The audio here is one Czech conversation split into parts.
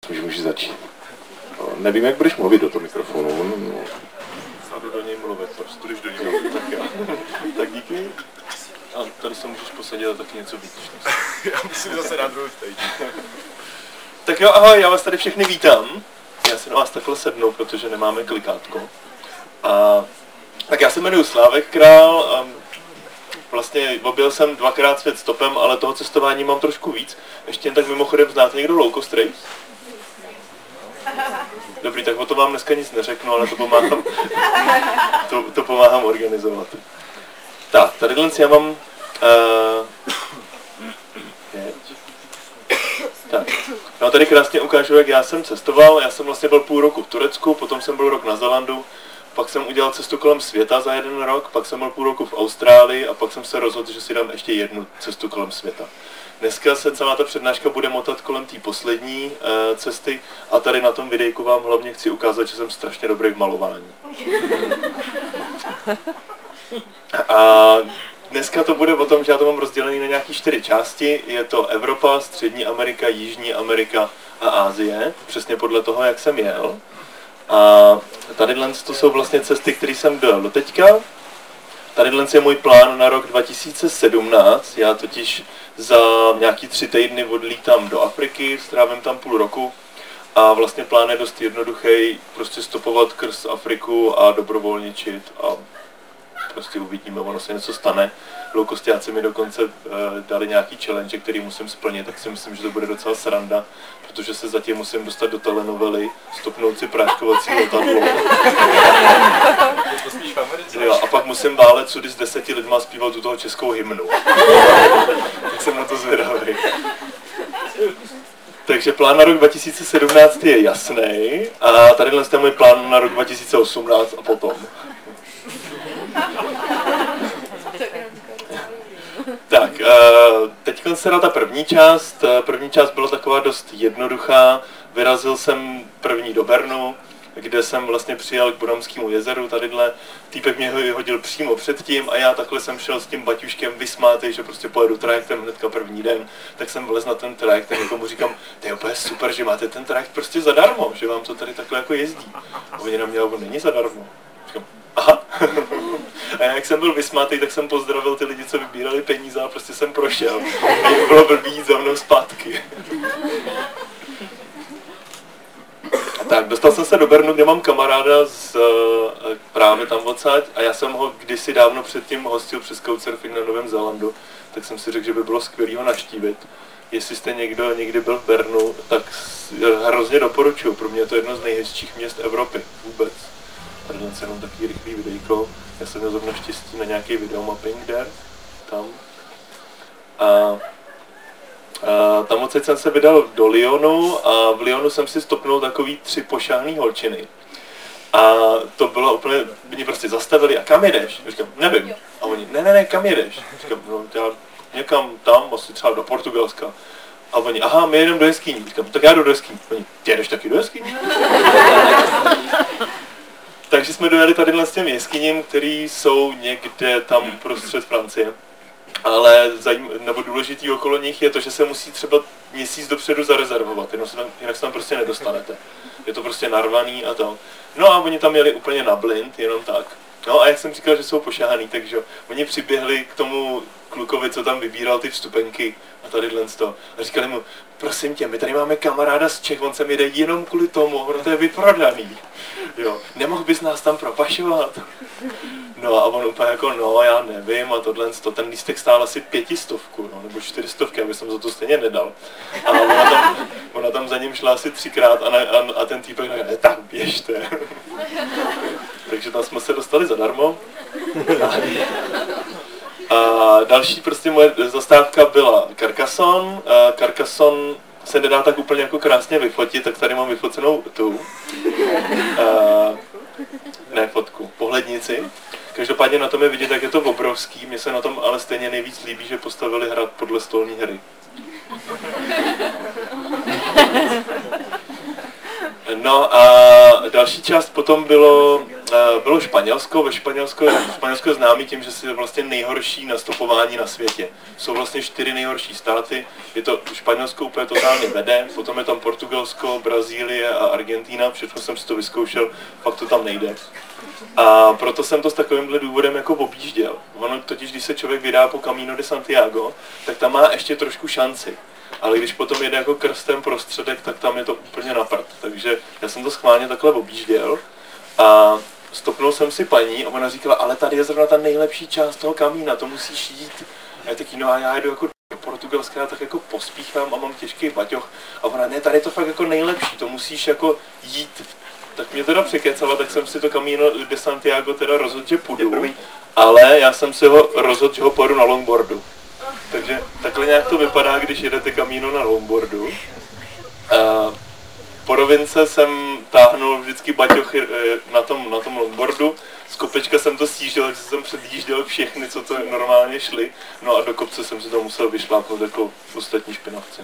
Můžeš začít. Nevím, jak budeš mluvit do toho mikrofonu. Snadu do něj mluvit, když do něj mluvit, tak jo. Tak díky. A tady se můžeš posadit a taky něco víc. Já musím zase na druhou stage. Tak jo, ahoj, já vás tady všechny vítám. Já si na vás takhle sednu, protože nemáme klikátko. Tak já se jmenuji Slávek Král a vlastně objel jsem 2krát svět stopem, ale toho cestování mám trošku víc. Ještě jen tak mimochodem, znáte někdo Low Cost Race? Dobrý, tak o to vám dneska nic neřeknu, ale to pomáhám organizovat. Tak, tadyhle já mám... Tak. No tady krásně ukážu, jak já jsem cestoval. Já jsem vlastně byl půl roku v Turecku, potom jsem byl rok na Zélandu, pak jsem udělal cestu kolem světa za 1 rok, pak jsem byl půl roku v Austrálii a pak jsem se rozhodl, že si dám ještě 1 cestu kolem světa. Dneska se celá ta přednáška bude motat kolem té poslední cesty a tady na tom videjku vám hlavně chci ukázat, že jsem strašně dobrý v malování. A dneska to bude o tom, že já to mám rozdělený na nějaké 4 části. Je to Evropa, Střední Amerika, Jižní Amerika a Asie, přesně podle toho, jak jsem jel. A tadyhle to jsou vlastně cesty, které jsem dojel do teďka. Tadyhle je můj plán na rok 2017. Já totiž za nějaký 3 týdny odlítám do Afriky, strávím tam půl roku. A vlastně plán je dost jednoduchý, prostě stopovat krz Afriku a dobrovolničit a prostě uvidíme, ono se něco stane. Loukostáci mi dokonce dali nějaký challenge, který musím splnit, tak si myslím, že to bude docela sranda, protože se zatím musím dostat do telenovely, stopnout si práškovací letadlo. Jo, a pak musím válet sudy s 10 lidma zpívat u toho českou hymnu. Tak jsem na to zvědavý. Takže plán na rok 2017 je jasný a tadyhle je můj plán na rok 2018 a potom. Tak, teď se na ta první část. První část byla taková dost jednoduchá. Vyrazil jsem první do Bernu, kde jsem vlastně přijel k Bodamskému jezeru, tadyhle. Týpek mě ho vyhodil přímo předtím a já takhle jsem šel s tím baťuškem vysmátej, že prostě pojedu trajektem hnedka první den. Tak jsem vlez na ten trajekt a někomu říkám, to je úplně super, že máte ten trajekt prostě zadarmo, že vám to tady takhle jako jezdí. A oni na mě, není zadarmo. Říkám, aha. A jak jsem byl vysmátej, tak jsem pozdravil ty lidi, co vybírali peníze a prostě jsem prošel. A jich bylo blbý jít za mnou zpátky. Tak, dostal jsem se do Bernu, kde mám kamaráda právě tam odsaď a já jsem ho kdysi dávno předtím hostil přes Couchsurfing na Novém Zélandu, tak jsem si řekl, že by bylo skvělý ho navštívit. Jestli jste někdo někdy byl v Bernu, tak hrozně doporučuju, pro mě je to jedno z nejhezčích měst Evropy vůbec. Tady se jenom takový rychlý videjko, já jsem měl zrovna štěstí na nějaký videomapping there, tam. Tam odsaď jsem se vydal do Lyonu a v Lyonu jsem si stopnul takový 3 pošáhný holčiny. A to bylo úplně, mě prostě zastavili a kam jedeš? Říkám, nevím. A oni, ne, kam jedeš? Říkám, no já někam tam, asi třeba do Portugalska. A oni, aha, my jedeme do jeskyní. Říkám, tak já jdu do jeskyní. Oni, ty jedeš taky do jeskyní? Takže jsme dojeli tady s těm jeskyním, který jsou někde tam uprostřed Francie. Ale důležitý okolo nich je to, že se musí třeba měsíc dopředu zarezervovat, jinak se tam prostě nedostanete. Je to prostě narvaný a to. No a oni tam jeli úplně na blind, jenom tak. No a jak jsem říkal, že jsou pošahaný, takže oni přiběhli k tomu klukovi, co tam vybíral ty vstupenky a tadyhle to. A říkali mu, prosím tě, my tady máme kamaráda z Čech, on sem jede jenom kvůli tomu, ono to je vyprodaný. Jo, nemohl bys nás tam propašovat? No a on úplně jako, no já nevím a tohle, ten lístek stál asi 500, no, nebo 400, aby jsem za to stejně nedal. A ona tam za ním šla asi 3krát a ten týpek ne, tak běžte. Takže tam jsme se dostali zadarmo. A další prostě moje zastávka byla Carcassonne. Carcassonne se nedá tak úplně jako krásně vyfotit, tak tady mám vyfocenou tu. Ne fotku, pohlednici. Každopádně na tom je vidět, jak je to obrovský. Mně se na tom ale stejně nejvíc líbí, že postavili hrad podle stolní hry. No a další část potom bylo bylo Španělsko. Španělsko je známý tím, že je vlastně nejhorší na stopování na světě. Jsou vlastně 4 nejhorší státy. Je to Španělsko úplně totálně vede, potom je tam Portugalsko, Brazílie a Argentína. Všechno jsem si to vyzkoušel, fakt to tam nejde. A proto jsem to s takovýmhle důvodem jako objížděl. Ono totiž, když se člověk vydá po Camino de Santiago, tak tam má ještě trošku šanci. Ale když potom jede jako krstem prostředek, tak tam je to úplně na prd. Takže já jsem to schválně takhle objížděl a stopnul jsem si paní a ona říkala, ale tady je zrovna ta nejlepší část toho kamína, to musíš jít. A já taky, no a já jedu jako do Portugalska, já tak jako pospíchám a mám těžký baťoch. A ona, ne, tady je to fakt jako nejlepší, to musíš jako jít. Tak mě teda překecala, tak jsem si to Camino de Santiago teda rozhodl, že půjdu. Ale já jsem si ho rozhodl, že ho pojedu na longboardu. Takže takhle nějak to vypadá, když jedete Camino na longboardu. Po rovince jsem táhnul vždycky baťochy na tom longboardu. Z kopečka jsem to stížil, takže jsem předjížděl všechny, co to normálně šli. No a do kopce jsem si to musel vyšlápnout jako ostatní špinavci.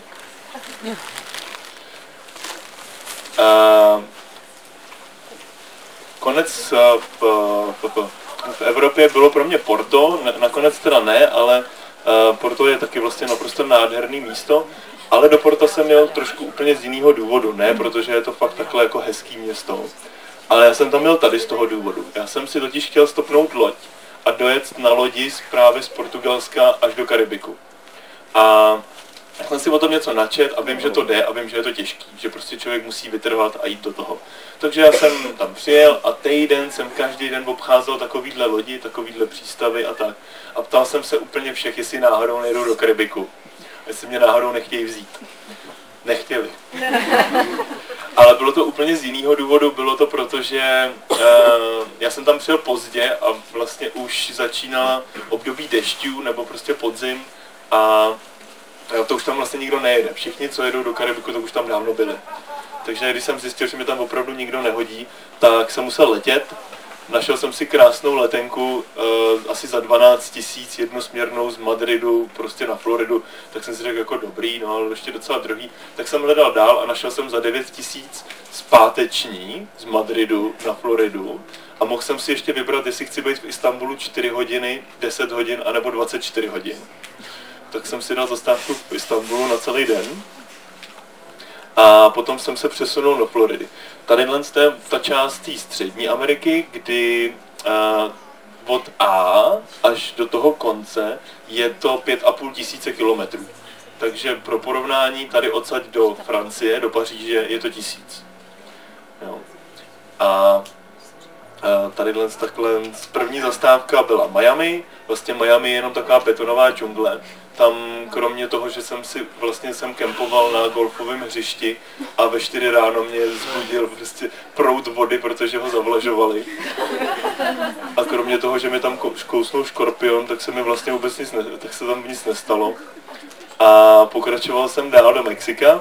Konec v Evropě bylo pro mě Porto, nakonec teda ne, ale Porto je taky vlastně naprosto nádherný místo, ale do Porta jsem měl trošku úplně z jiného důvodu, ne protože je to fakt takhle jako hezký město, ale já jsem tam měl tady z toho důvodu. Já jsem si totiž chtěl stopnout loď a dojet na lodi právě z Portugalska až do Karibiku. A já jsem si o tom něco načet a vím, že to jde a vím, že je to těžký, že prostě člověk musí vytrvat a jít do toho. Takže já jsem tam přijel a týden jsem každý den obcházel takovýhle lodi, takovýhle přístavy a tak. A ptal jsem se úplně všech, jestli náhodou nejdou do Karibiku. Jestli mě náhodou nechtějí vzít. Nechtěli. Ale bylo to úplně z jiného důvodu, bylo to proto, že já jsem tam přijel pozdě a vlastně už začínala období dešťů nebo prostě podzim a to už tam vlastně nikdo nejede. Všichni, co jedou do Karibiku, to už tam dávno byli. Takže když jsem zjistil, že mi tam opravdu nikdo nehodí, tak jsem musel letět. Našel jsem si krásnou letenku, asi za 12 000 jednosměrnou z Madridu prostě na Floridu, tak jsem si řekl jako dobrý, no ale ještě docela drahý. Tak jsem hledal dál a našel jsem za 9 000 zpáteční z Madridu na Floridu a mohl jsem si ještě vybrat, jestli chci být v Istanbulu 4 hodiny, 10 hodin anebo 24 hodin. Tak jsem si dal zastávku v Istanbulu na celý den a potom jsem se přesunul do Floridy. Tadyhle je ta část té střední Ameriky, kdy od A až do toho konce je to 5 500 kilometrů. Takže pro porovnání tady odsaď do Francie, do Paříže je to 1000. Jo. A tadyhle takhle první zastávka byla Miami. Vlastně Miami je jenom taková betonová džungle. Tam kromě toho, že jsem kempoval na golfovém hřišti a ve 4 ráno mě zbudil prostě proud vody, protože ho zavlažovali. A kromě toho, že mi tam kousnul škorpion, tak se mi vlastně vůbec tak se tam nic nestalo. A pokračoval jsem dál do Mexika.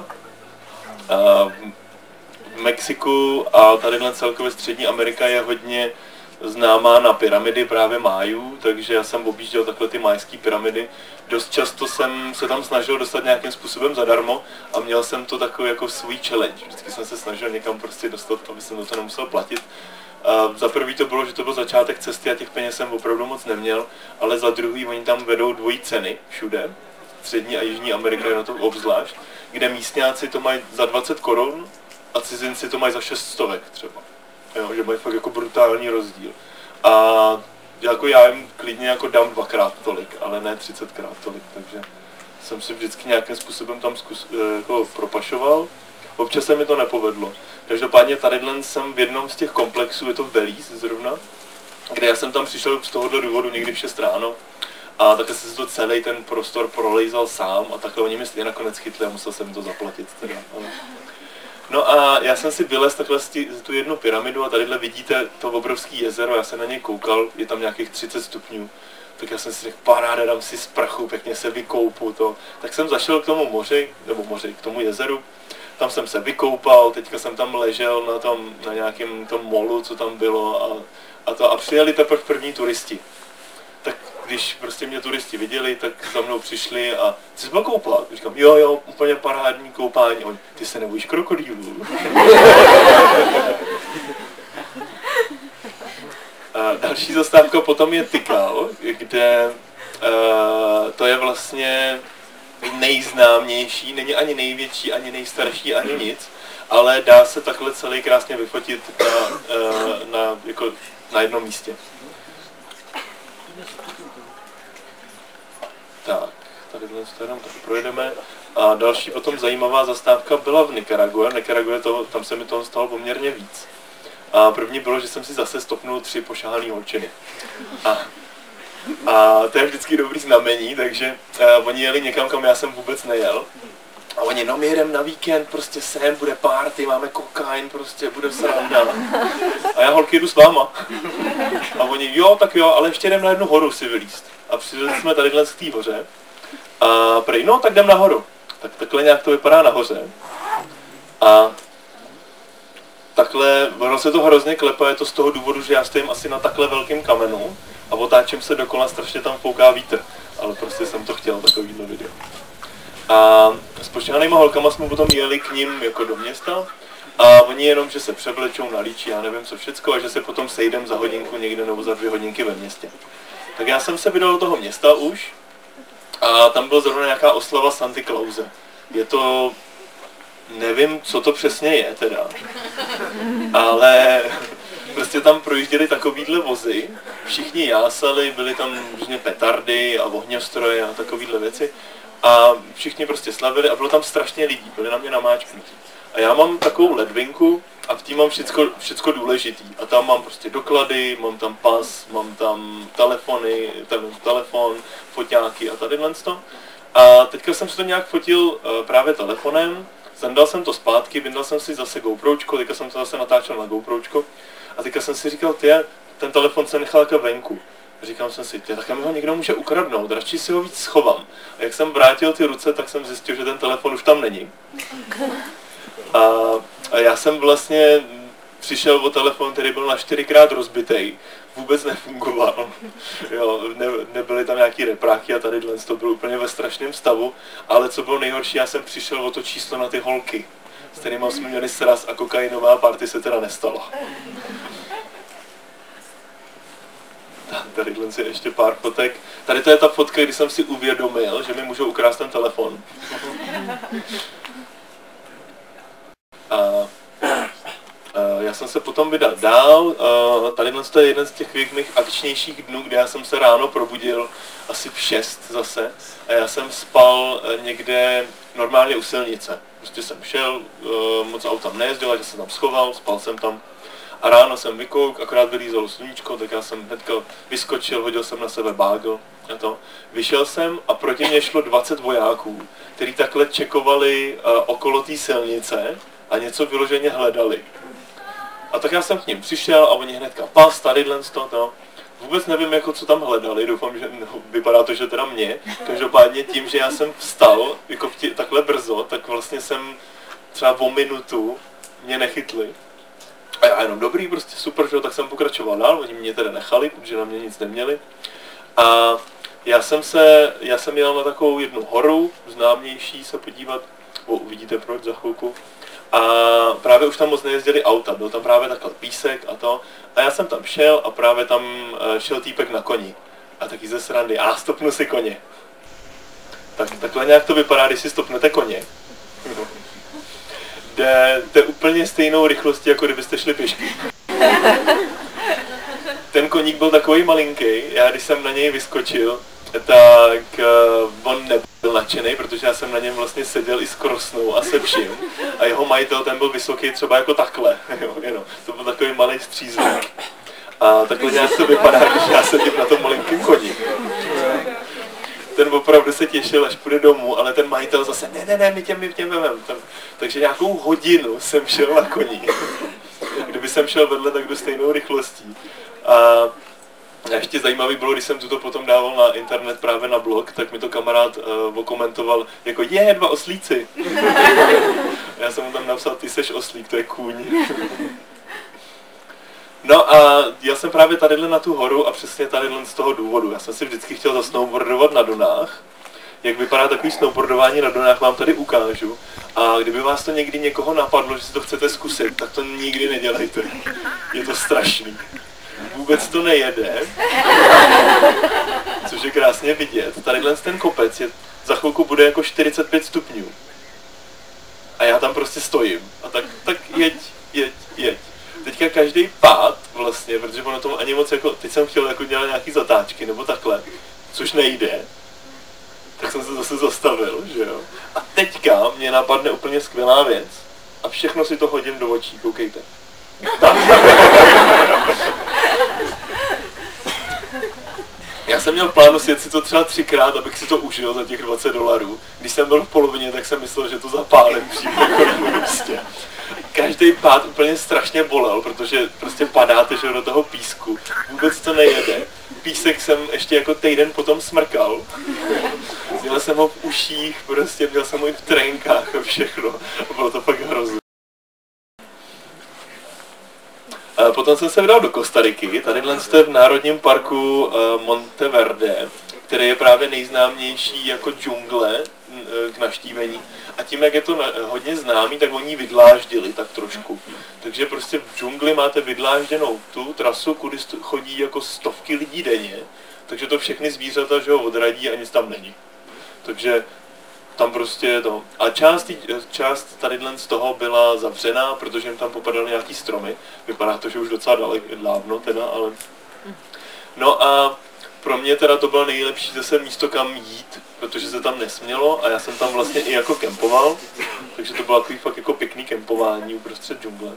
V Mexiku a tadyhle celkově střední Amerika je hodně známá na pyramidy právě Májů, takže já jsem objížděl takhle ty májské pyramidy. Dost často jsem se tam snažil dostat nějakým způsobem zadarmo a měl jsem to takový jako svůj challenge. Vždycky jsem se snažil někam prostě dostat, aby jsem to nemusel platit. Za prvý to bylo, že to byl začátek cesty a těch peněz jsem opravdu moc neměl, ale za druhý oni tam vedou dvojí ceny všude. Střední a Jižní Amerika je na to obzvlášť, kde místňáci to mají za 20 korun a cizinci to mají za 600 třeba. Jo, že mají fakt jako brutální rozdíl. A jako já jim klidně jako dám 2x tolik, ale ne 30x tolik, takže jsem si vždycky nějakým způsobem tam jako propašoval. Občas se mi to nepovedlo. Každopádně tadyhle jsem v jednom z těch komplexů, je to Belize zrovna, kde já jsem tam přišel z tohohle důvodu někdy v 6 ráno a takhle jsem si to celý ten prostor prolejzal sám a takhle oni mě nakonec chytli a musel jsem to zaplatit teda. No a já jsem si vylez takhle z tu jednu pyramidu a tadyhle vidíte to obrovské jezero, já jsem na něj koukal, je tam nějakých 30 stupňů. Tak já jsem si řekl, paráda, dám si sprchu, pěkně se vykoupu to. Tak jsem zašel k tomu k tomu jezeru, tam jsem se vykoupal, teďka jsem tam ležel na nějakém tom molu, co tam bylo a přijeli teprve první turisti. Tak když prostě mě turisti viděli, tak za mnou přišli a ty jsi byl koupat? Říkám, jo, úplně parádní koupání. Oni, ty se nebojíš krokodýlů? Další zastávka potom je Tykal, kde to je vlastně nejznámější, není ani největší, ani nejstarší, ani nic, ale dá se takhle celý krásně vyfotit na jednom místě. Tak, tady jenom taky projedeme. A další potom zajímavá zastávka byla v Nikarague. V Nikarague tam se mi toho stalo poměrně víc. A první bylo, že jsem si zase stopnul 3 pošahaný holčiny. A to je vždycky dobrý znamení, takže oni jeli někam, kam já jsem vůbec nejel. A oni, no my jedeme na víkend, prostě sem, bude party, máme kokain, prostě bude sranda. A já, holky, jdu s váma. A oni, jo, tak jo, ale ještě jdem na jednu horu si vylízt. A přilezli jsme tadyhle z té hoře. A prej, no, tak jdem nahoru. Tak takhle nějak to vypadá nahoře. A takhle, ono se to hrozně klepe, je to z toho důvodu, že já stojím asi na takhle velkém kamenu a otáčím se dokola, strašně tam fouká vítr. Ale prostě jsem to chtěl, takovýhle video. A s pošťahanýma holkama jsme potom jeli k ním jako do města a oni jenom, že se převlečou, nalíčí, já nevím co všecko, a že se potom sejdem za hodinku někde nebo za 2 hodinky ve městě. Tak já jsem se vydal do toho města už a tam byla zrovna nějaká oslava Santy Klause. Je to, nevím, co to přesně je teda, ale prostě tam projížděly takovýhle vozy, všichni jásali, byly tam různě petardy a ohňostroje a takovýhle věci. A všichni prostě slavili a bylo tam strašně lidí, byli na mě namáčknutí. A já mám takovou ledvinku a v tím mám všecko důležitý. A tam mám prostě doklady, mám tam pas, mám tam telefon, foťáky a tadyhle to. A teďka jsem si to nějak fotil právě telefonem, zandal jsem to zpátky, vyndal jsem si zase GoPročko, teďka jsem to zase natáčel na GoPročko. A teďka jsem si říkal, ten telefon se nechal jako venku. Říkám jsem si, tak mi ho někdo může ukradnout, radši si ho víc schovám. A jak jsem vrátil ty ruce, tak jsem zjistil, že ten telefon už tam není. A já jsem vlastně přišel o telefon, který byl na 4x rozbitej, vůbec nefungoval. Jo, nebyly tam nějaký repráky a tady to bylo úplně ve strašném stavu, ale co bylo nejhorší, já jsem přišel o to číslo na ty holky, s kterými jsme měli sraz a kokainová party se teda nestala. Tadyhle si ještě pár fotek. Tady to je ta fotka, kdy jsem si uvědomil, že mi můžou ukrást ten telefon. Já jsem se potom vydal dál. Tadyhle to je jeden z těch mých akčnějších dnů, kde já jsem se ráno probudil asi v 6 zase. A já jsem spal někde normálně u silnice. Prostě jsem šel, moc auta nejezdil, že jsem tam schoval, spal jsem tam. A ráno jsem vykouk, akorát vylízalo sluníčko, tak já jsem hnedka vyskočil, hodil jsem na sebe bágl a to. Vyšel jsem a proti mě šlo 20 vojáků, kteří takhle čekovali okolo té silnice a něco vyloženě hledali. A tak já jsem k ním přišel a oni hnedka pas, tadyhle to. Vůbec nevím, jako co tam hledali, doufám, že vypadá to, že teda mě. Každopádně tím, že já jsem vstal jako takhle brzo, tak vlastně jsem třeba o minutu mě nechytli. A já jenom dobrý, prostě super, že? Tak jsem pokračoval dál, oni mě teda nechali, protože na mě nic neměli. A já jsem jel na takovou jednu horu, známější se podívat, uvidíte proč za chvilku. A právě už tam moc nejezdili auta, byl tam právě takhle písek a to. A já jsem tam šel a právě tam šel týpek na koni. A taky ze srandy, a stopnu si koně. Takhle nějak to vypadá, když si stopnete koně. Jde úplně stejnou rychlostí, jako kdybyste šli pěšky. Ten koník byl takový malinký, já když jsem na něj vyskočil, tak on nebyl nadšený, protože já jsem na něm vlastně seděl i s krosnou a se vším. A jeho majitel, ten byl vysoký třeba jako takhle, to byl takový malý střízlík. A takhle nějak to vypadá, když já sedím na tom malinkém koni. Ten opravdu se těšil, až půjde domů, ale ten majitel zase, ne, my tě vemem. Takže nějakou hodinu jsem šel na koni. Kdyby jsem šel vedle, tak do stejnou rychlostí. A ještě zajímavý bylo, když jsem to potom dával na internet právě na blog, tak mi to kamarád okomentoval jako 2 oslíci. Já jsem mu tam napsal, ty seš oslík, to je kůň. No a já jsem právě tadyhle na tu horu a přesně tadyhle z toho důvodu. Já jsem si vždycky chtěl zasnowboardovat na Dunách. Jak vypadá takový snowboardování na Dunách, vám tady ukážu. A kdyby vás to někdy někoho napadlo, že si to chcete zkusit, tak to nikdy nedělejte. Je to strašný. Vůbec se to nejede, což je krásně vidět. Tadyhle ten kopec je, za chvilku bude jako 45 stupňů. A já tam prostě stojím. A tak jeď. Teďka každý pád vlastně, protože ono tomu ani moc jako, teď jsem chtěl jako dělat nějaký zatáčky nebo takhle, což nejde. Tak jsem se zase zastavil, že jo. A teďka mě napadne úplně skvělá věc. A všechno si to hodím do očí, koukejte. Já jsem měl v plánu sjet si to třeba 3krát, abych si to užil za těch $20. Když jsem byl v polovině, tak jsem myslel, že to zapálím přímo jako místě. Každý pád úplně strašně bolel, protože prostě padáte že do toho písku. Vůbec to nejede. Písek jsem ještě jako týden potom smrkal. Měl jsem ho v uších, prostě měl jsem ho i v trenkách a všechno. Bylo to fakt hrozné. Potom jsem se vydal do Kostariky, tadyhle jste v národním parku Monteverde, který je právě nejznámější jako džungle k navštívení. A tím, jak je to hodně známý, tak oni ji vydláždili tak trošku. Takže prostě v džungli máte vydlážděnou tu trasu, kudy chodí jako stovky lidí denně. Takže to všechny zvířata, že ho odradí a nic tam není. Takže tam prostě je to. A část tadyhle z toho byla zavřená, protože jim tam popadaly nějaký stromy. Vypadá to, že už docela dávno teda, ale... No a pro mě teda to bylo nejlepší zase místo, kam jít, protože se tam nesmělo a já jsem tam vlastně i jako kempoval. Takže to bylo takový fakt jako pěkný kempování uprostřed džungle.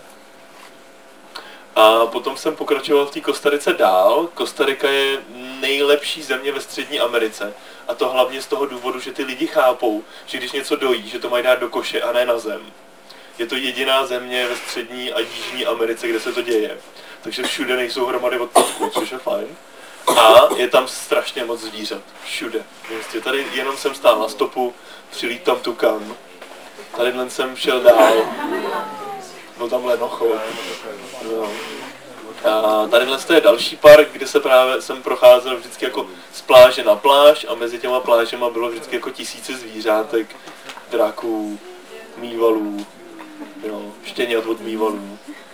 A potom jsem pokračoval v té Kostarice dál. Kostarika je nejlepší země ve Střední Americe. A to hlavně z toho důvodu, že ty lidi chápou, že když něco dojí, že to mají dát do koše a ne na zem. Je to jediná země ve Střední a Jižní Americe, kde se to děje. Takže všude nejsou hromady odpadků, což je fajn. A je tam strašně moc zvířat. Všude. Vlastně tady jenom jsem stál na stopu, přilít tam tukan. Tadyhle jsem šel dál. Byl tam lenochod. No. A tadyhle je další park, kde se právě jsem procházel vždycky jako z pláže na pláž a mezi těma plážema bylo vždycky jako tisíce zvířátek, draků, mývalů, jo, štěňat od mývalů.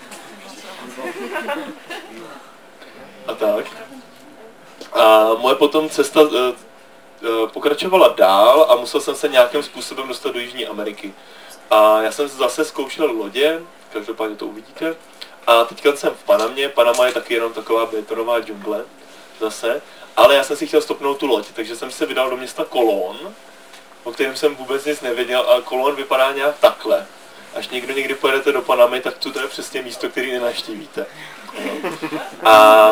A tak. A moje potom cesta pokračovala dál a musel jsem se nějakým způsobem dostat do Jižní Ameriky. A já jsem zase zkoušel lodě, každopádně to uvidíte. A teďka jsem v Panamě, Panama je taky jenom taková betonová džungle zase. Ale já jsem si chtěl stopnout tu loď, takže jsem se vydal do města Colón, o kterém jsem vůbec nic nevěděl, a Colón vypadá nějak takhle. Až někdy pojedete do Panamy, tak to je přesně místo, který nenavštívíte. A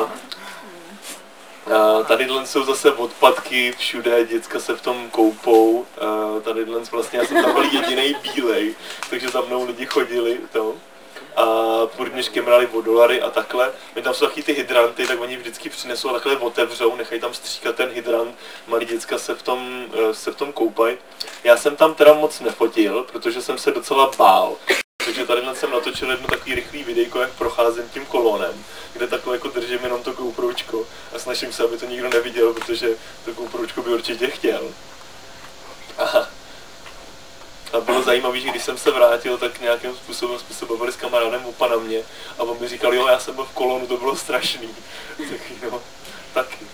tadyhle jsou zase odpadky všude, děcka se v tom koupou. Tadyhle vlastně já jsem tam byl jedinej bílej, takže za mnou lidi chodili to. A furt mě škemrali o dolary a takhle. My tam jsou taky ty hydranty, tak oni vždycky přinesou a takhle otevřou, nechají tam stříkat ten hydrant, malí děcka se v tom koupají. Já jsem tam teda moc nefotil, protože jsem se docela bál. Takže tady jsem natočil jedno takový rychlý videjko, jak procházím tím Colónem, kde takhle jako držím jenom to GoPročko a snažím se, aby to nikdo neviděl, protože to GoPročko by určitě chtěl. A bylo zajímavé, že když jsem se vrátil, tak nějakým způsobem jsme se bavili s kamarádem o Panamě a on mi říkal, jo, já jsem byl v Colónu, to bylo strašný. Tak jo, taky.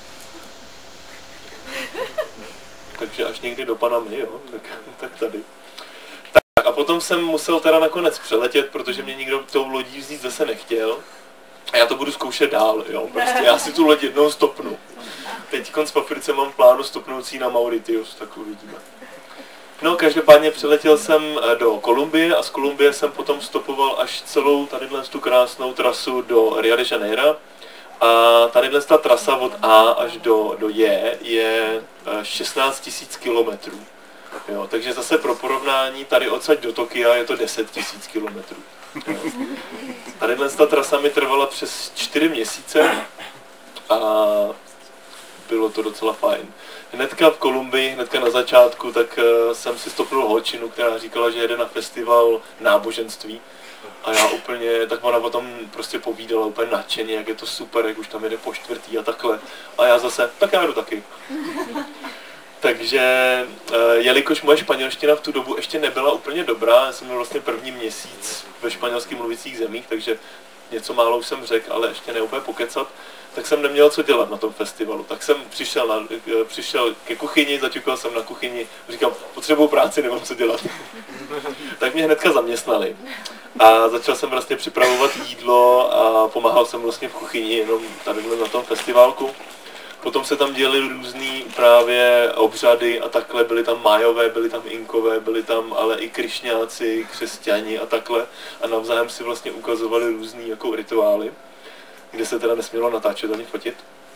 Takže až někdy do Panamy, jo, tak tady. Tak a potom jsem musel teda nakonec přeletět, protože mě nikdo tou lodí vzít zase nechtěl. A já to budu zkoušet dál, jo, prostě já si tu loď jednou stopnu. Teďkon v Africe mám plánu stopnoucí na Mauritius, tak uvidíme. No, každopádně přiletěl jsem do Kolumbie a z Kolumbie jsem potom stopoval až celou tadyhle tu krásnou trasu do Rio de Janeiro. A tadyhle ta trasa od A až do J je 16 000 kilometrů. Jo, takže zase pro porovnání, tady odsaď do Tokia je to 10 000 kilometrů. Tadyhle ta trasa mi trvala přes 4 měsíce a bylo to docela fajn. Hnedka v Kolumbii, hnedka na začátku, tak jsem si stopnul holčinu, která říkala, že jede na festival náboženství. A já úplně, tak ona o tom prostě povídala úplně nadšeně, jak je to super, jak už tam jede po čtvrtý a takhle. A já zase, tak já jdu taky. Takže, jelikož moje španělština v tu dobu ještě nebyla úplně dobrá, já jsem byl vlastně první měsíc ve španělsky mluvících zemích, takže něco málo už jsem řekl, ale ještě ne úplně pokecat, tak jsem neměl co dělat na tom festivalu. Tak jsem přišel ke kuchyni, zaťukal jsem na kuchyni, říkám, potřebuju práci, nemám co dělat. Tak mě hnedka zaměstnali. A začal jsem vlastně připravovat jídlo a pomáhal jsem vlastně v kuchyni, jenom tady na tom festivalku. Potom se tam děly různý právě obřady a takhle, byly tam májové, byly tam inkové, byly tam ale i kryšňáci, křesťani a takhle. A navzájem si vlastně ukazovali různý jako rituály, kde se teda nesmělo natáčet ani fotit.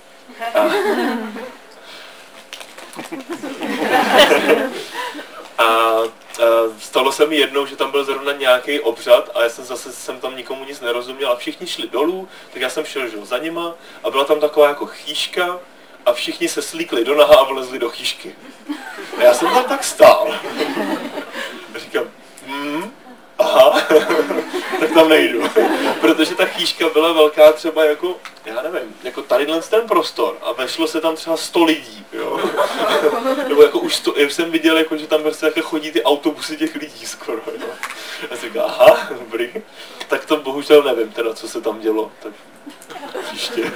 A stalo se mi jednou, že tam byl zrovna nějaký obřad a já jsem tam nikomu nic nerozuměl a všichni šli dolů, tak já jsem šel za nima a byla tam taková jako chýška a všichni se slíkli do naha a vlezli do chýšky. A já jsem tam tak stál. A říkám, aha, tak tam nejdu. Protože ta chýška byla velká třeba jako, já nevím, jako tadyhle ten prostor a vešlo se tam třeba 100 lidí, jo. Nebo jako už jsem viděl, jako, že tam prostě jako chodí ty autobusy těch lidí skoro, jo. A jsem říkal, aha, dobrý. Tak to bohužel nevím teda, co se tam dělo, tak příště.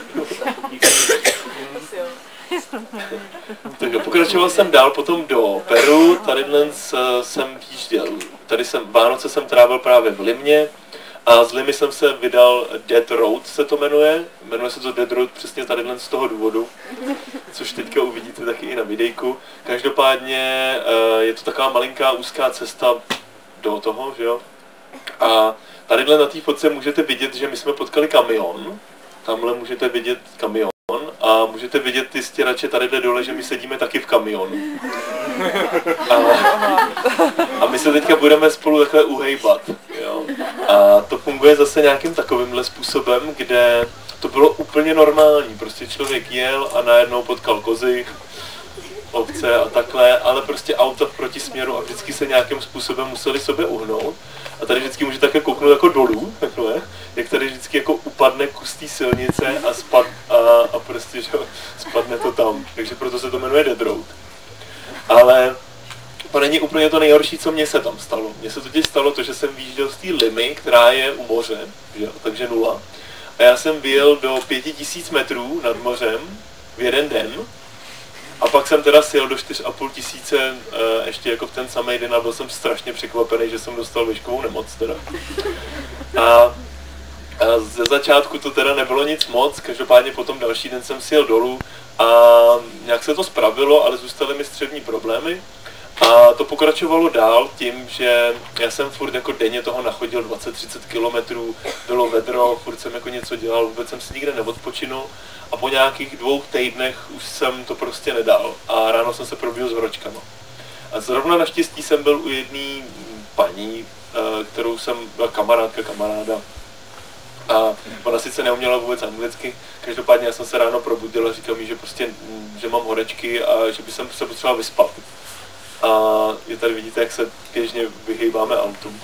Takže pokračoval jsem dál potom do Peru, tadyhle jsem jížděl, Vánoce jsem trávil právě v Limě a z Limy jsem se vydal Dead Road se to jmenuje se to Dead Road přesně tadyhle z toho důvodu, což teďka uvidíte taky i na videjku. Každopádně je to taková malinká úzká cesta do toho, že jo? A tadyhle na té fotce můžete vidět, že my jsme potkali kamion, tamhle můžete vidět kamion. A můžete vidět ty stěrače tady dole, že my sedíme taky v kamionu. A my se teďka budeme spolu takhle uhejbat. Jo. A to funguje zase nějakým takovýmhle způsobem, kde to bylo úplně normální. Prostě člověk jel a najednou potkal kozy, ovce a takhle, ale prostě auta v protisměru a vždycky se nějakým způsobem museli sobě uhnout. A tady vždycky můžete také kouknout jako dolů, takhle, jak tady vždycky jako upadne kus té silnice a prostě že, spadne to tam. Takže proto se to jmenuje Dead Road. Ale to není úplně to nejhorší, co mně se tam stalo. Mně se totiž stalo to, že jsem vyjížděl z té Limy, která je u moře, že, takže 0. A já jsem vyjel do 5000 metrů nad mořem v jeden den. A pak jsem teda sjel do 4500 ještě jako v ten samý den a byl jsem strašně překvapený, že jsem dostal výškovou nemoc teda. A ze začátku to teda nebylo nic moc, každopádně potom další den jsem sjel dolů a nějak se to spravilo, ale zůstaly mi střední problémy. A to pokračovalo dál tím, že já jsem furt jako denně toho nachodil 20-30 kilometrů, bylo vedro, furt jsem jako něco dělal, vůbec jsem si nikde neodpočinul a po nějakých 2 týdnech už jsem to prostě nedal a ráno jsem se probíhl s horočkama. A zrovna naštěstí jsem byl u jedné paní, kterou jsem byla kamaráda. A ona sice neuměla vůbec anglicky, každopádně já jsem se ráno probudil a říkal mi, že prostě, že mám horečky a že by jsem se potřeboval vyspat. A je tady vidíte, jak se běžně vyhýbáme autům.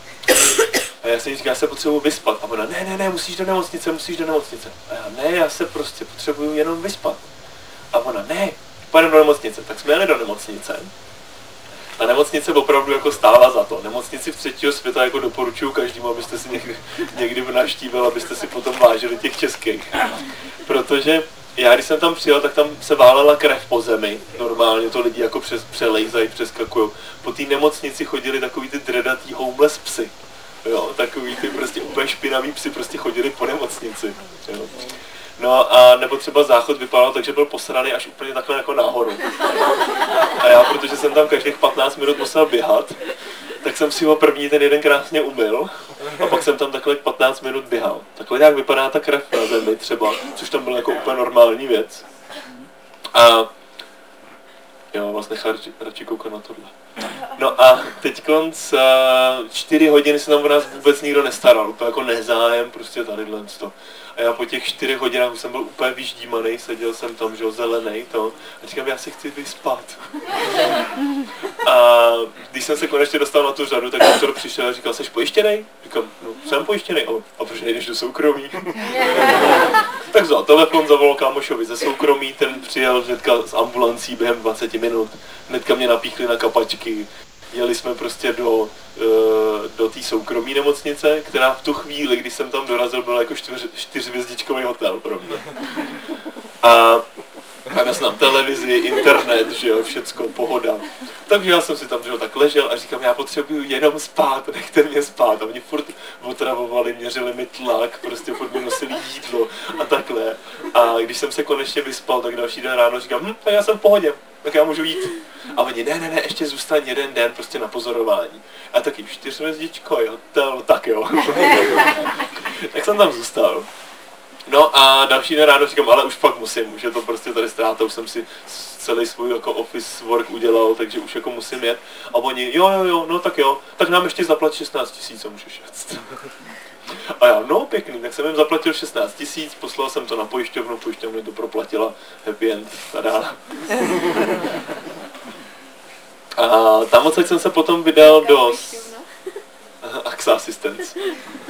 A já jsem jí říkal, já se potřebuji vyspat. A ona, ne, musíš do nemocnice. A já, ne, já se prostě potřebuju jenom vyspat. A ona, ne, pojedeme do nemocnice. Tak jsme jeli do nemocnice. A nemocnice opravdu jako stála za to. Nemocnici v 3. světa jako doporučuju každému, abyste si někdy navštívil, abyste si potom vážili těch českých. Protože já, když jsem tam přijel, tak tam se válela krev po zemi. Normálně to lidi jako přelejzají, přeskakujou. Po té nemocnici chodili takový ty dredatý homeless psy. Jo, takový ty prostě úplně špinavý psy prostě chodili po nemocnici. Jo. No a nebo třeba záchod vypadal, takže byl posraný až úplně takhle jako nahoru. A já, protože jsem tam každých 15 minut musel běhat, tak jsem si ho první ten jeden krásně umyl a pak jsem tam takhle 15 minut běhal. Takhle nějak vypadá ta krev na zemi třeba, což tam byla jako úplně normální věc. A jo, vlastně radši koukat na tohle. No a teď konc 4 hodiny se tam o nás vůbec nikdo nestaral, úplně jako nezájem, prostě tadyhle to. A já po těch 4 hodinách už jsem byl úplně vyždímaný, seděl jsem tam, že zelenej to. A říkám, já si chci vyspat. A když jsem se konečně dostal na tu řadu, tak doktor přišel a říkal, jsi pojištěnej? Říkám, no, jsem pojištěnej. A proč nejdeš do soukromí? Tak vzal telefon, zavolal kámošovi ze soukromí, ten přijel hnedka z ambulancí během 20 minut. Hnedka mě napíchli na kapačky, jeli jsme prostě do té soukromé nemocnice, která v tu chvíli, když jsem tam dorazil, byla jako čtyřhvězdičkový hotel pro mě. A já jsem tam televizi, internet, že jo, všecko, pohoda. Takže já jsem si tam, že jo, tak ležel a říkám, já potřebuju jenom spát, nechte mě spát. A oni furt otravovali, měřili mi tlak, prostě furt mi nosili jídlo a takhle. A když jsem se konečně vyspal, tak další den ráno říkám, tak já jsem v pohodě, tak já můžu jít. A oni, ne, ještě zůstaň jeden den prostě na pozorování. A taky 4hvězdičko, hotel, tak jo. Tak jsem tam zůstal. No a další den ráno říkám, ale už fakt musím, už je to prostě tady ztráta, už jsem si celý svůj jako office work udělal, takže už jako musím jet. A oni, jo, no tak jo, tak nám ještě zaplat 16 000 a můžeš jet. A já, no pěkný, tak jsem jim zaplatil 16 000, poslal jsem to na pojišťovnu, pojišťovna to proplatila, happy end, tada. A tam odsaď jsem se potom vydal do AXA Assistance.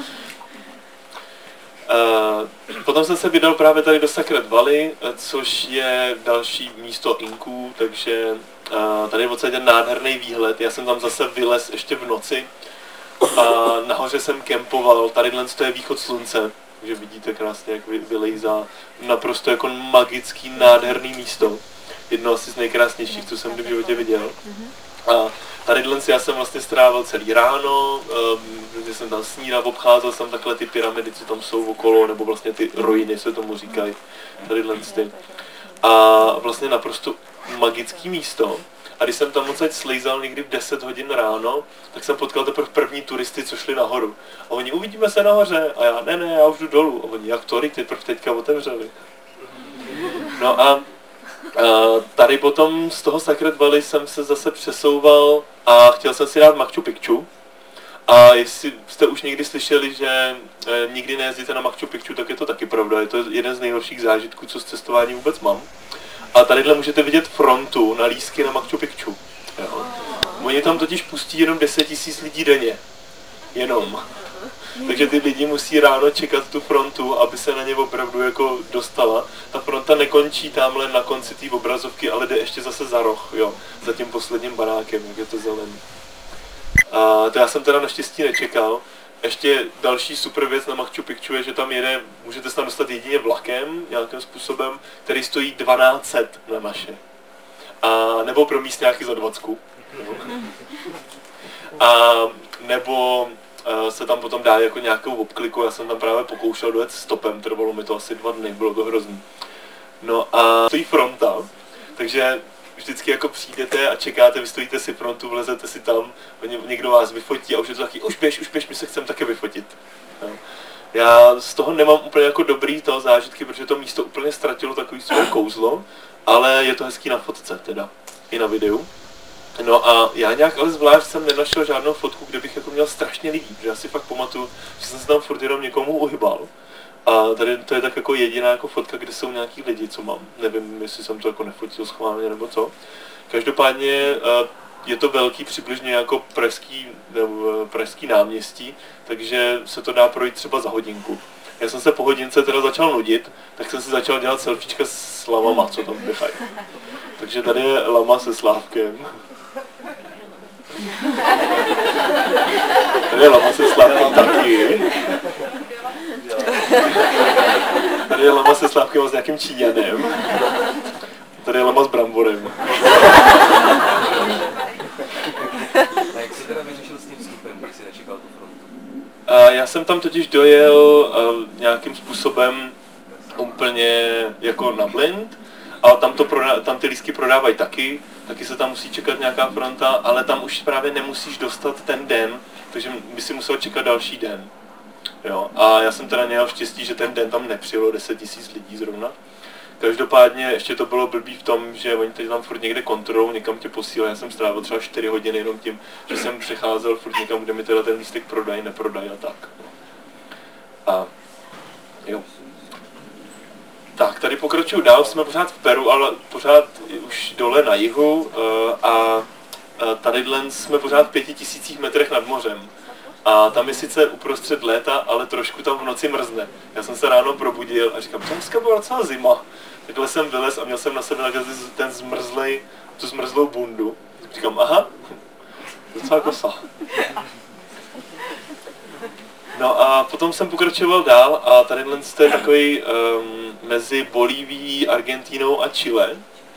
Potom jsem se vydal právě tady do Sacred Valley, což je další místo Inků, takže tady je odsaď nádherný výhled. Já jsem tam zase vylez ještě v noci a nahoře jsem kempoval, tadyhle to je východ slunce, takže vidíte krásně, jak vylejzá, naprosto jako magický, nádherný místo. Jedno asi z nejkrásnějších, co jsem kdy v životě viděl. A tadyhle já jsem vlastně strávil celý ráno, když jsem tam snídal, obcházel jsem takhle ty pyramidy, co tam jsou okolo, nebo vlastně ty ruiny se tomu říkají, tadyhle ty. A vlastně naprosto magický místo. A když jsem tam odsaď slejzal někdy v 10 hodin ráno, tak jsem potkal teprve první turisty, co šli nahoru. A oni, uvidíme se nahoře. A já, ne, já už jdu dolů. A oni, jak to, teprve teďka otevřeli. No a tady potom z toho Sacred Valley jsem se zase přesouval a chtěl jsem si dát Machu Picchu. A jestli jste už někdy slyšeli, že nikdy nejezdíte na Machu Picchu, tak je to taky pravda. Je to jeden z nejhorších zážitků, co z cestování vůbec mám. A tadyhle můžete vidět frontu na lístky na Machu Picchu. Jo. Oni tam totiž pustí jenom 10 000 lidí denně. Jenom. Takže ty lidi musí ráno čekat tu frontu, aby se na ně opravdu jako dostala. Ta fronta nekončí tamhle na konci té obrazovky, ale jde ještě zase za roh, jo, za tím posledním barákem, jak je to zelený. A to já jsem teda naštěstí nečekal. Ještě další super věc na Machu Picchu je, že tam jede, můžete se tam dostat jedině vlakem, nějakým způsobem, který stojí 1200 na naše. A nebo pro místňáky za 20. A nebo se tam potom dá jako nějakou obkliku, já jsem tam právě pokoušel dojet stopem, trvalo mi to asi 2 dny, bylo to hrozný. No a stojí fronta, takže vždycky jako přijdete a čekáte, vystojíte si frontu, vlezete si tam, někdo vás vyfotí a už je to taky, už běž, my se chceme také vyfotit. No. Já z toho nemám úplně jako dobrý toho zážitky, protože to místo úplně ztratilo takový své kouzlo, ale je to hezký na fotce teda, i na videu. No a já nějak ale zvlášť jsem nenašel žádnou fotku, kde bych jako měl strašně lidí, protože já si fakt pamatuju, že jsem se tam furt jenom někomu uhybal. A tady to je tak jako jediná jako fotka, kde jsou nějaký lidi, co mám. Nevím, jestli jsem to jako nefotil schválně nebo co. Každopádně je to velký přibližně jako pražský náměstí, takže se to dá projít třeba za hodinku. Já jsem se po hodince teda začal nudit, tak jsem si začal dělat selfiečka s lamama, co tam běhají. Takže tady je lama se Slávkem. Tady je lama se Slávkem taky. Tady je lama se Slávkem s nějakým Číňanem. Tady je lama s bramborem. A jak jsi teda vyřešil s tím vstupem, když jsi nečekal tu frontu? Já jsem tam totiž dojel nějakým způsobem úplně jako na blind. A tam ty lístky prodávají taky se tam musí čekat nějaká fronta, ale tam už právě nemusíš dostat ten den, takže by si musel čekat další den. Jo, a já jsem teda měl štěstí, že ten den tam nepřijelo 10 000 lidí zrovna. Každopádně ještě to bylo blbý v tom, že oni teď tam furt někde kontrolují, někam tě posílají. Já jsem strávil třeba 4 hodiny jenom tím, že jsem přecházel furt někam, kde mi teda ten lístek prodají, neprodají a tak. A jo. Tak, tady pokračuju dál, jsme pořád v Peru, ale pořád už dole na jihu a tadyhle jsme pořád v 5000 metrech nad mořem. A tam je sice uprostřed léta, ale trošku tam v noci mrzne. Já jsem se ráno probudil a říkám, že dneska byla docela zima. Takhle jsem vylez a měl jsem na sebe tu zmrzlou bundu. Říkám, aha, Docela kosa. No a potom jsem pokračoval dál a tadyhle je takový mezi Bolívií, Argentínou a Chile.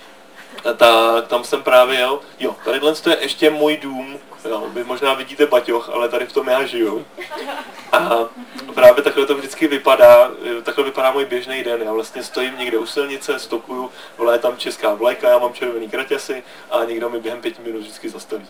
Tak tam jsem právě jel. Jo, tadyhle je ještě můj dům. Jo, vy možná vidíte baťoch, ale tady v tom já žiju. A právě takhle to vždycky vypadá, takhle vypadá můj běžný den. Já vlastně stojím někde u silnice, stopuju, vole, je tam česká vlajka, já mám červený kraťasy a někdo mi během 5 minut vždycky zastaví.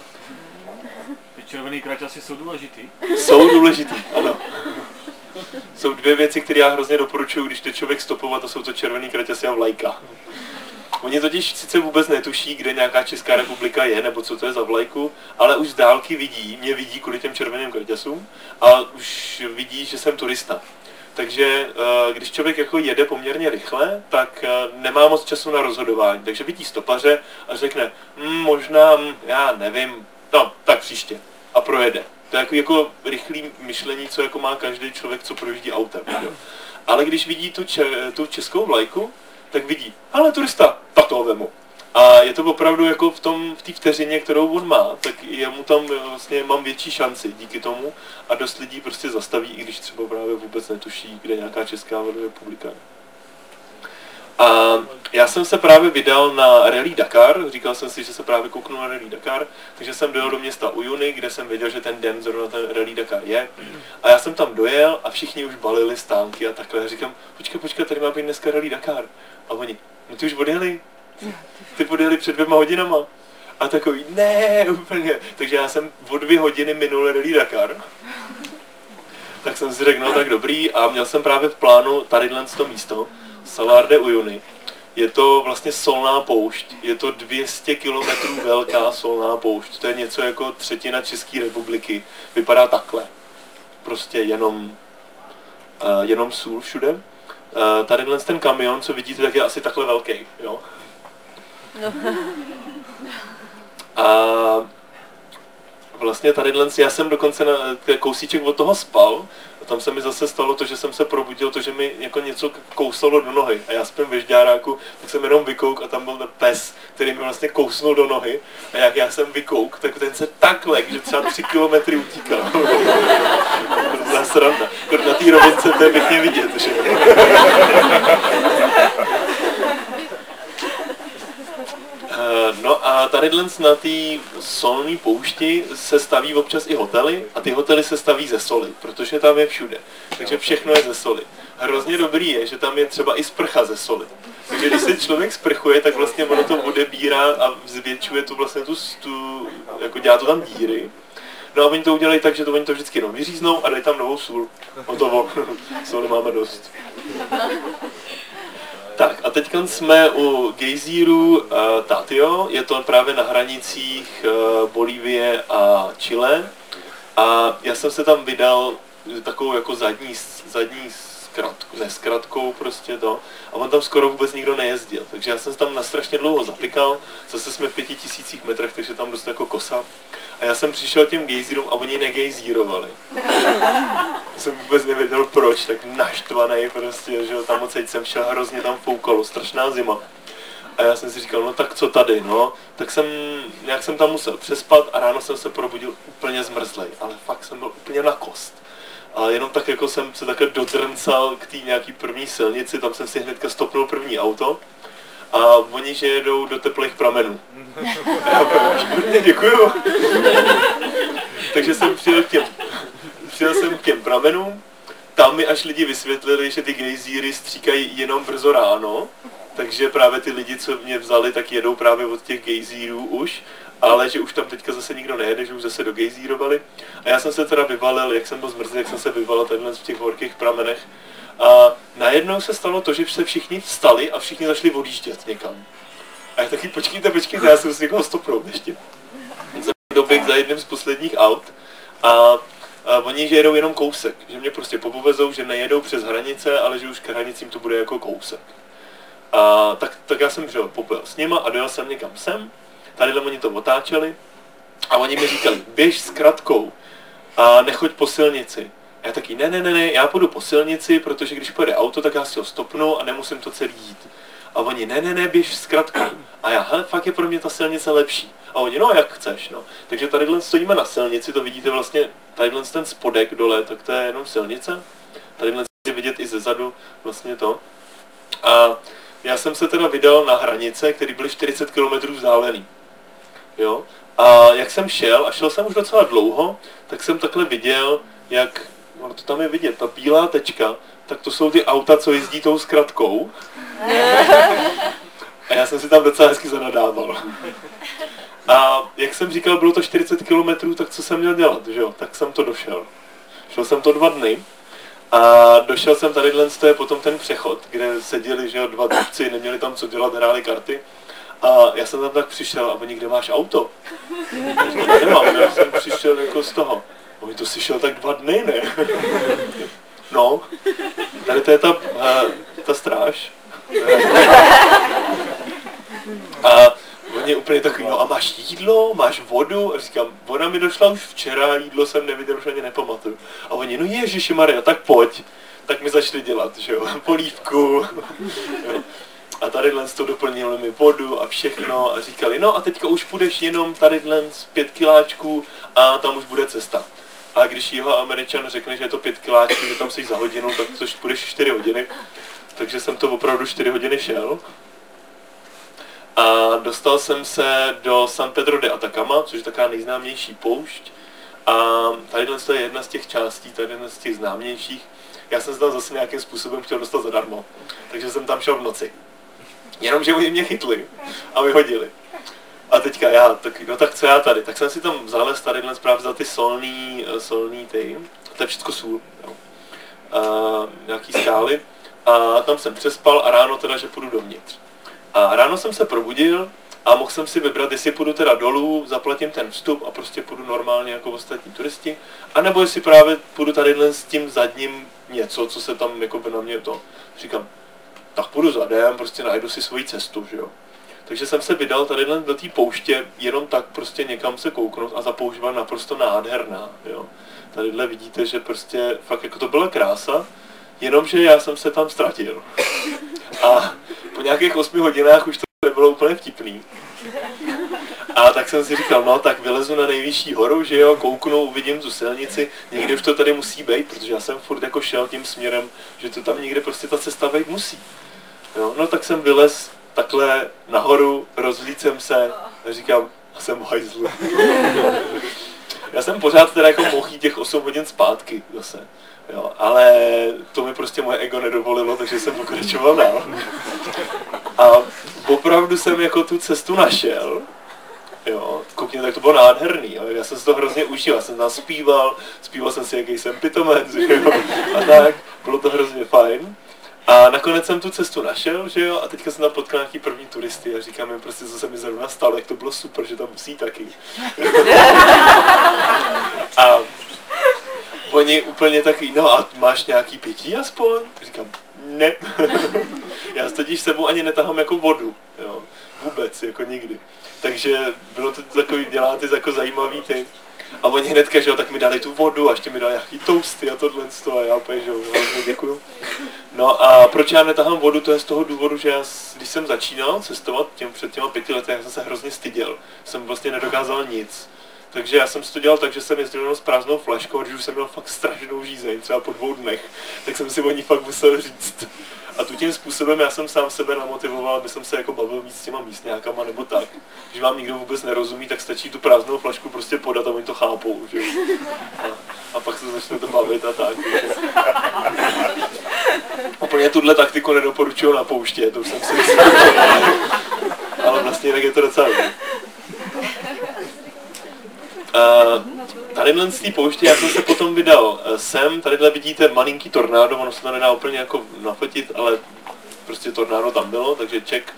Ty červený kraťasy jsou důležitý? Jsou důležitý, ano. Jsou dvě věci, které já hrozně doporučuji, když jde člověk stopovat, to jsou to červený kraťasy a vlajka. Oni totiž sice vůbec netuší, kde nějaká Česká republika je, nebo co to je za vlajku, ale už z dálky mě vidí kvůli těm červeným kraťasům a už vidí, že jsem turista. Takže když člověk jako jede poměrně rychle, tak nemá moc času na rozhodování. Takže vidí stopaře a řekne, možná, já nevím, no, tak příště. A projede. To je jako rychlý myšlení, co jako má každý člověk, co projíždí autem. Jo. Ale když vidí tu českou vlajku, tak vidí, ale turista, tak toho vemu. A je to opravdu jako v té vteřině, kterou on má, tak jemu tam vlastně mám větší šanci díky tomu a dost lidí prostě zastaví, i když třeba právě vůbec netuší, kde nějaká Česká republika. A já jsem se právě vydal na Rally Dakar, říkal jsem si, že se právě kouknu na Rally Dakar, takže jsem dojel do města Uyuni, kde jsem věděl, že ten den zrovna ten Rally Dakar je. A já jsem tam dojel a všichni už balili stánky a takhle. Já říkám, počkej, tady má být dneska Rally Dakar. A oni, no ty už odjeli? Ty odjeli před 2 hodinama. A takový, ne, úplně. Takže já jsem o 2 hodiny minul Rally Dakar. Tak jsem si řekl, no tak dobrý a měl jsem právě v plánu tadyhle to místo, Salar de Uyuni. Je to vlastně solná poušť, je to 200 km velká solná poušť, to je něco jako 1/3 České republiky, vypadá takhle, prostě jenom sůl všude. Tadyhle ten kamion, co vidíte, tak je asi takhle velký, jo. A vlastně tadyhle, já jsem dokonce na kousíček od toho spal, a tam se mi zase stalo to, že jsem se probudil, to, že mi jako něco kousalo do nohy. A já spím ve žďáráku, tak jsem jenom vykouk a tam byl ten pes, který mi vlastně kousnul do nohy. A jak já jsem vykouk, tak ten se tak lek, že třeba 3 kilometry utíkal. To byla sranda. Na té rovince to je pěkně vidět, že? No a tadyhle na té solné poušti se staví občas i hotely a ty hotely se staví ze soli, protože tam je všude. Takže všechno je ze soli. Hrozně dobrý je, že tam je třeba i sprcha ze soli. Takže když se člověk sprchuje, tak vlastně ono to odebírá a zvětšuje tu vlastně tu jako dělá to tam díry. No a oni to udělají tak, že oni to vždycky jenom vyříznou a dají tam novou sůl. Hotovo. Soli máme dost. Tak a teď jsme u gejzíru Tatio, je to právě na hranicích Bolívie a Chile a já jsem se tam vydal takovou jako zadní zkratkou prostě to a on tam skoro vůbec nikdo nejezdil, takže já jsem se tam na strašně dlouho zapikal, zase jsme v 5000 metrech, takže tam dost jako kosa a já jsem přišel těm gejzírům a oni negejzírovali. Jsem vůbec nevěděl proč, tak naštvaný prostě, že tam odsaď jsem šel, hrozně tam foukalo, strašná zima. A já jsem si říkal, no tak co tady, no, tak nějak jsem tam musel přespat a ráno jsem se probudil úplně zmrzlej, ale fakt jsem byl úplně na kost. A jenom tak jako jsem se takhle dodrncal k té nějaký první silnici, tam jsem si hnedka stopnul první auto a oni, že jedou do teplých pramenů. Já výborně, děkuju. Takže jsem přijel jsem k těm pramenům, tam mi až lidi vysvětlili, že ty gejzíry stříkají jenom brzo ráno, takže právě ty lidi, co mě vzali, tak jedou právě od těch gejzírů už, ale že už tam teďka zase nikdo nejede, že už zase dogejzírovali. A já jsem se teda vyvalil, jak jsem byl zmrzlý, jak jsem se vyvalil tadyhle v těch horkých pramenech. A najednou se stalo to, že se všichni vstali a všichni začali odjíždět někam. A já taky počkejte, já jsem si někoho stopnout ještě. Jsem doběh za jedním z posledních aut a oni, že jedou jenom kousek, že mě prostě popovezou, že nejedou přes hranice, ale že už k hranicím to bude jako kousek. A tak já jsem popojel s nima a dojel jsem někam sem, tadyhle oni to otáčeli a oni mi říkali, běž s kratkou a nechoď po silnici. A já taky, ne, já půjdu po silnici, protože když pojede auto, tak já si ho stopnu a nemusím to celý jít. A oni, ne, běž zkratkou. A já, hele, fakt je pro mě ta silnice lepší. A oni, no jak chceš, no. Takže tadyhle stojíme na silnici, to vidíte vlastně, tadyhle ten spodek dole, tak to je jenom silnice. Tadyhle je vidět i zezadu vlastně to. A já jsem se teda vydal na hranice, které byly 40 km vzdálený. Jo? A jak jsem šel, a šel jsem už docela dlouho, tak jsem takhle viděl, jak, no to tam je vidět, ta bílá tečka, tak to jsou ty auta, co jezdí tou zkratkou. A já jsem si tam docela hezky zanadával. A jak jsem říkal, bylo to 40 km, tak co jsem měl dělat, že jo? Tak jsem to došel. Šel jsem to 2 dny a došel jsem tadyhle, to je potom ten přechod, kde seděli, že jo, 2 drobci, neměli tam co dělat, hráli karty. A já jsem tam tak přišel a oni, kde máš auto? Já nemám, já jsem přišel jako z toho. Oni to si šel tak 2 dny, ne? No, tady to je ta stráž. A oni úplně takový, no a máš jídlo, máš vodu? A říkám, voda mi došla už včera, jídlo jsem neviděl, už ani nepamatuju. A oni, no ježišimarja, tak pojď. Tak mi začali dělat, že jo, polívku. Jo. A tadyhle to doplnili mi vodu a všechno a říkali, no a teďka už půjdeš jenom tadyhle 5 kiláčků a tam už bude cesta. A když jeho Američan řekne, že je to 5 kiláčků, že tam jsi za hodinu, tak což půjdeš 4 hodiny. Takže jsem to opravdu 4 hodiny šel. A dostal jsem se do San Pedro de Atacama, což je taková nejznámější poušť. A tadyhle je jedna z těch částí, tadyhle z těch známějších. Já jsem se tam zase nějakým způsobem chtěl dostat zadarmo, takže jsem tam šel v noci. Jenomže oni mě chytli a vyhodili. A teďka já, tak co já tady? Tak jsem si tam zalez tadyhle právě za ty solný to je všechno sůl, jo. Nějaký skály. A tam jsem přespal a ráno teda, že půjdu dovnitř. A ráno jsem se probudil a mohl jsem si vybrat, jestli půjdu teda dolů, zaplatím ten vstup a prostě půjdu normálně jako ostatní turisti, anebo jestli právě půjdu tadyhle s tím zadním něco, co se tam jako by na mě to. Říkám, tak půjdu zadem, prostě najdu si svoji cestu, že jo. Takže jsem se vydal tadyhle do té pouště, jenom tak prostě někam se kouknout a ta poušť byla naprosto nádherná, jo. Tadyhle vidíte, že prostě fakt jako to byla krása, jenomže já jsem se tam ztratil. A po nějakých 8 hodinách už to nebylo úplně vtipný. A tak jsem si říkal, no tak vylezu na nejvyšší horu, že jo, kouknu, uvidím tu silnici, někde už to tady musí být, protože já jsem furt jako šel tím směrem, že to tam někde prostě ta cesta být musí. Jo, no tak jsem vylez takhle nahoru, rozhlídl jsem se a říkám, a jsem hajzlu. Já jsem pořád teda jako mohl jít těch 8 hodin zpátky zase. Jo, ale to mi prostě moje ego nedovolilo, takže jsem pokračoval dál. A opravdu jsem jako tu cestu našel. Jo, koukněte, tak to bylo nádherný, jo. Já jsem si to hrozně užil, já jsem tam zpíval jsem si, jaký jsem pitomec, že jo, a tak, bylo to hrozně fajn. A nakonec jsem tu cestu našel, že jo, a teďka jsem tam potkal nějaký první turisty a říkám jim prostě, co se mi zrovna stalo, jak to bylo super, že tam musí taky. A oni úplně taky, no a máš nějaký pití aspoň? Říkám, ne. Já totiž sebou ani netahám jako vodu, jo, vůbec, jako nikdy. Takže bylo to takový, dělá ty jako zajímavý ty. A oni hnedka, že jo, tak mi dali tu vodu a ještě mi dali nějaký toasty a tohle a já úplně, že jo, děkuju. No a proč já netahám vodu, to je z toho důvodu, že já, když jsem začínal cestovat před těma 5 lety, já jsem se hrozně styděl. Jsem vlastně nedokázal nic. Takže já jsem si to dělal tak, že jsem jezdil jenom s prázdnou flaškou, když už jsem měl fakt strašnou žízeň, třeba po 2 dnech, tak jsem si o ní fakt musel říct. A tu tím způsobem já jsem sám sebe namotivoval, aby jsem se jako bavil víc s těma místňákama nebo tak. Když vám nikdo vůbec nerozumí, tak stačí tu prázdnou flašku prostě podat a oni to chápou, že? A pak se začne to bavit a tak. Úplně tuhle taktiku nedoporučuju na pouště, to už jsem si myslel. Ale vlastně jinak je to docela dobré. Tadyhle z té pouště já jsem se potom vydal sem, tadyhle vidíte malinký tornádo, ono se to nedá úplně jako nafotit, ale prostě tornádo tam bylo, takže check.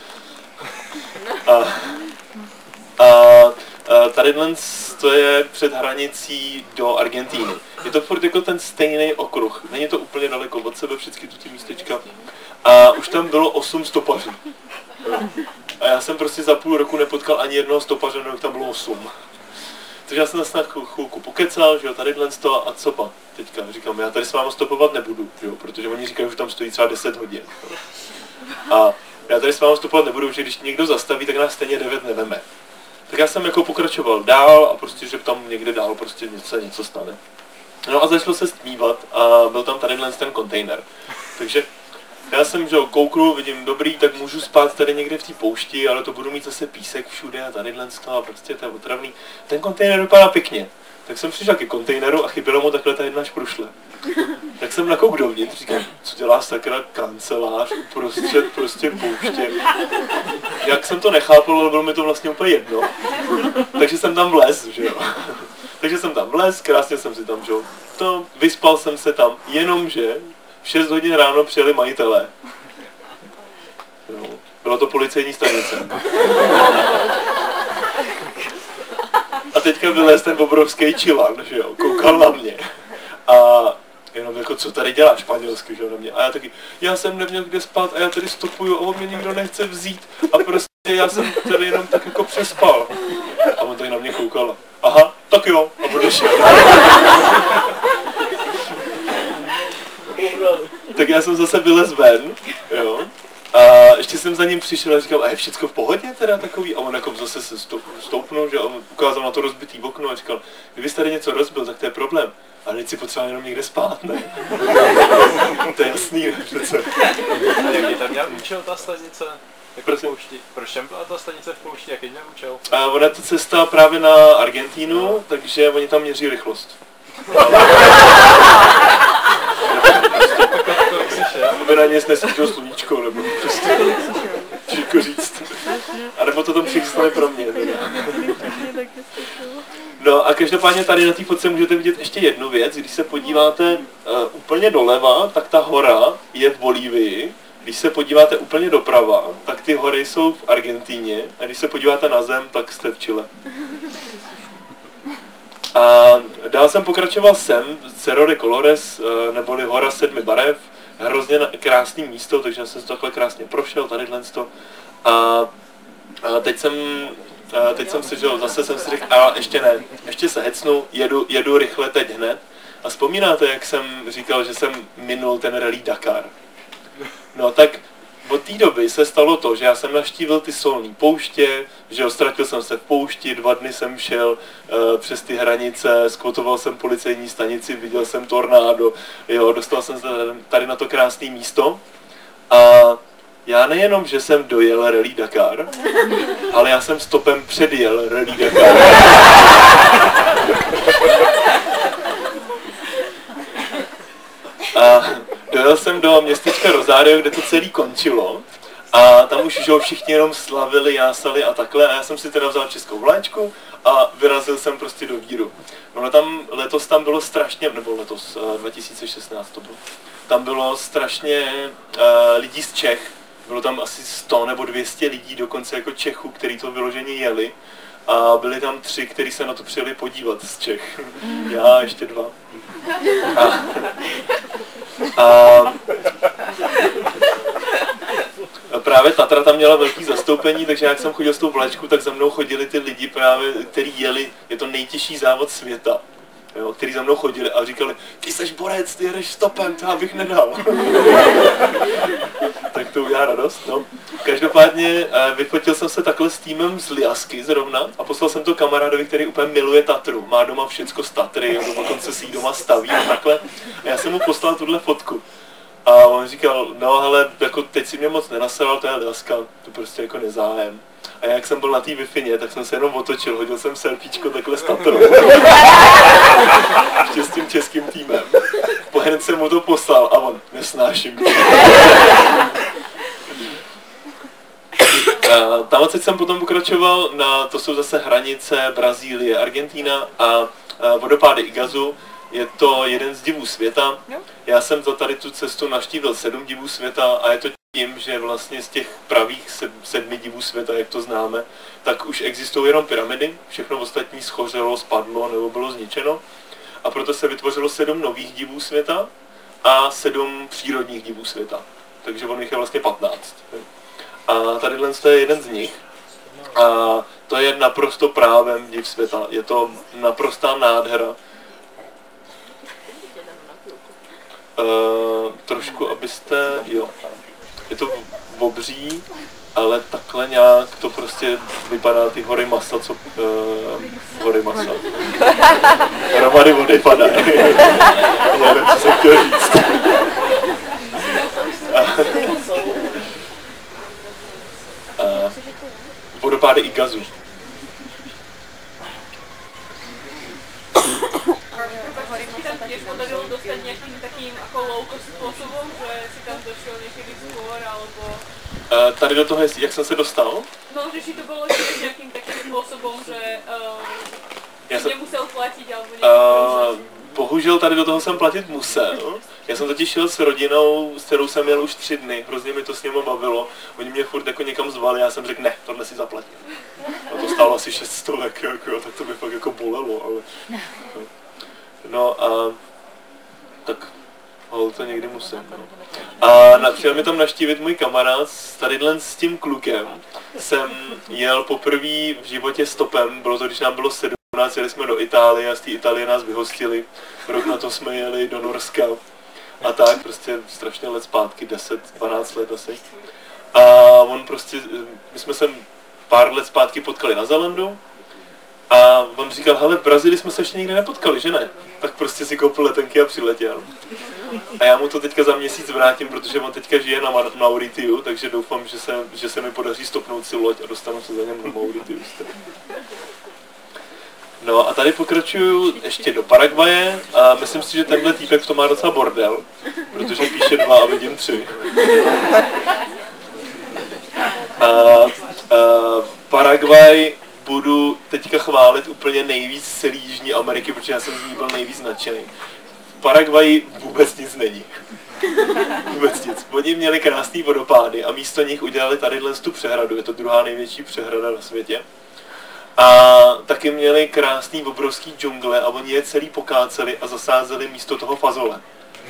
Tadyhle to je před hranicí do Argentíny. Je to furt jako ten stejný okruh, není to úplně daleko od sebe, všechny tu ty místečka. A už tam bylo 8 stopařů. A já jsem prostě za půl roku nepotkal ani jednoho stopaře, nebo tam bylo 8. Takže já jsem zase na chvilku pokecal, že jo, tadyhle to a co pak teďka, říkám, já tady s vámi stopovat nebudu, že jo, protože oni říkají, že tam stojí třeba 10 hodin. A já tady s vámi vstupovat nebudu, že když někdo zastaví, tak nás stejně 9 neveme. Tak já jsem jako pokračoval dál a prostě, že tam někde dál prostě něco stane. No a začalo se stmívat a byl tam tady ten kontejner. Takže já jsem, že kouknu, vidím dobrý, tak můžu spát tady někde v té poušti, ale to budu mít zase písek všude a tady a prostě to je otravný. Ten kontejner vypadá pěkně. Tak jsem přišel ke kontejneru a chybělo mu takhle ta jedna šprušle. Tak jsem nakouk dovnitř, říkám, co dělá sakra kancelář uprostřed prostě pouště. Jak jsem to nechápal, ale bylo mi to vlastně úplně jedno. Takže jsem tam vlez, že jo. Takže jsem tam vlez, krásně jsem si tam, že jo. To, vyspal jsem se tam, jenomže v 6 hodin ráno přijeli majitelé. Jo. Byla to policejní stanice. A teďka vylez ten obrovský čilan, že jo, koukal na mě. A jenom jako, co tady dělá španělsky, že jo, na mě. A já taky, já jsem neměl kde spát a já tady stopuju a on mě nikdo nechce vzít. A prostě já jsem tady jenom tak jako přespal. A on tady na mě koukal. Aha, tak jo, a odešel. Tak já jsem zase vylez ven, jo. A ještě jsem za ním přišel a říkal, a je všecko v pohodě teda takový? A on jako zase se stoupnul, že on ukázal na to rozbitý okno a říkal, kdybys tady něco rozbil, tak to je problém. Ale teď si potřeba jenom někde spát, ne? To je jasný, ne? Přece. A jaký tam měl účel ta stanice? Jako v poušti? Proč tam byla ta stanice v poušti? Jaký měl účel? A ona je to cesta právě na Argentínu, takže oni tam měří rychlost. Aby na ně nesvítilo sluníčko, nebo prostě těžko říct. A nebo to tam přistane pro mě. No a každopádně tady na té fotce můžete vidět ještě jednu věc. Když se podíváte úplně doleva, tak ta hora je v Bolívii. Když se podíváte úplně doprava, tak ty hory jsou v Argentíně. A když se podíváte na zem, tak jste v Chile. A dál jsem pokračoval sem, Cerro de Colores, neboli hora 7 barev. Hrozně krásný místo, takže jsem to takhle krásně prošel, tadyhle to. A teď jsem si, že zase jsem si řekl, a ještě ne, ještě se hecnu, jedu rychle teď hned. A vzpomínáte, jak jsem říkal, že jsem minul ten Rallye Dakar? No tak od té doby se stalo to, že já jsem navštívil ty solné pouště, že jo, ztratil jsem se v poušti, 2 dny jsem šel přes ty hranice, skvotoval jsem policejní stanici, viděl jsem tornádo, jo, dostal jsem se tady na to krásné místo. A já nejenom, že jsem dojel Rallye Dakar, ale já jsem stopem předjel Rallye Dakar. A dojel jsem do městečka Rosario, kde to celé končilo. A tam už že všichni jenom slavili, jásali a takhle. A já jsem si teda vzal českou vlaječku a vyrazil jsem prostě do víru. No tam letos tam bylo strašně, nebo letos 2016 to bylo. Tam bylo strašně lidí z Čech. Bylo tam asi 100 nebo 200 lidí, dokonce jako Čechů, kteří to vyloženě jeli. A byli tam 3, kteří se na to přijeli podívat z Čech. Já a ještě 2. A právě Tatra tam měla velký zastoupení, takže jak jsem chodil s tou vlačkou, tak za mnou chodili ty lidi právě, kteří jeli, je to nejtěžší závod světa, jo, kteří za mnou chodili a říkali, ty seš borec, ty jedeš stopem, to já bych nedal. Tak to udělá radost, no. Každopádně vyfotil jsem se takhle s týmem z Liasky zrovna a poslal jsem to kamarádovi, který úplně miluje Tatru. Má doma všecko z Tatry, dokonce si ji doma staví a takhle. A já jsem mu poslal tuhle fotku. A on říkal, no hele, jako teď si mě moc nenasral, to je Liaska, to prostě jako nezájem. A jak jsem byl na té Wi-Fi, tak jsem se jenom otočil, hodil jsem selfiečko takhle s Tatrou. Ještě s tím českým týmem. Hned jsem mu to poslal a on, nesnáším. Tam teď jsem potom pokračoval to jsou zase hranice Brazílie, Argentína a vodopády Iguazu. Je to jeden z divů světa. Já jsem za tady tu cestu navštívil 7 divů světa a je to tím, že vlastně z těch pravých 7 divů světa, jak to známe, tak už existují jenom pyramidy, všechno ostatní schořelo, spadlo nebo bylo zničeno. A proto se vytvořilo 7 nových divů světa a 7 přírodních divů světa. Takže on jich je vlastně 15. A tadyhle je jeden z nich. A to je naprosto právem div světa. Je to naprostá nádhera. Trošku, abyste, jo. Je to obří, ale takhle nějak to prostě vypadá ty hory masa, co... hory masa. Hromady vody padají. Nevím, co jsem chtěl říct. Vodopády i gazu. Tiež podarilo dostať nejakým takým ako low-cost spôsobom, že si tam došiel niekedy skôr, alebo... Tady do toho, jak jsem se dostal? No, že či to bolo tiež nejakým takým spôsobom, že si nemusel platiť, alebo nejakým Bohužel tady do toho jsem platit musel. Já jsem totiž šel s rodinou, s kterou jsem jel už 3 dny, hrozně mi to s nimi bavilo. Oni mě furt jako někam zvali, já jsem řekl, ne, tohle si zaplatím. A to stálo asi 600, jako, tak to by fakt jako bolelo, ale... No a... tak... to někdy musím. No. A chtěl mi tam navštívit můj kamarád, tadyhle s tím klukem jsem jel poprvé v životě stopem, bylo to, když nám bylo 17, jeli jsme do Itálie a z té Itálie nás vyhostili, rok na to jsme jeli do Norska a tak, prostě strašně let zpátky, 10-12 let asi. A on prostě, my jsme se pár let zpátky potkali na Zelandu a on říkal, hele, v Brazílii jsme se ještě nikdy nepotkali, že ne? Tak prostě si koupil letenky a přiletěl. A já mu to teďka za měsíc vrátím, protože on teďka žije na Mauritiu, takže doufám, že se mi podaří stopnout si loď a dostanu se za něm na Mauritiu. No a tady pokračuju ještě do Paraguaje a myslím si, že tenhle týpek v tom má docela bordel, protože píše 2 a vidím 3. Paraguay budu teďka chválit úplně nejvíc z celé Jižní Ameriky, protože já jsem z ní byl nejvíc nadšený. V Paraguaji vůbec nic není. Vůbec nic. Oni měli krásný vodopády a místo nich udělali tadyhle tu přehradu, je to druhá největší přehrada na světě. A taky měli krásný obrovský džungle a oni je celý pokáceli a zasázeli místo toho fazole.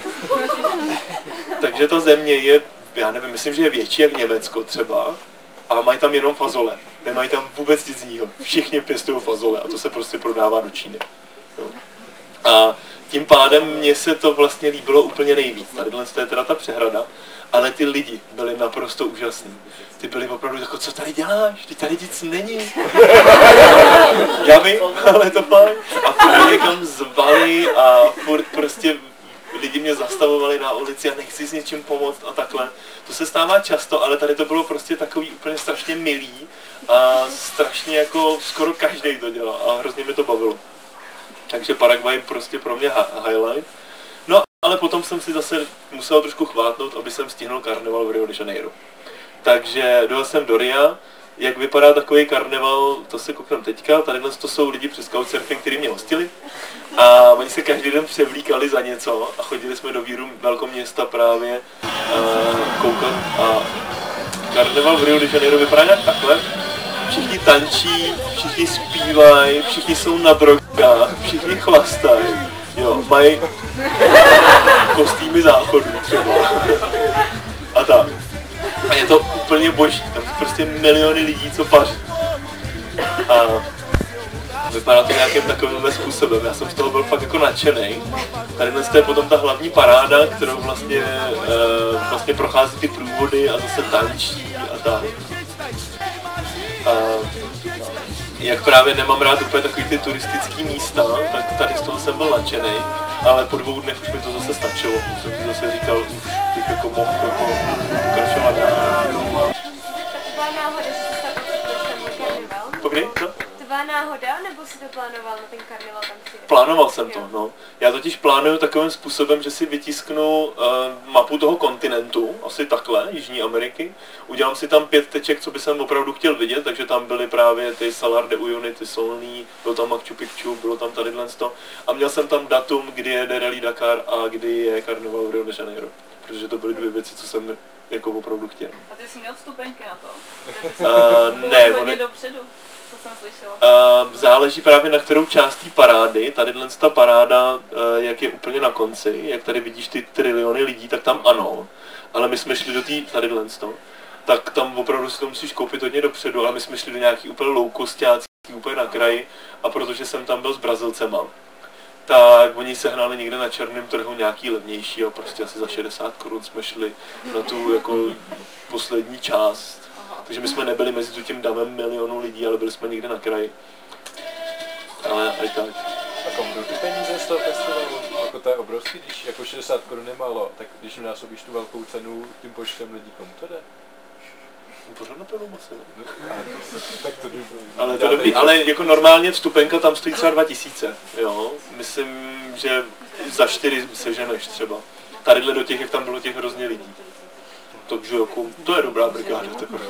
Takže ta země je, já nevím, myslím, že je větší jak Německo třeba, a mají tam jenom fazole. Nemají tam vůbec nic jiného. Všichni pěstují fazole a to se prostě prodává do Číny. Jo. A tím pádem mně se to vlastně líbilo úplně nejvíc. Tadyhle je teda ta přehrada, ale ty lidi byli naprosto úžasní. Ty byli opravdu jako, co tady děláš? Ty tady nic není. Já vím, ale to fakt. A furt mě někam zvali a furt prostě lidi mě zastavovali na ulici a nechci s něčím pomoct a takhle. To se stává často, ale tady to bylo prostě takový úplně strašně milý a strašně jako skoro každý to dělal a hrozně mi to bavilo. Takže Paraguay prostě pro mě highlight. No ale potom jsem si zase musel trošku chvátnout, aby jsem stihnul karneval v Rio de Janeiro. Takže dojel jsem do Ria. Jak vypadá takový karneval, to se kouknem teďka. Tady to jsou lidi přes Couchsurfing, kteří mě hostili. A oni se každý den převlíkali za něco a chodili jsme do velkoměsta právě koukat. A karneval v Rio de Janeiro vypadá nějak takhle. Všichni tančí, všichni zpívají, všichni jsou na drogách, všichni chlastají. Jo, mají kostýmy záchodů třeba. A tak. A je to úplně boží, tam jsou prostě miliony lidí, co paří. A vypadá to nějakým takovým způsobem, já jsem z toho byl fakt jako nadšenej. Tady dnes je potom ta hlavní paráda, kterou vlastně prochází ty průvody a zase tančí a tak. A jak právě nemám rád úplně takový ty turistický místa, tak tady z toho jsem byl nadšenej, ale po 2 dnech už mi to zase stačilo. Jsem si zase říkal, už bych jako mohl pokračovat dál. To byla náhoda, že jsi tam ten karneval? Pokdy? No? To byla náhoda, nebo jsi to plánoval na ten karneval tam přijet? Plánoval jsem to, no. Já totiž plánuju takovým způsobem, že si vytisknu mapu toho kontinentu, asi takhle, Jižní Ameriky. Udělám si tam 5 teček, co by jsem opravdu chtěl vidět, takže tam byly právě ty Salar de Uyuni, ty Solný, byl tam Machu Picchu, bylo tam tadyhle to. A měl jsem tam datum, kdy je Rally Dakar a kdy je karneval v Rio de Janeiro. Protože to byly 2 věci, co jsem jako opravdu chtěl. A ty jsi měl vstupenky na to? Ne, hodně dopředu. Jsem slyšela. Záleží právě na kterou část té parády. Tadyhle ta paráda, jak je úplně na konci, jak tady vidíš ty triliony lidí, tak tam ano. Ale my jsme šli do té tadyhle tak tam opravdu si to musíš koupit hodně dopředu, ale my jsme šli do nějaký úplně low costácký, úplně na kraji. A protože jsem tam byl s Brazilcema, tak oni sehnali někde na černém trhu nějaký levnější a prostě asi za 60 korun jsme šli na tu jako poslední část. Takže my jsme nebyli mezi tím davem milionu lidí, ale byli jsme někde na kraji. Ale i tak. A komu jdou ty peníze z toho festivalu? Jako to je obrovský, když jako 60 korun je málo, tak když násobíš tu velkou cenu tím počtem lidí, komu to jde? Pořád na pivo asi. Tak to jde. Ale to dobrý, ale jako normálně vstupenka tam stojí třeba 2000, jo. Myslím, že za 4 seženeš třeba. Tadyhle do těch, jak tam bylo těch hrozně lidí. Takže jako, to je dobrá brigáda, takové.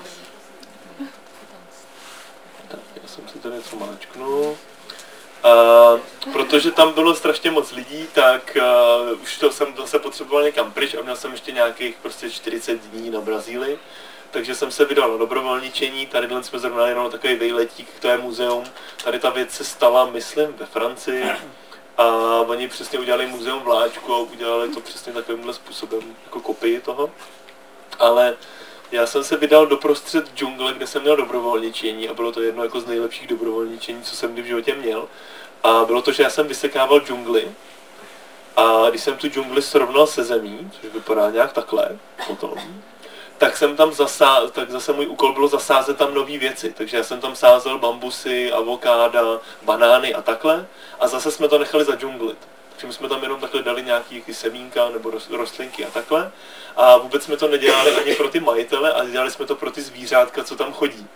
Tak, já jsem si tady něco máčknul. Protože tam bylo strašně moc lidí, tak už to jsem zase potřeboval někam pryč a měl jsem ještě nějakých prostě 40 dní na Brazílii. Takže jsem se vydal na dobrovolničení, tady jsme zrovna jenom takový vejletík, to je muzeum. Tady ta věc se stala, myslím, ve Francii. A oni přesně udělali muzeum vláčku a udělali to přesně takovýmhle způsobem, jako kopii toho. Ale já jsem se vydal doprostřed džungle, kde jsem měl dobrovolničení a bylo to jedno jako z nejlepších dobrovolničení, co jsem kdy v životě měl. A bylo to, že já jsem vysekával džungli a když jsem tu džungli srovnal se zemí, což vypadá nějak takhle potom, tak jsem tam tak zase můj úkol bylo zasázet tam nové věci. Takže já jsem tam sázel bambusy, avokáda, banány a takhle a zase jsme to nechali zadžunglit. Takže my jsme tam jenom takhle dali nějaký semínka nebo rostlinky a takhle. A vůbec jsme to nedělali ani pro ty majitele, ale dělali jsme to pro ty zvířátka, co tam chodí.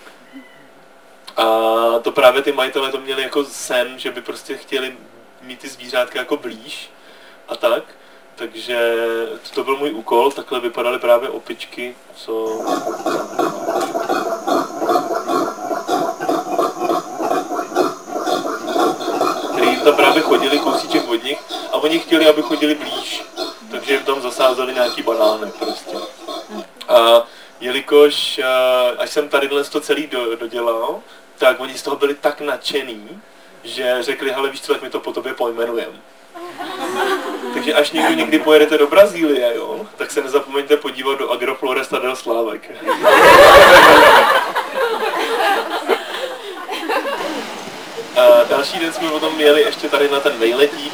A to právě ty majitele to měli jako sen, že by prostě chtěli mít ty zvířátka jako blíž a tak. Takže to byl můj úkol, takhle vypadaly právě opičky, co... Který tam právě chodili kousíček od nich a oni chtěli, aby chodili blíž. Takže jim tam zasázeli nějaký banány prostě. A jelikož, až jsem tady to celý dodělal, tak oni z toho byli tak nadšený, že řekli, hele víš co, tak my to po tobě pojmenujeme. Takže až někdy pojedete do Brazílie, jo, tak se nezapomeňte podívat do Agrofloresta del Slávek. A další den jsme potom jeli ještě tady na ten vejletík.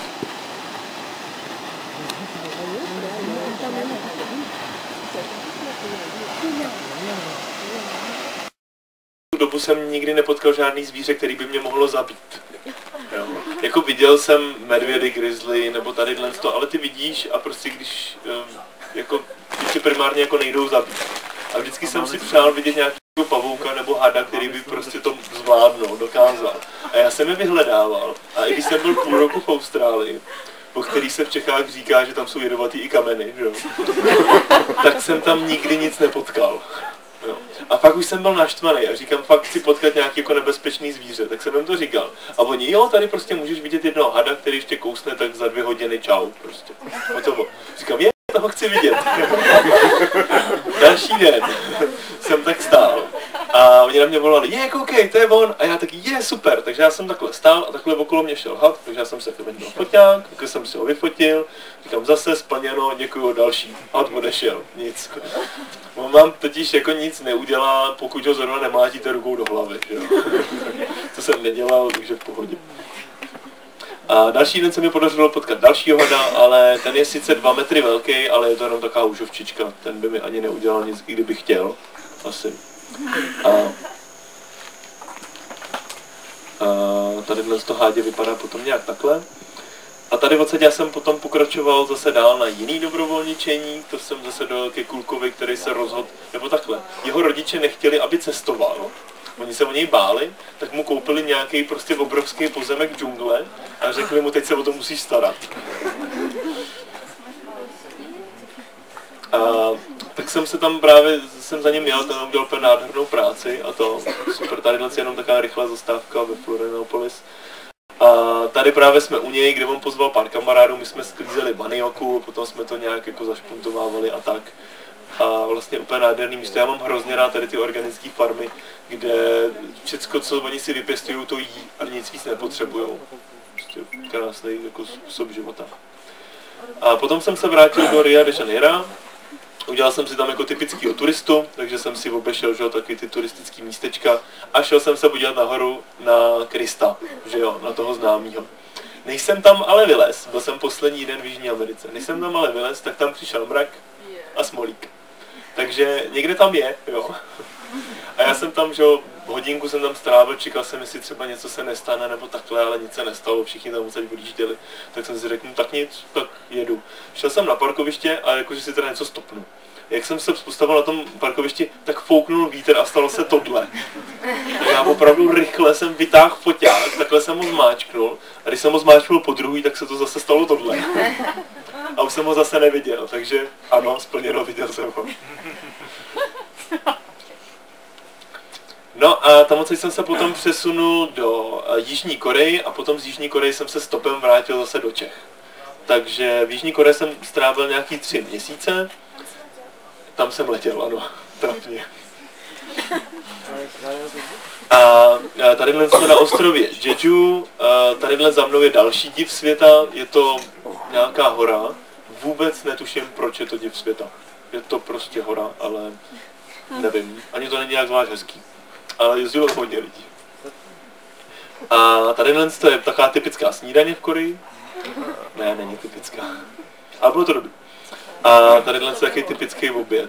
Tu dobu jsem nikdy nepotkal žádný zvíře, který by mě mohlo zabít. Jo. Jako viděl jsem medvědy, grizzly nebo tady to, ale ty vidíš a prostě když jako ty primárně jako nejdou zabít. A vždycky jsem si přál vidět nějakého pavouka nebo hada, který by prostě to zvládnul, dokázal. A já jsem je vyhledával. A i když jsem byl půl roku v Austrálii, po který se v Čechách říká, že tam jsou jedovatý i kameny, že jo? Tak jsem tam nikdy nic nepotkal. Jo. A pak už jsem byl naštvaný a říkám, fakt chci potkat nějaký jako nebezpečný zvíře, tak jsem jim to říkal. A oni, jo, tady prostě můžeš vidět jednoho hada, který ještě kousne, tak za 2 hodiny čau, prostě. Hotovo. Říkám, toho chci vidět. Další den jsem tak stál a oni na mě volali, koukej, to je on, a já taky, super, takže já jsem takhle stál a takhle okolo mě šel had, takže já jsem se vyměnil foťák, takhle jsem si ho vyfotil, říkám zase splněno, děkuju, další, had odešel, nic. On vám totiž jako nic neudělá, pokud ho zrovna nemlátíte rukou do hlavy, že jo. To jsem nedělal, takže v pohodě. A další den se mi podařilo potkat dalšího hada, ale ten je sice 2 metry velký, ale je to jenom taková užovčička. Ten by mi ani neudělal nic, i kdyby chtěl. Asi. A tady dnes to hádě vypadá potom nějak takhle. A tady odsaď já jsem potom pokračoval zase dál na jiný dobrovolničení, to jsem zase dojel ke Kulkovi, který se rozhodl, nebo takhle. Jeho rodiče nechtěli, aby cestoval. Oni se o něj báli, tak mu koupili nějaký prostě obrovský pozemek džungle a řekli mu, teď se o to musíš starat. A tak jsem se tam právě, jsem za ním jel, ten udělal úplně nádhernou práci a to super, tady je jenom taková rychlá zastávka ve Florianopolis. A tady právě jsme u něj, kde on pozval pár kamarádů, my jsme sklízeli manioku, potom jsme to nějak jako zašpuntovávali a tak. A vlastně úplně nádherný místo. Já mám hrozně rád tady ty organické farmy, kde všecko, co oni si vypěstují, to jí a nic víc nepotřebujou. Prostě krásný jako způsob života. A potom jsem se vrátil do Rio de Janeiro. Udělal jsem si tam jako typickýho turistu, takže jsem si obešel, že jo, taky ty turistický místečka a šel jsem se podívat nahoru na Krista, že jo, na toho známýho. Než jsem tam ale vylez, byl jsem poslední den v Jižní Americe, než jsem tam ale vylez, tak tam přišel mrak a smolík. Takže někde tam je, jo. A já jsem tam, že hodinku jsem tam strávil, čekal jsem, jestli třeba něco se nestane, nebo takhle, ale nic se nestalo, všichni tam museli odjížděli. Tak jsem si řekl, no tak nic, tak jedu. Šel jsem na parkoviště a jakože si teda něco stopnu. Jak jsem se postavil na tom parkovišti, tak fouknul vítr a stalo se tohle. Tak já opravdu rychle jsem vytáhl foťák, takhle jsem ho zmáčknul. A když jsem ho zmáčknul po druhý, tak se to zase stalo tohle. A už jsem ho zase neviděl, takže ano, splněno, viděl jsem ho. No a tam odsaď jsem se potom přesunul do Jižní Koreji a potom z Jižní Koreji jsem se stopem vrátil zase do Čech. Takže v Jižní Koreji jsem strávil nějaký 3 měsíce. Tam jsem letěl, ano, trapně. A tadyhle jsme na ostrově Jeju, tadyhle za mnou je další div světa, je to nějaká hora. Vůbec netuším, proč je to div světa. Je to prostě hora, ale nevím, ani to není nějak zvlášť hezký. Ale jezdilo hodně lidí. A tadyhle to je taková typická snídaně v Koreji. Ne, není typická. Ale bylo to dobrý. A tadyhle je taky typický oběd.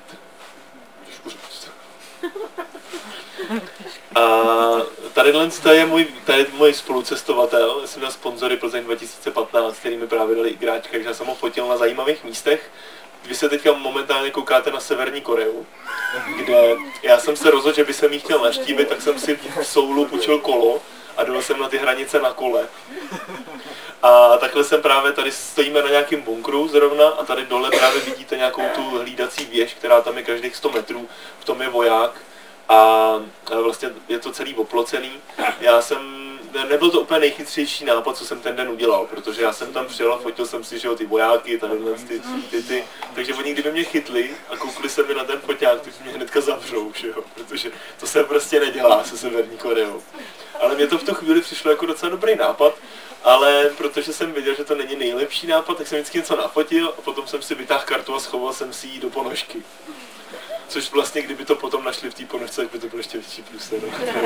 A tadyhle je můj spolucestovatel, jsem měl sponzory Plzeň 2015, který mi právě dali igráčka, takže já jsem ho fotil na zajímavých místech. Vy se teďka momentálně koukáte na Severní Koreu, kde já jsem se rozhodl, že by jsem jí chtěl naštívit, tak jsem si v Soulu půjčil kolo a dojel jsem na ty hranice na kole. A takhle jsem právě, tady stojíme na nějakém bunkru zrovna a tady dole právě vidíte nějakou tu hlídací věž, která tam je každých 100 metrů, v tom je voják a vlastně je to celý oplocený. Nebyl to úplně nejchytřejší nápad, co jsem ten den udělal, protože já jsem tam přijel a fotil jsem si, že jo, ty vojáky, ty. Takže oni kdyby mě chytli a koukli se mi na ten foťák, tak mě hnedka zavřou, že jo, protože to se prostě nedělá se Severní Koreou. Ale mě to v tu chvíli přišlo jako docela dobrý nápad, ale protože jsem viděl, že to není nejlepší nápad, tak jsem vždycky něco nafotil a potom jsem si vytáhl kartu a schoval jsem si ji do ponožky. Což vlastně, kdyby to potom našli v té ponožce, tak by to bylo ještě větší průser.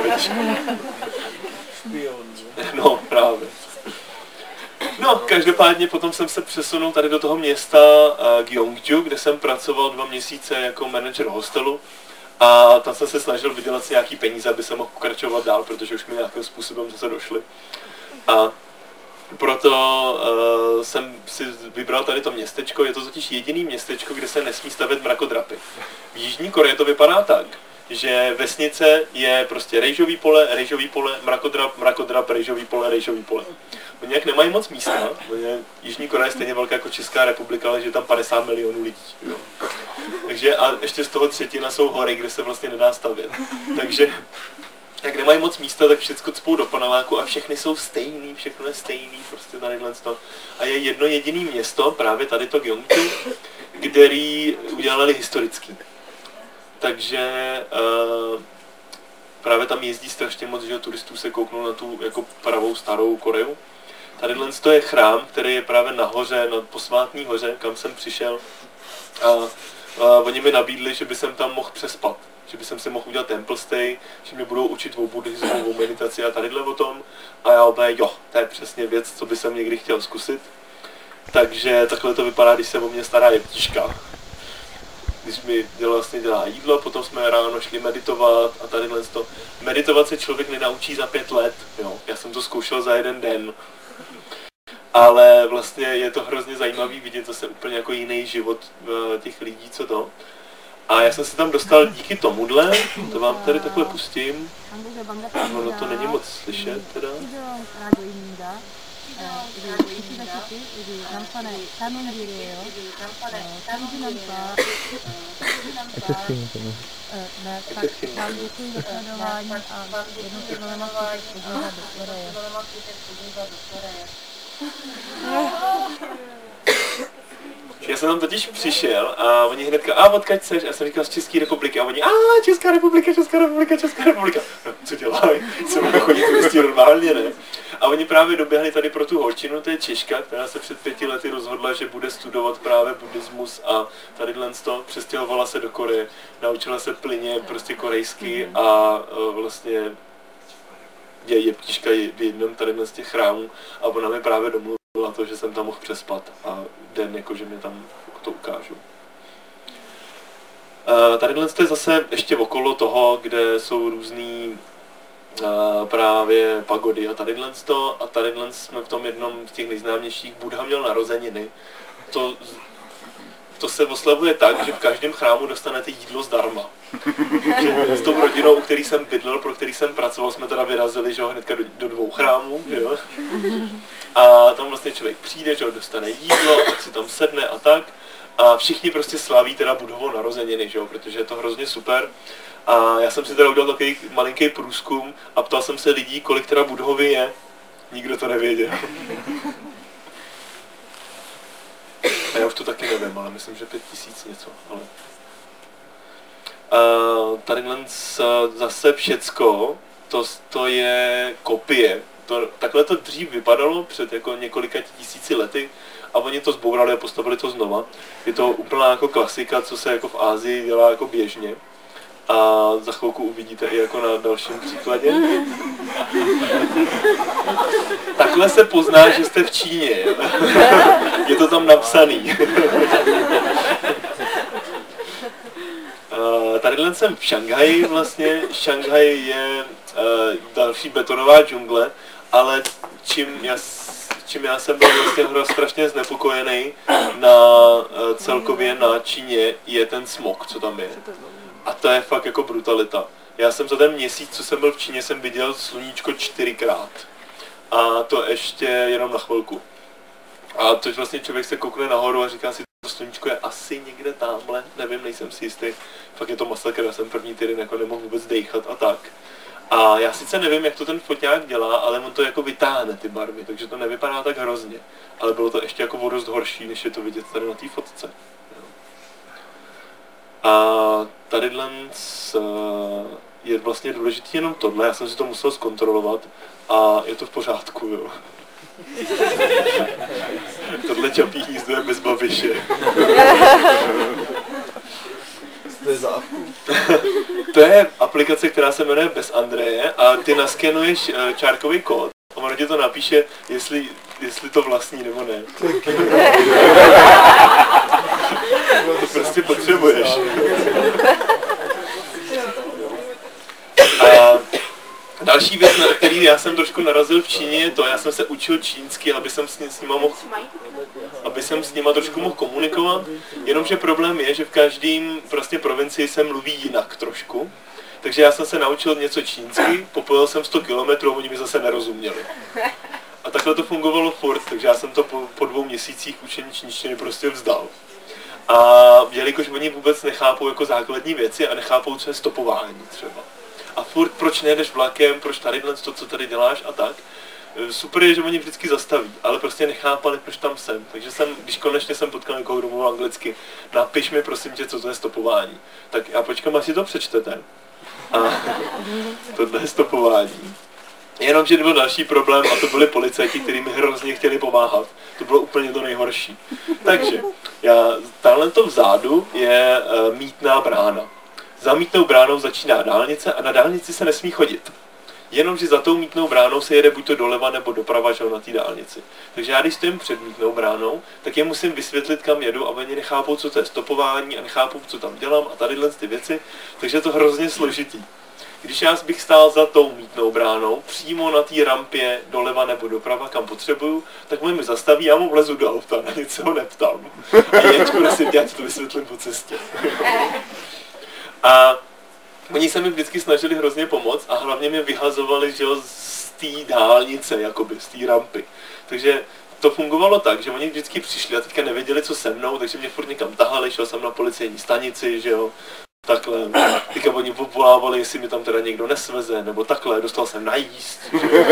No, právě. No, každopádně potom jsem se přesunul tady do toho města Gyeongju, kde jsem pracoval 2 měsíce jako manažer hostelu. A tam jsem se snažil vydělat si nějaký peníze, aby se mohl pokračovat dál, protože už mi nějakým způsobem zase došly. A proto jsem si vybral tady to městečko, je to totiž jediný městečko, kde se nesmí stavět mrakodrapy. V Jižní Koreji to vypadá tak, že vesnice je prostě rejžový pole, mrakodrap, rejžový pole. Oni jak nemají moc místa, Jižní Korea je stejně velká jako Česká republika, ale že je tam 50 milionů lidí. Jo. Takže a ještě z toho 1/3 jsou hory, kde se vlastně nedá stavět. Takže jak nemají moc místa, tak všechno cpou do paneláku a všechny jsou stejný, všechno je stejný, prostě tadyhle to. A je jedno jediné město, právě tady to Gyeongju, který udělali historický. Takže právě tam jezdí strašně moc, že turistů se kouknou na tu jako pravou starou Koreu. Tadyhle to je chrám, který je právě nahoře, na posvátní hoře, kam jsem přišel. A oni mi nabídli, že by jsem tam mohl přespat. Že by jsem si mohl udělat temple stay, že mě budou učit o buddhismu, o meditaci a tadyhle o tom. A já úplně, jo, to je přesně věc, co by jsem někdy chtěl zkusit. Takže takhle to vypadá, když se o mě stará jeptiška. Když mi vlastně dělá jídlo, potom jsme ráno šli meditovat a tadyhle to. Meditovat se člověk nenaučí za 5 let, jo. Já jsem to zkoušel za 1 den. Ale vlastně je to hrozně zajímavý vidět zase úplně jako jiný život těch lidí, co to. A já jsem se tam dostal díky tomuhle, to vám tady takhle pustím. Ono to není moc slyšet teda. Já jsem tam totiž přišel a oni hnedka, odkud seš? A já jsem říkal z České republiky a oni, Česká republika. No, co dělají? Co máme chodit turisti normálně, ne? A oni právě doběhli tady pro tu holčinu, to je Češka, která se před 5 lety rozhodla, že bude studovat právě buddhismus a tadyhle to, přestěhovala se do Koreje, naučila se plyně prostě korejsky a vlastně je jeptiška v jednom tady z těch chrámů a ona mi právě domluvila to, že jsem tam mohl přespat a den jako, že mi tam to ukážu. Tady je zase ještě okolo toho, kde jsou různý právě pagody a tady jsme v tom jednom z těch nejznámějších, Buddha měl narozeniny. To se oslavuje tak, že v každém chrámu dostanete jídlo zdarma. S tou rodinou, u který jsem bydlel, pro který jsem pracoval, jsme teda vyrazili, že ho hnedka do 2 chrámů, jo. A tam vlastně člověk přijde, že ho dostane jídlo, tak si tam sedne a tak. A všichni prostě slaví teda Buddhovo narozeniny, že jo, protože je to hrozně super. A já jsem si teda udělal takový malinký průzkum a ptal jsem se lidí, kolik teda Buddhovi je. Nikdo to nevěděl. A já už to taky nevím, ale myslím, že 5000 něco. Ale... tady zase všecko, to je kopie. Takhle to dřív vypadalo před jako několika tisíci lety a oni to zbourali a postavili to znova. Je to úplná jako klasika, co se jako v Asii dělá jako běžně. A za chvilku uvidíte i jako na dalším příkladě. Takhle se pozná, že jste v Číně. Je to tam napsaný. Tadyhle jsem v Šanghaji vlastně. Šanghaj je další betonová džungle, ale čím já jsem byl vlastně strašně znepokojený celkově na Číně, je ten smog, co tam je. A to je fakt jako brutalita. Já jsem za ten měsíc, co jsem byl v Číně, jsem viděl sluníčko 4krát. A to ještě jenom na chvilku. A to vlastně člověk se koukne nahoru a říká si, to sluníčko je asi někde tamhle, nevím, nejsem si jistý. Fakt je to masakr, já jsem první týden jako nemohl vůbec dejchat a tak. A já sice nevím, jak to ten foťák dělá, ale on to jako vytáhne ty barvy, takže to nevypadá tak hrozně. Ale bylo to ještě jako o dost horší, než je to vidět tady na té fotce. A tady je vlastně důležitý jenom tohle, já jsem si to musel zkontrolovat a je to v pořádku, jo. Tohle Čapí hnízdo je bez Babiše. To je aplikace, která se jmenuje Bez Andreje a ty naskenuješ čárkový kód a ono ti to napíše, jestli to vlastní nebo ne. To prostě potřebuješ. A další věc, na který já jsem trošku narazil v Číně, je to, já jsem se učil čínsky, aby jsem s nima trošku mohl komunikovat, jenomže problém je, že v každém prostě provincii se mluví jinak trošku. Takže já jsem se naučil něco čínsky, popojil jsem 100 kilometrů a oni mi zase nerozuměli. A takhle to fungovalo furt, takže já jsem to po 2 měsících učení čínštiny prostě vzdal. A jelikož oni vůbec nechápou jako základní věci a nechápou, co je stopování třeba. A furt, proč nejedeš vlakem, proč tadyhle to, co tady děláš a tak. Super je, že oni vždycky zastaví, ale prostě nechápali, proč tam jsem. Takže když konečně jsem potkal někoho, kdo mluvil anglicky, napiš mi prosím tě, co to je stopování. Tak já počkám, až si to přečtete. A tohle je stopování. Jenomže byl další problém a to byli policajti, kteří mi hrozně chtěli pomáhat. To bylo úplně to nejhorší. Takže, tamhle to vzadu je mýtná brána. Za mýtnou bránou začíná dálnice a na dálnici se nesmí chodit. Jenomže za tou mýtnou bránou se jede buď to doleva nebo doprava, že na té dálnici. Takže já když stojím před mýtnou bránou, tak je musím vysvětlit, kam jedu a oni nechápou, co to je stopování a nechápou, co tam dělám a tadyhle ty věci, takže je to hrozně složitý. Když já bych stál za tou mýtnou bránou, přímo na té rampě doleva nebo doprava, kam potřebuju, tak oni mi zastaví, já mu vlezu do auta, na nic se ho neptám. A jeď, prosím, já ti to vysvětlím po cestě. A oni se mi vždycky snažili hrozně pomoct a hlavně mě vyhazovali, že jo, z té dálnice, jakoby, z té rampy. Takže to fungovalo tak, že oni vždycky přišli a teďka nevěděli, co se mnou, takže mě furt někam tahali, šel jsem na policejní stanici, že jo. Takhle, teďka oni obvolávali, jestli mi tam teda někdo nesveze, nebo takhle, dostal jsem najíst.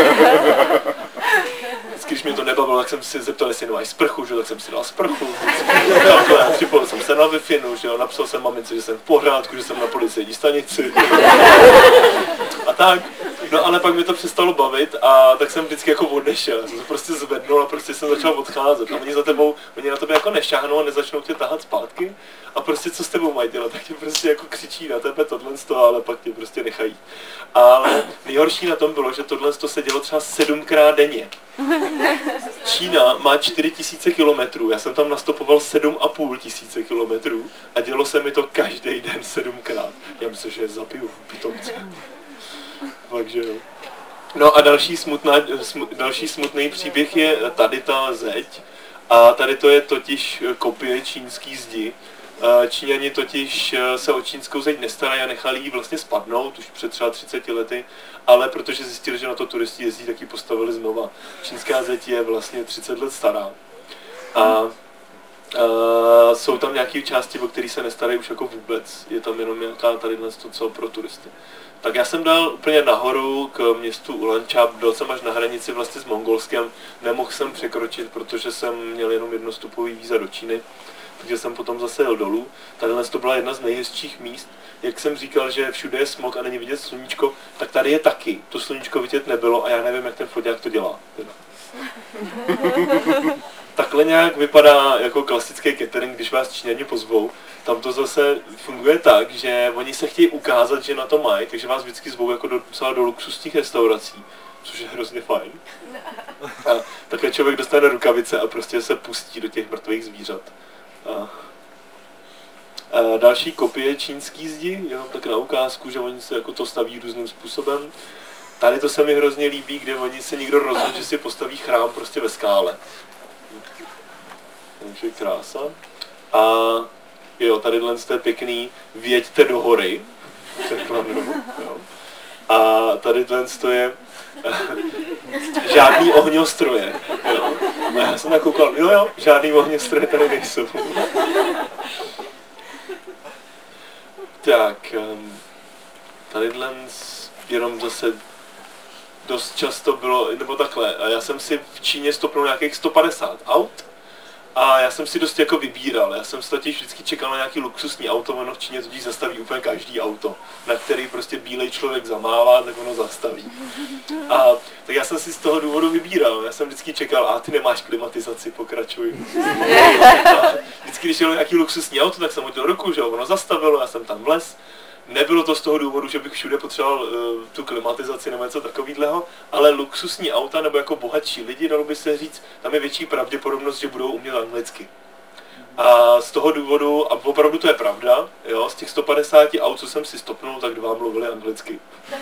Když mě to nebavilo, tak jsem si zeptal, jestli nemají sprchu, že? Tak jsem si dal sprchu. Takhle, připojil jsem se na Wi-Fi, že jo? Napsal jsem mamince, že jsem v pořádku, že jsem na policejní stanici. A tak. No ale pak mi to přestalo bavit a tak jsem vždycky jako odešel. Já jsem se prostě zvednul a prostě jsem začal odcházet. A oni za tebou, oni na tebe jako nešáhnou a nezačnou tě tahat zpátky. A prostě co s tebou mají dělat, tak tě prostě jako křičí na tebe tohle, ale pak tě prostě nechají. Ale nejhorší na tom bylo, že tohle se dělo třeba 7krát denně. Čína má 4000 kilometrů, já jsem tam nastopoval 7500 kilometrů a dělo se mi to každý den 7krát. Já myslím, že je zabiju pitomce. Takže jo. No a další smutný příběh je tady ta zeď. A tady to je totiž kopie čínský zdi. Číňani totiž se o čínskou zeď nestarají a nechali ji vlastně spadnout už před třeba 30 lety, ale protože zjistili, že na to turisti jezdí, tak ji postavili znova. Čínská zeď je vlastně 30 let stará. A jsou tam nějaké části, o které se nestarají už jako vůbec. Je tam jenom nějaká tady to, co pro turisty. Tak já jsem dal úplně nahoru k městu Ulančab, byl jsem až na hranici vlastně s Mongolskem, nemohl jsem překročit, protože jsem měl jenom jednostupový víza do Číny, takže jsem potom zase jel dolů. Tady to byla jedna z nejhezčích míst. Jak jsem říkal, že všude je smog a není vidět sluníčko, tak tady je taky. To sluníčko vidět nebylo a já nevím, jak ten foťák to dělá. Takhle nějak vypadá jako klasický catering, když vás Číňani pozvou. Tam to zase funguje tak, že oni se chtějí ukázat, že na to mají, takže vás vždycky zvou jako docela do luxusních restaurací, což je hrozně fajn. A takhle člověk dostane rukavice a prostě se pustí do těch mrtvých zvířat. A další kopie čínský zdi, jenom tak na ukázku, že oni se jako to staví různým způsobem. Tady to se mi hrozně líbí, kde oni se někdo rozhodl, že si postaví chrám prostě ve skále. Takže krása. A jo, tadyhle je pěkný, věďte do hory. A tadyhle je žádný ohňostroje. Jo. A já jsem nakoukal, jo, žádný ohňostroje tady nejsou. Tak, tadyhle jenom zase dost často bylo, nebo takhle, a já jsem si v Číně stopnul nějakých 150 aut a já jsem si dost jako vybíral, já jsem si totiž vždycky čekal na nějaký luxusní auto, ono v Číně totiž zastaví úplně každý auto, na který prostě bílej člověk zamává, tak ono zastaví. A tak já jsem si z toho důvodu vybíral, já jsem vždycky čekal, a ty nemáš klimatizaci, pokračuj. A vždycky, když jelo nějaký luxusní auto, tak jsem hodil ruku, že ono zastavilo, já jsem tam vlez. Nebylo to z toho důvodu, že bych všude potřeboval tu klimatizaci nebo něco takového, ale luxusní auta nebo jako bohatší lidi, dalo by se říct, tam je větší pravděpodobnost, že budou umět anglicky. A z toho důvodu, a opravdu to je pravda, jo, z těch 150 aut, co jsem si stopnul, tak 2 mluvili anglicky.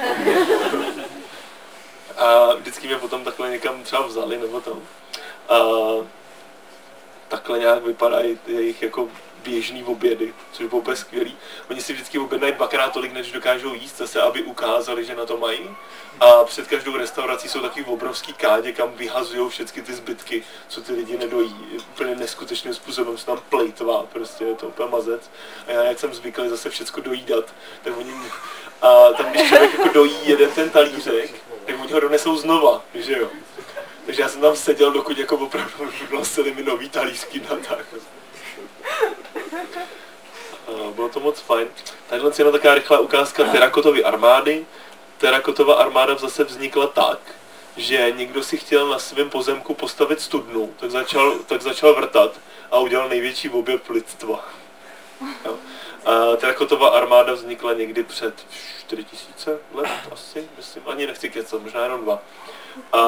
A vždycky mě potom takhle někam třeba vzali nebo tam. A takhle nějak vypadají jejich jako běžný obědy, což bylo úplně skvělý. Oni si vždycky objednají 2krát tolik, než dokážou jíst, zase, aby ukázali, že na to mají. A před každou restaurací jsou takový obrovský kádě, kam vyhazují všechny ty zbytky, co ty lidi nedojí. Úplně neskutečným způsobem se tam plejtvá, prostě je to úplně mazec. A já, jak jsem zvyklý zase všecko dojídat, tak oni... A tam, když člověk jako dojí jeden ten talířek, tak oni ho donesou znova, že jo. Takže já jsem tam seděl, dokud jako opravdu nosili mi nový talířky na tak. Bylo to moc fajn. Tadyhle je taková rychlá ukázka terakotovy armády. Terakotova armáda zase vznikla tak, že někdo si chtěl na svém pozemku postavit studnu, tak začal vrtat a udělal největší objev lidstva. A terakotova armáda vznikla někdy před 4000 let asi, myslím, ani nechci kecat, možná jenom 2. A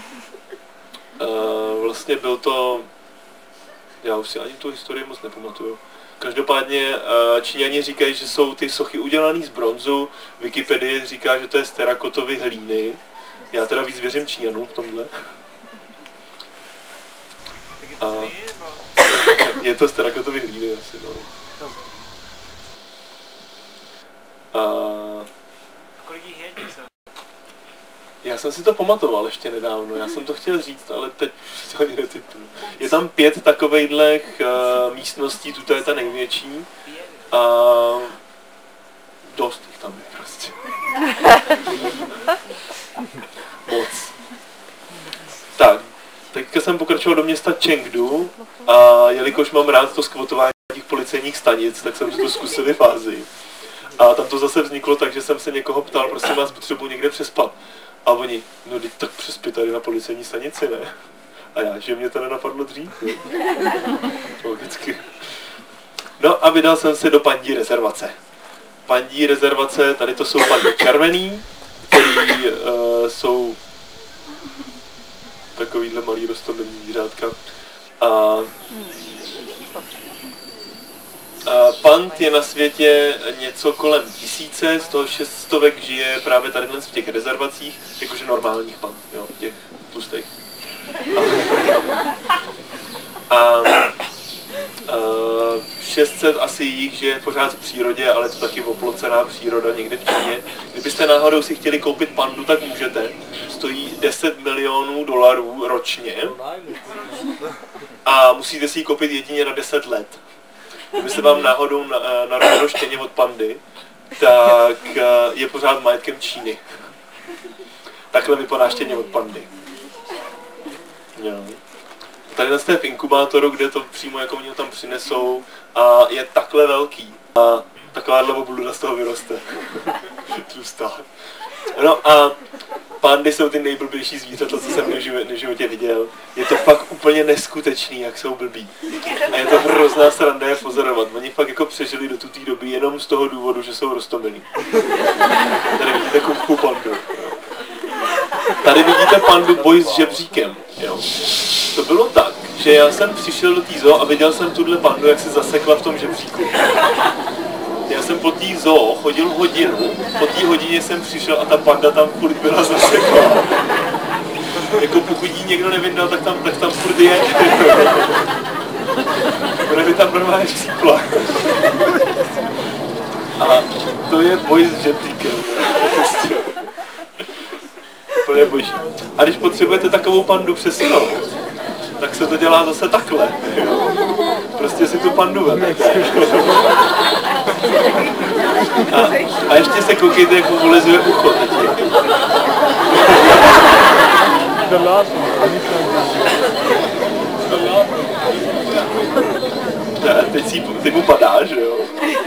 vlastně byl to, já už si ani tu historii moc nepamatuju. Každopádně Číňani říkají, že jsou ty sochy udělané z bronzu, Wikipedie říká, že to je z terakotovy hlíny. Já teda víc věřím Číňanům v tomhle. A je to z terakotovy hlíny asi, no. Kolik jich je? Já jsem si to pamatoval ještě nedávno, já jsem to chtěl říct, ale teď to ani netypnu. Je tam 5 takovejhle místností, tuto je ta největší a dost jich tam je prostě. Moc. Tak, teďka jsem pokračoval do města Chengdu a jelikož mám rád to skvotování těch policejních stanic, tak jsem to zkusil v Ázii. A tam to zase vzniklo tak, že jsem se někoho ptal, prosím vás, potřebuji někde přespat. A oni, no teď tak přespí tady na policejní stanici, ne? A já, že mě to nenapadlo dřív. Logicky. No a vydal jsem se do pandí rezervace. Pandí rezervace, tady to jsou pandí červený, který jsou takovýhle malý rostomilý zvířátka. A pand je na světě něco kolem 1000, z toho 600 žije právě tady v těch rezervacích, jakože normálních pand, jo, těch tlustých. A 600 asi jich žije pořád v přírodě, ale to taky oplocená příroda někde v Číně. Kdybyste náhodou si chtěli koupit pandu, tak můžete. Stojí $10 milionů ročně a musíte si ji koupit jedině na 10 let. Kdyby se vám náhodou narodilo štěně od pandy, tak je pořád majetkem Číny. Takhle vypadá štěně od pandy. Jo. Tady jste v inkubátoru, kde to přímo jako oni ho tam přinesou a je takhle velký. A takováhle obluda z toho vyroste. Tlustá. No a pandy jsou ty nejblbější zvířata, co jsem v životě viděl. Je to fakt úplně neskutečný, jak jsou blbí. A je to hrozná sranda je pozorovat. Oni fakt jako přežili do té doby jenom z toho důvodu, že jsou roztomilí. Tady vidíte Kung Fu pandu. Tady vidíte pandu boj s žebříkem. Jo. To bylo tak, že já jsem přišel do té zoo a viděl jsem tuhle pandu, jak se zasekla v tom žebříku. Já jsem po té zoo chodil hodinu, po té hodině jsem přišel a ta panda tam furt byla zaseklá. Jako pokud jí někdo nevyndal, tak tam furt je. Ona by tam normálně chcípla. A to je boj s žebříkem. Úplně boží. A když potřebujete takovou pandu přesunout, tak se to dělá zase takhle. Prostě si tu pandu vemete. A ještě se koukejte, jak mu vylezuje ucho teď. Teď mu padá, že jo?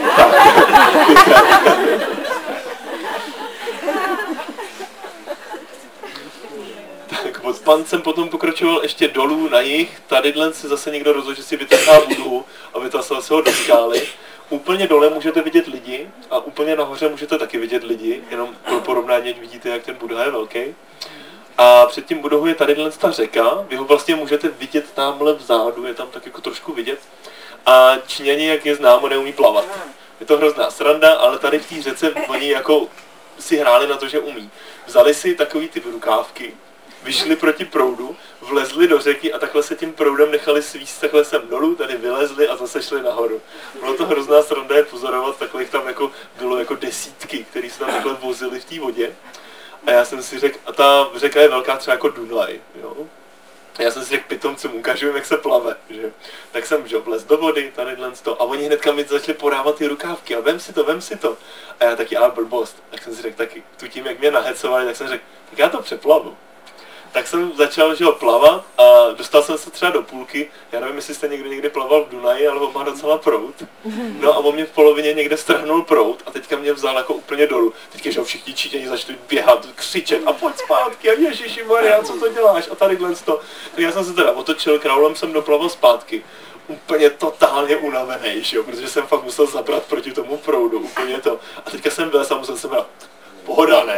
Tak od pand jsem potom pokračoval ještě dolů na jih. Tadyhle se zase někdo rozhodl, že si vytahá budu a vytasal se ho do skály. Úplně dole můžete vidět lidi a úplně nahoře můžete taky vidět lidi, jenom pro porovnání, ať vidíte, jak ten Buddha je velký. A před tím Budhou je tadyhle ta řeka, vy ho vlastně můžete vidět tamhle vzadu, je tam tak jako trošku vidět. A Číňani, jak je známo, neumí plavat. Je to hrozná sranda, ale tady v té řece oni jako si hráli na to, že umí. Vzali si takový ty rukávky, vyšli proti proudu, vlezli do řeky a takhle se tím proudem nechali svíst takhle sem dolů, tady vylezli a zase šli nahoru. Bylo to hrozná sranda je pozorovat, takových tam jako bylo jako desítky, které se tam takhle vozily v té vodě. A já jsem si řekl, a ta řeka je velká třeba jako Dunaj, jo. A já jsem si řekl, pitomcům ukážu jim, jak se plave, že. Tak jsem vlez do vody, tadyhle to, a oni hnedka mi začali podávat ty rukávky a vem si to. A já taky, ale blbost. Tak jsem si řekl taky, tu tím, jak mě nahecovali, tak jsem řekl, tak já to přeplavu. Tak jsem začal, že ho plavat a dostal jsem se třeba do půlky. Já nevím, jestli jste někdy plaval v Dunaji, ale on má docela proud. No a on mě v polovině někde strhnul proud a teďka mě vzal jako úplně dolů. Teďka, že všichni Číňani začali běhat, křičet a pojď zpátky a ježišimarja, co to děláš a tadyhle to. Tak já jsem se teda otočil, kraulem jsem doplaval zpátky. Úplně totálně unavený, že jo, protože jsem fakt musel zabrat proti tomu proudu, úplně to. A teďka jsem vylez a musel jsem brát, pohoda, ne?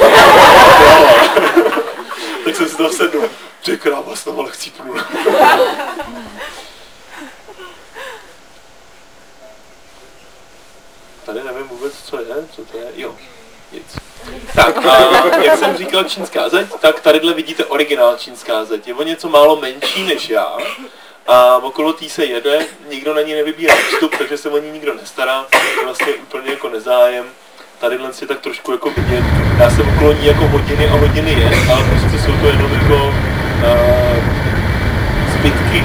Tak jsem si tam sedl, ty kráva, s ale chcípnu. Tady nevím vůbec, co to je, jo, nic. Tak a jak jsem říkal čínská zeď, tak tadyhle vidíte originál čínská zeď. Je o něco málo menší než já a okolo tý se jede, nikdo na ní nevybírá vstup, takže se o ní nikdo nestará, je vlastně úplně jako nezájem. Tadyhle si tak trošku jako vidět, dá se okolo ní jako hodiny a hodiny jet, ale prostě jsou to jenom jako zbytky.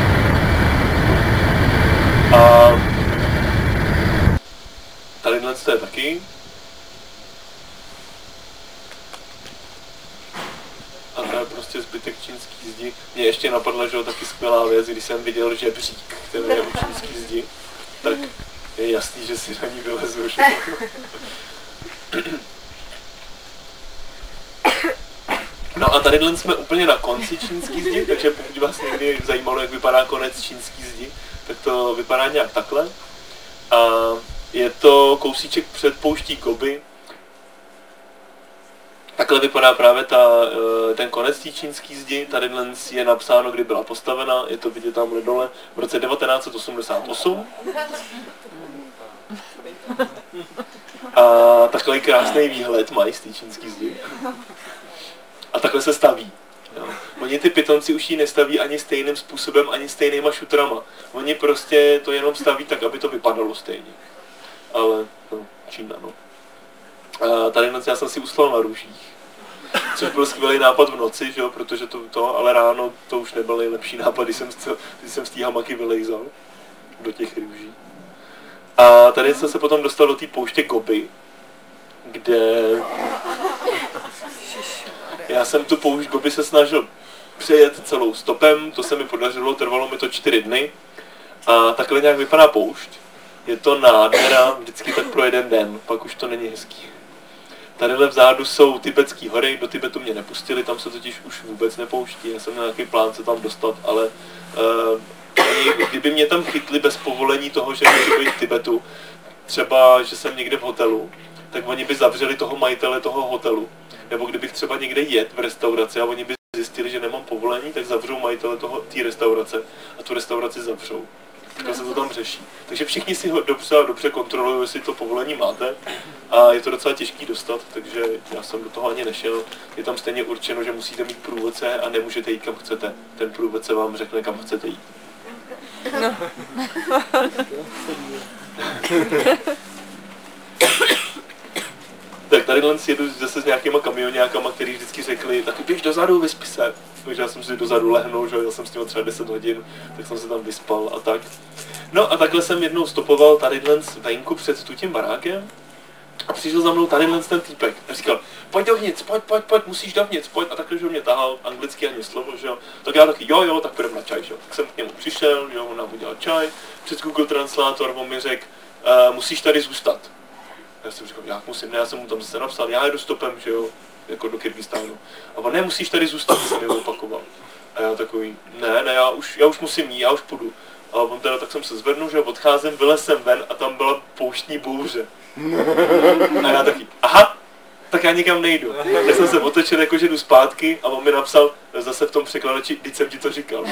A tadyhle to je taky. A to je prostě zbytek čínský zdi. Mně ještě napadla, že jo, taky skvělá věc, když jsem viděl žebřík, který je u čínský zdi. Tak je jasný, že si na ní vylezu. No a tadyhle jsme úplně na konci čínský zdi, takže pokud vás někdy zajímalo, jak vypadá konec čínský zdi, tak to vypadá nějak takhle. A je to kousíček před pouští Gobi. Takhle vypadá právě ten konec té čínské zdi. Tadyhle je napsáno, kdy byla postavena, je to vidět tamhle dole, v roce 1988. A takový krásný výhled mají z té čínské zdi. A takhle se staví. Jo. Oni ty pytonci už ji nestaví ani stejným způsobem, ani stejnýma šutrama. Oni prostě to jenom staví tak, aby to vypadalo stejně. Ale no, Čína, no. A tady noc já jsem si uslal na růžích. Což byl skvělý nápad v noci, že jo, protože ale ráno to už nebyl nejlepší nápad, když jsem z té hamaky vylejzal do těch růží. A tady jsem se potom dostal do té pouště Gobi, kde já jsem tu poušť Gobi se snažil přejet celou stopem, to se mi podařilo, trvalo mi to 4 dny. A takhle nějak vypadá poušť. Je to nádhera, vždycky tak pro jeden den, pak už to není hezký. Tadyhle vzadu jsou tibetské hory, do Tibetu mě nepustili, tam se totiž už vůbec nepouští, já jsem měl nějaký plán se tam dostat, ale kdyby mě tam chytli bez povolení toho, že můžu být v Tibetu, třeba, že jsem někde v hotelu, tak oni by zavřeli toho majitele toho hotelu. Nebo kdybych třeba někde jet v restauraci a oni by zjistili, že nemám povolení, tak zavřou majitele té restaurace a tu restauraci zavřou. Takhle se to tam řeší. Takže všichni si ho dobře kontrolují, jestli to povolení máte a je to docela těžký dostat, takže já jsem do toho ani nešel. Je tam stejně určeno, že musíte mít průvodce a nemůžete jít kam chcete. Ten průvodce vám řekne, kam chcete jít. No. Tak tady jedu zase s nějakýma kamionákama, který vždycky řekli, tak běž dozadu, vyspi se. Takže já jsem si dozadu lehnul, že jel jsem s tím třeba 10 hodin, tak jsem se tam vyspal a tak. No a takhle jsem jednou stopoval tadyhle venku před tím barákem a přišel za mnou tadyhle ten týpek a říkal, pojď dovnitř, pojď, musíš dovnitř, pojď. A takhle, že mě tahal anglicky ani slovo, že jo. Tak já taky, jo, tak půjdem na čaj, že jo. Tak jsem k němu přišel, jo, on nám udělal čaj, přes Google Translator, on mi řekl, musíš tady zůstat. Já jsem říkal, jak musím, ne, já jsem mu tam zase napsal, já jedu stopem, že jo, jako do Kyrgyzstánu. A on, ne, musíš tady zůstat, jsem mi opakoval. A já takový, ne, já už musím jít, já už půjdu. A on teda, tak jsem se zvednul, že odcházím, vylez jsem ven a tam byla pouštní bouře. A já taky, aha, tak já nikam nejdu. Tak jsem se otočil, jakože jdu zpátky a on mi napsal zase v tom překladači, vždyť jsem ti to říkal.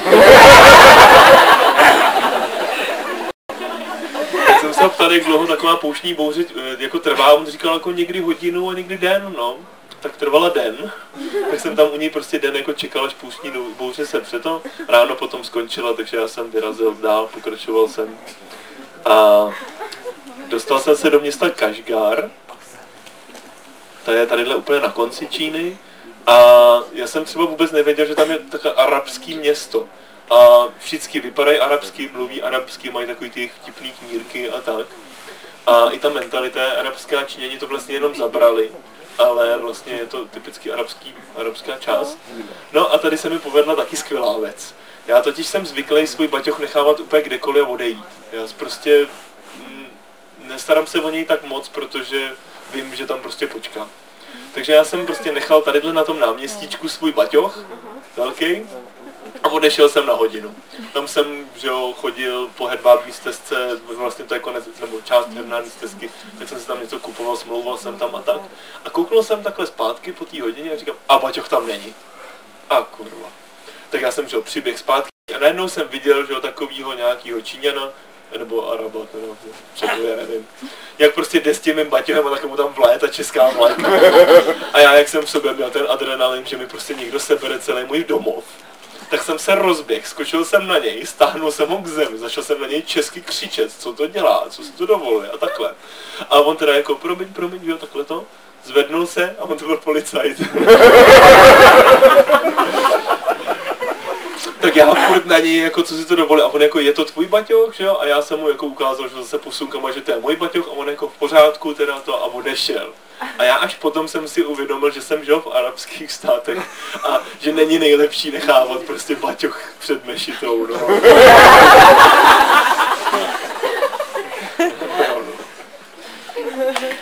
Jsem se ptal, jak dlouho taková pouštní bouře jako trvá, on říkal jako někdy hodinu a někdy den, no. Tak trvala den, tak jsem tam u ní prostě den jako čekal, až pouštní bouře se přeto. Ráno potom skončila, takže já jsem vyrazil dál, pokračoval jsem. A dostal jsem se do města Kašgar, to je tadyhle úplně na konci Číny. A já jsem třeba vůbec nevěděl, že tam je takové arabské město. A všichni vypadají arabsky, mluví arabsky, mají takový ty vtipný knírky a tak. A i ta mentalita je arabská, Číňani to vlastně jenom zabrali, ale vlastně je to typicky arabská část. No a tady se mi povedla taky skvělá věc. Já totiž jsem zvyklý svůj baťoch nechávat úplně kdekoliv a odejít. Já prostě nestarám se o něj tak moc, protože vím, že tam prostě počká. Takže já jsem prostě nechal tadyhle na tom náměstíčku svůj baťoch, velký, a odešel jsem na hodinu. Tam jsem, že jo, chodil po hedvábní stezce, vlastně to je konec, nebo část hedvábní stezky, tak jsem si tam něco kupoval, smlouval jsem tam a tak. A kouknul jsem takhle zpátky po té hodině a říkám, a baťoch tam není. A kurva. Tak já jsem, že jo, přiběh zpátky a najednou jsem viděl, že jo, takovýho nějakýho Číňana, nebo Araba, nebo třeba, já nevím. Jak prostě jde s tím mým baťohem a tak mu tam vléta česká vlajka. A já, jak jsem v sobě měl ten adrenalin, že mi prostě někdo sebere celý můj domov, tak jsem se rozběhl, skočil jsem na něj, stáhnul jsem ho k zemi, začal jsem na něj česky křičet, co to dělá, co si to dovoluje a takhle. A on teda jako, promiň, jo, takhle to, zvednul se a on to byl policajt. Tak já furt na něj, jako co si to dovolí, a on jako, je to tvůj baťoch, že jo? A já jsem mu jako ukázal, že zase posunkama, že to je můj baťoch, a on jako v pořádku teda to, a odešel. A já až potom jsem si uvědomil, že jsem žil v arabských státech a že není nejlepší nechávat prostě baťoch před mešitou, no.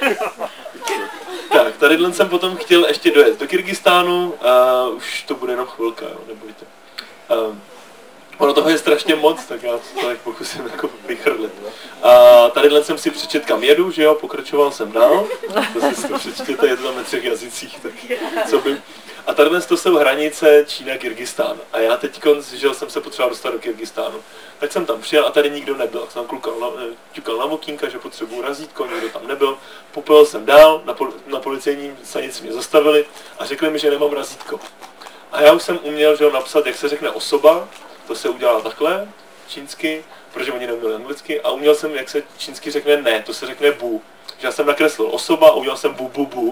Tak, tadyhle jsem potom chtěl ještě dojet do Kyrgyzstánu a už to bude jenom chvilka, jo, nebojte. Ono toho je strašně moc, tak já to tak pokusím jako vychrlit. A tadyhle jsem si přečet, kam jedu, že jo, pokračoval jsem dál. To si to přečtěte, je to tam ve 3 jazycích, tak co by... A tadyhle to jsou hranice Čína-Kyrgyzstán. A já teď, že jsem se potřeboval dostat do Kyrgyzstánu. Tak jsem tam přijel a tady nikdo nebyl. Jsem ťukal na okýnka, že potřebuju razítko, nikdo tam nebyl. Popojel jsem dál, na policejní stanici mě zastavili a řekli mi, že nemám razítko. A já už jsem uměl, že ho napsat, jak se řekne osoba, to se udělá takhle, čínsky, protože oni neuměli anglicky, a uměl jsem, jak se čínsky řekne ne, to se řekne bu. Že já jsem nakreslil osoba a udělal jsem bu, bu, bu.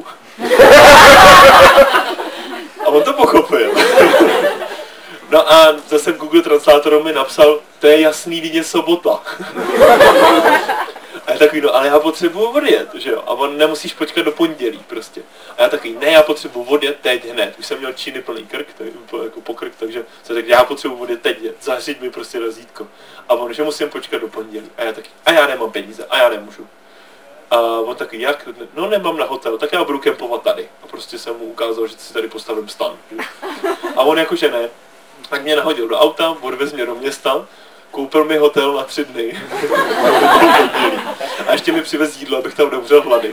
A on to pochopil. No a zase Google Translatorom mi napsal, to je jasný, když je sobota. A já takový, no ale já potřebuju odjet, že jo, a on nemusíš počkat do pondělí prostě. A já takový, ne, já potřebuju odjet teď hned. Už jsem měl číny plný krk, to je jako pokrk, takže jsem řekl, já potřebuju odjet teď, zařiď mi prostě razítko. A on, že musím počkat do pondělí. A já taky, a já nemám peníze, a já nemůžu. A on taky, jak? No nemám na hotel, tak já budu kempovat tady. A prostě jsem mu ukázal, že si tady postavím stan. Že? A on jakože ne. Tak mě nahodil do auta, odvez mě do města, koupil mi hotel na 3 dny. A ještě mi přivez jídlo, abych tam neumřel hlady.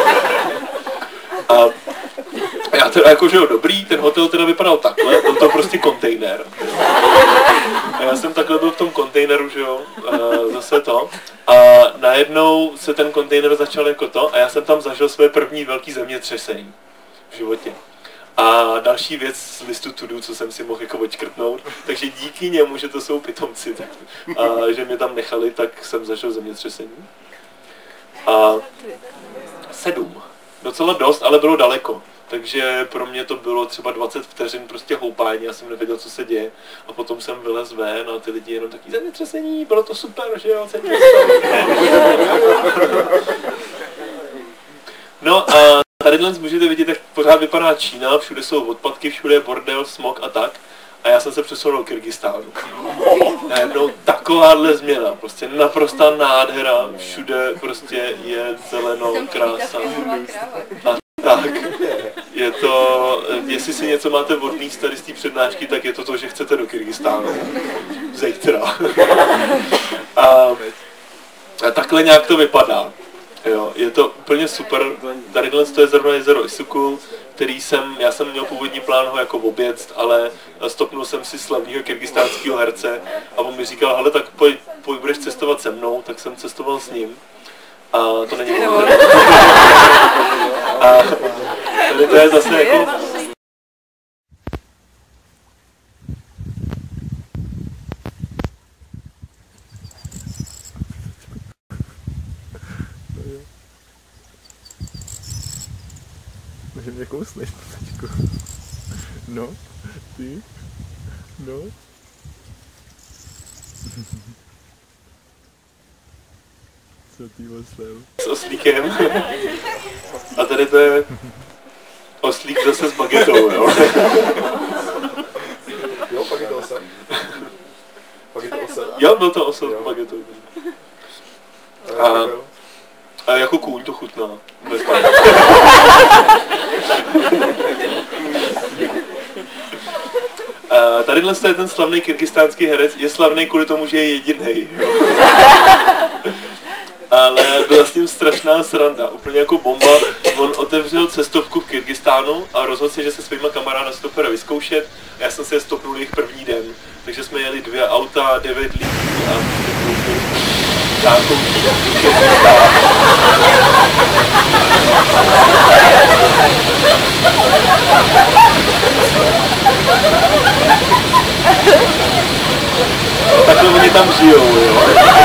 A já teda jakože jo, dobrý, ten hotel teda vypadal takhle, byl to prostě kontejner. A já jsem takhle byl v tom kontejneru, že jo, zase to. A najednou se ten kontejner začal jako to a já jsem tam zažil své první velké zemětřesení v životě. A další věc z listu to do, co jsem si mohl jako odškrtnout, takže díky němu, že to jsou pitomci, tak, a že mě tam nechali, tak jsem zažil zemětřesení. A 7. Docela dost, ale bylo daleko. Takže pro mě to bylo třeba 20 vteřin prostě houpání, já jsem nevěděl, co se děje. A potom jsem vylez ven a ty lidi jenom taky zemětřesení, bylo to super, že jo, No a tadyhle můžete vidět, jak pořád vypadá Čína, všude jsou odpadky, všude je bordel, smog a tak. A já jsem se přesunul do Kyrgyzstánu. Najednou takováhle změna, prostě naprostá nádhera, všude prostě je zeleno, krása. A tak, je to, jestli si něco máte vodný tady z té přednášky, tak je to, že chcete do Kyrgyzstánu. Zítra. A takhle nějak to vypadá. Jo, je to úplně super. Tadyhle to je zrovna jezero Issyk, který já jsem měl původní plán ho jako oběct, ale stopnul jsem si slavného kyrgyzstánského herce a on mi říkal, hele, tak pojď, budeš cestovat se mnou, tak jsem cestoval s ním. A to není ono. A tady to je zase jako... Může mě kousneš, ptačku. No, ty, no. Co ty oslem? S oslíkem. A tady to je oslík zase s bagetou, jo. Jo, pak je to osa. Pak je to osa. Jo, byl to osa s bagetou. A jako kůň to chutná. Tadyhle je ten slavný kyrgyzstánský herec, je slavný kvůli tomu, že je jedinej. Ale byla s tím strašná sranda, úplně jako bomba. On otevřel cestovku v Kyrgyzstánu a rozhodl se, že se svýma kamarády to půjde vyzkoušet. A já jsem si je stopnul jejich první den. Takže jsme jeli 2 auta, 9 lidí a nějakou takhle oni tam žijou, jo.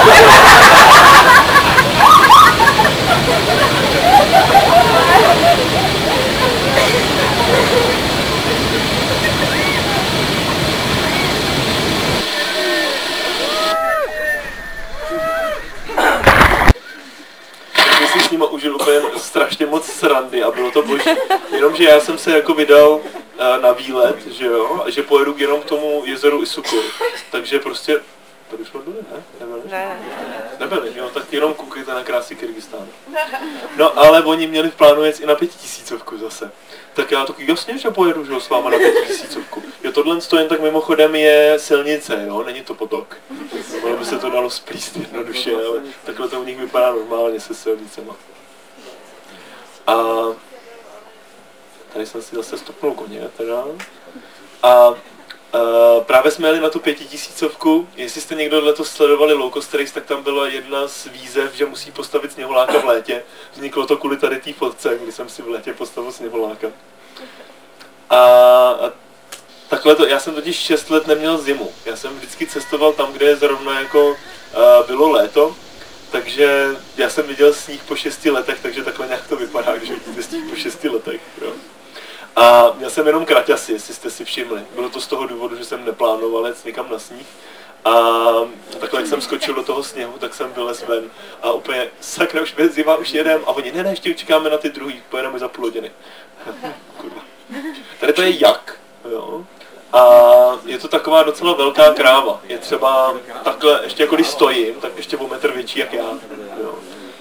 S nima užil úplně strašně moc srandy a bylo to boží. Jenomže já jsem se jako vydal na výlet, že jo, a že pojedu jenom k tomu jezeru Issyk. Takže prostě, tady šlo dole, ne? Ne. Nebyli, jo, tak jenom koukejte na krásy Kyrgyzstánu. No ale oni měli v plánu jet i na 5000 zase. Tak já taky jasně, že pojedu, že s váma na 5000. Jo, tohle jen tak mimochodem je silnice, jo, není to potok. Ono by se to dalo splíst jednoduše, ale takhle to u nich vypadá normálně se silnicema. A tady jsem si zase stopnul koně, teda. A právě jsme jeli na tu 5000, jestli jste někdo letos sledovali Low Coast Race, tak tam byla jedna z výzev, že musí postavit sněhuláka v létě. Vzniklo to kvůli tady té fotce, kdy jsem si v létě postavil sněhuláka. A takhle to, já jsem totiž 6 let neměl zimu. Já jsem vždycky cestoval tam, kde je zrovna jako bylo léto. Takže já jsem viděl sníh po 6 letech, takže takhle nějak to vypadá, když vidíte sníh po 6 letech. Jo. A měl jsem jenom kraťasy, jestli jste si všimli. Bylo to z toho důvodu, že jsem neplánoval jet někam na sníh. A takhle, jak jsem skočil do toho sněhu, tak jsem vylez ven. A úplně, sakra, už je zima, už jedem. A oni, ne, ještě čekáme na ty druhý, pojedeme za půl hodiny. Kurva. Tady to je jak, jo. A je to taková docela velká kráva. Je třeba takhle, ještě jako když stojím, tak ještě o metr větší jak já. Jo.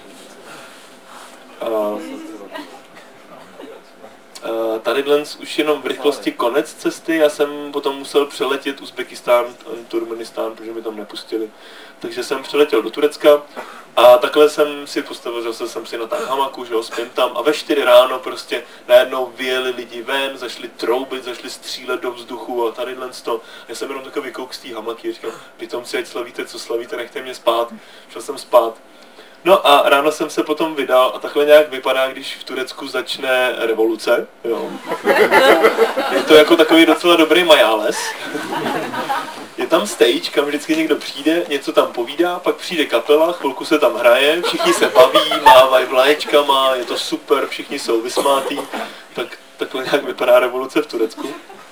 Tady dnes už jenom v rychlosti konec cesty, já jsem potom musel přeletět Uzbekistán, Turkmenistán, protože mi tam nepustili. Takže jsem přeletěl do Turecka a takhle jsem si postavil, že jsem si na tak hamaku, že ho spím tam a ve 4 ráno prostě najednou vyjeli lidi ven, zašli troubit, zašli střílet do vzduchu a tady dnes to. Já jsem jenom takový kouk z té hamaky a říkal, pitomci, ať slavíte, co slavíte, nechte mě spát. Šel jsem spát. No a ráno jsem se potom vydal a takhle nějak vypadá, když v Turecku začne revoluce. Jo. Je to jako takový docela dobrý majáles. Je tam stage, kam vždycky někdo přijde, něco tam povídá, pak přijde kapela, chvilku se tam hraje, všichni se baví, mávají vlaječkama, je to super, všichni jsou vysmátí. Takhle nějak vypadá revoluce v Turecku.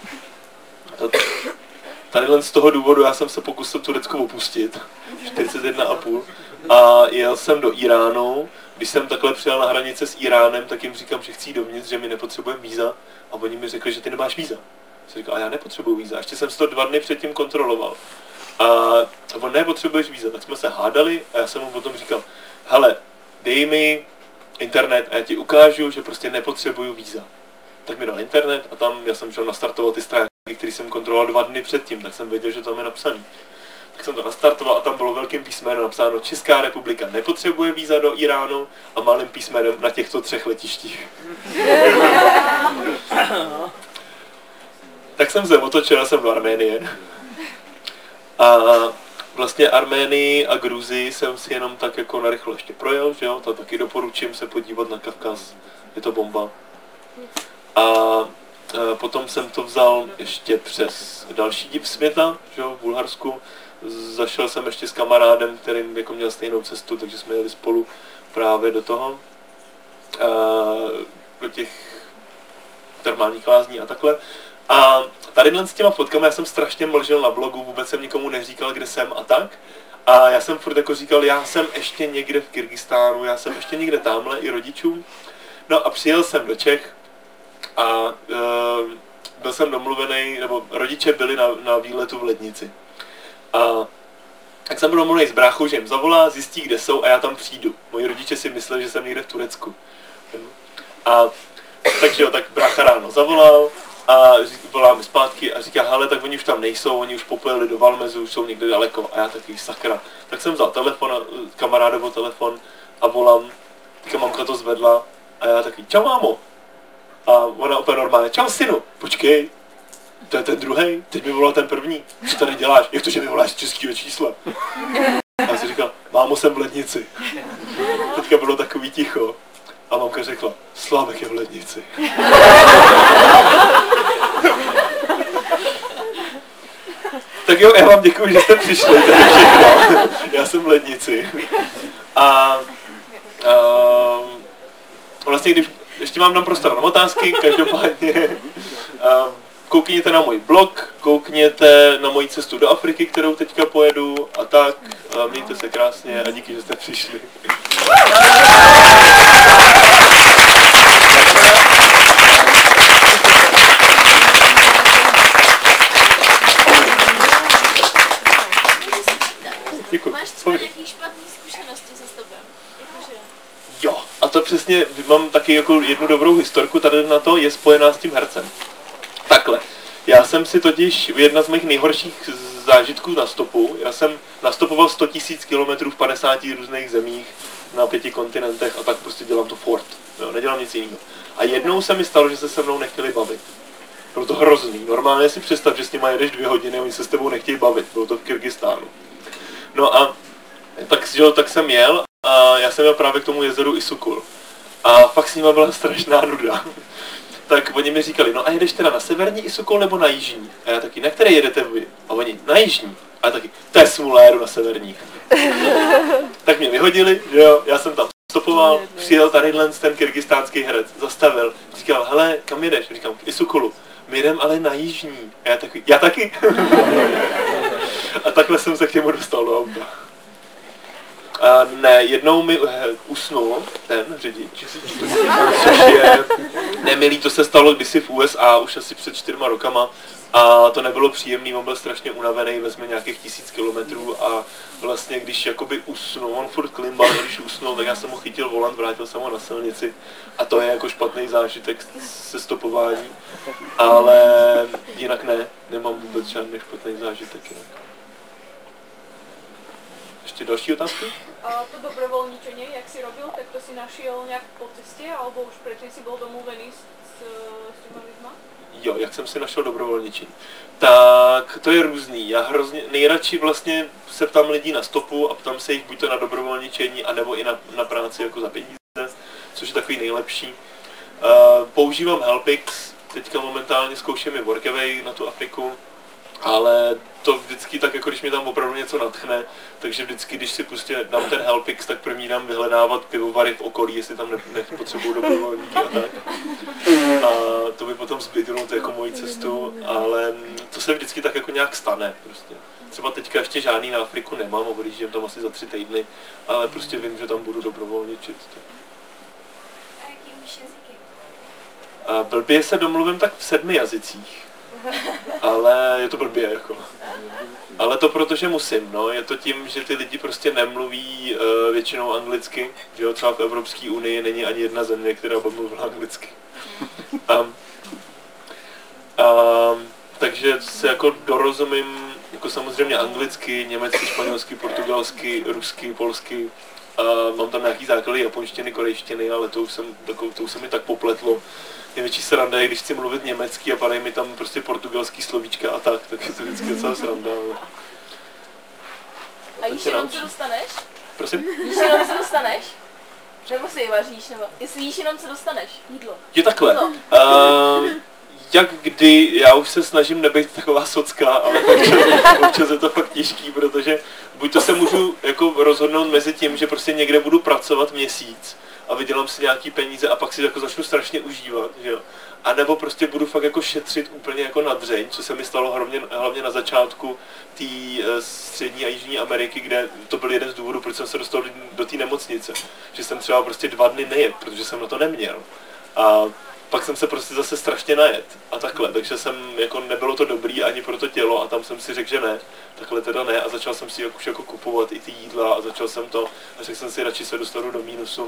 Tadyhle z toho důvodu já jsem se pokusil Turecko opustit, 41,5. A jel jsem do Iránu, když jsem takhle přijel na hranice s Iránem, tak jim říkám, že chci jít dovnitř, že mi nepotřebujeme víza. A oni mi řekli, že ty nemáš víza. Jsem říkal, a já nepotřebuji víza. Ještě jsem si to 2 dny předtím kontroloval. A on, nepotřebuješ víza. Tak jsme se hádali a já jsem mu potom říkal, hele, dej mi internet a já ti ukážu, že prostě nepotřebuju víza. Tak mi dal internet a tam já jsem šel nastartovat ty stránky, které jsem kontroloval 2 dny předtím, tak jsem věděl, že tam je napsaný. Tak jsem to nastartoval a tam bylo velkým písmenem napsáno Česká republika nepotřebuje víza do Iránu a malým písmenem na těchto 3 letištích. Tak jsem se otočil, jsem do Arménie. A vlastně Arménii a Gruzii jsem si jenom tak jako narychlo ještě projel, že jo, to taky doporučím se podívat na Kavkaz, je to bomba. A potom jsem to vzal ještě přes další dip světa, že jo, v Bulharsku. Zašel jsem ještě s kamarádem, kterým jako měl stejnou cestu, takže jsme jeli spolu právě do toho, do těch termálních lázní a takhle. A tadyhle s těma fotkami já jsem strašně mlžil na blogu, vůbec jsem nikomu neříkal, kde jsem a tak. A já jsem furt jako říkal, já jsem ještě někde v Kyrgyzstánu, já jsem ještě někde tamhle i rodičům. No a přijel jsem do Čech a byl jsem domluvený, nebo rodiče byli na výletu v Lednici. A tak jsem byl domluvený s bráchou, že jim zavolá, zjistí, kde jsou a já tam přijdu. Moji rodiče si mysleli, že jsem někde v Turecku. A takže jo, tak brácha ráno zavolal a volá mi zpátky a říká, hele, tak oni už tam nejsou, oni už popojeli do Valmezu, už jsou někde daleko. A já taky, sakra. Tak jsem vzal telefon, kamarádovo telefon a volám, teďka mamka to zvedla a já taky, čau mámo. A ona opět normálně, čau synu, počkej. To je ten druhej, teď mi volal ten první. Co tady děláš? Jak to, že mi voláš z českého čísla? A já si říkal, mámo, jsem v Lednici. Teďka bylo takový ticho. A mamka řekla, Slávek je v Lednici. Tak jo, já vám děkuji, že jste přišli. To je všechno. Já jsem v Lednici. A vlastně, když ještě mám tam prostor na otázky, každopádně koukněte na můj blog, koukněte na moji cestu do Afriky, kterou teďka pojedu a tak. Mějte se krásně a díky, že jste přišli. Máš třeba nějaký špatný zkušenosti? to přesně, mám taky jako jednu dobrou historku tady na to, je spojená s tím hercem. Takhle, já jsem si totiž, jedna z mých nejhorších zážitků na stopu, já jsem nastopoval 100 000 km v 50 různých zemích na 5 kontinentech a tak prostě dělám to furt, jo, nedělám nic jiného. A jednou se mi stalo, že se mnou nechtěli bavit. Bylo to hrozný, normálně si představ, že s nima jedeš 2 hodiny a oni se s tebou nechtějí bavit, bylo to v Kyrgyzstánu. No a tak jsem jel a já jsem jel právě k tomu jezeru Isukul. A fakt s nima byla strašná nuda. Tak oni mi říkali, no a jedeš teda na severní Isukul nebo na jižní? A já taky, na které jedete vy? A oni, na jižní. A já taky, to je smůla, jedu na severní. Tak mě vyhodili, že jo, já jsem tam stopoval, přijel tadyhle ten kyrgyzstánský herec, zastavil, říkal, hele, kam jedeš? Říkám, k Isukulu. My jdem ale na jižní. A já taky. A takhle jsem se k němu dostal do auta. A ne, jednou mi usnul ten řidič, což je nemilý, to se stalo kdysi v USA, už asi před 4 rokama a to nebylo příjemný, on byl strašně unavený, vezme nějakých 1000 kilometrů a vlastně když jakoby usnul, on furt klimbal, když usnul, tak já jsem mu chytil volant, vrátil jsem ho na silnici a to je jako špatný zážitek se stopování, ale jinak ne, nemám vůbec žádný špatný zážitek jinak. Ještě další otázky? A to dobrovoľničenie, jak si robil, tak to si našiel nejak po ceste, alebo už predtým si bol domluvený s těma lidma? Jo, jak jsem si našel dobrovolničení. Tak to je různý. Já hrozně nejradši vlastně se ptám lidí na stopu a ptám se jich buď to na dobrovolničení, anebo i na práci jako za peníze, což je takový nejlepší. Používám Helpix, teďka momentálně zkouším i Workaway na tu Afriku, ale to vždycky tak, jako když mě tam opravdu něco nadchne, takže vždycky, když si prostě dám ten Helpix, tak první dám vyhledávat pivovary v okolí, jestli tam nepotřebují dobrovolníky a tak. A to by potom zbydlo jako moji cestu, ale to se vždycky tak jako nějak stane prostě. Třeba teďka ještě žádný na Afriku nemám, odjíždím tam asi za 3 týdny, ale prostě vím, že tam budu dobrovolničit. A jaký už jazyky? Blbě se domluvím tak v 7 jazycích. Ale je to blbě jako. Ale to protože musím, no. Je to tím, že ty lidi prostě nemluví většinou anglicky, že jo, třeba v Evropské unii není ani jedna země, která by mluvila anglicky. Takže se jako dorozumím, jako samozřejmě anglicky, německy, španělsky, portugalsky, rusky, polsky. Mám tam nějaký základy japonštiny, korejštiny, ale to už se mi tak popletlo. Největší sranda je, když chci mluvit německy a padají mi tam prostě portugalský slovíčka a tak je to vždycky docela sranda. A jíš jenom, co dostaneš? Prosím? Jíš jenom, co dostaneš? Nebo si vaříš, nebo jestli jíš jenom, co dostaneš? Jídlo. Je takhle. Jak kdy, já už se snažím nebejt taková socka, ale občas je to fakt těžký, protože buď to se můžu jako rozhodnout mezi tím, že prostě někde budu pracovat měsíc a vydělám si nějaký peníze a pak si jako začnu strašně užívat, že jo. A nebo prostě budu fakt jako šetřit úplně jako na dřeň, co se mi stalo hlavně na začátku té střední a jižní Ameriky, kde to byl jeden z důvodů, proč jsem se dostal do té nemocnice. Že jsem třeba prostě 2 dny nejet, protože jsem na to neměl. A pak jsem se prostě zase strašně najet a takhle, takže jsem, jako nebylo to dobrý ani pro to tělo a tam jsem si řekl, že ne, takhle teda ne a začal jsem si už jako kupovat i ty jídla a začal jsem to a řekl jsem si, radši se dostanu do mínusu,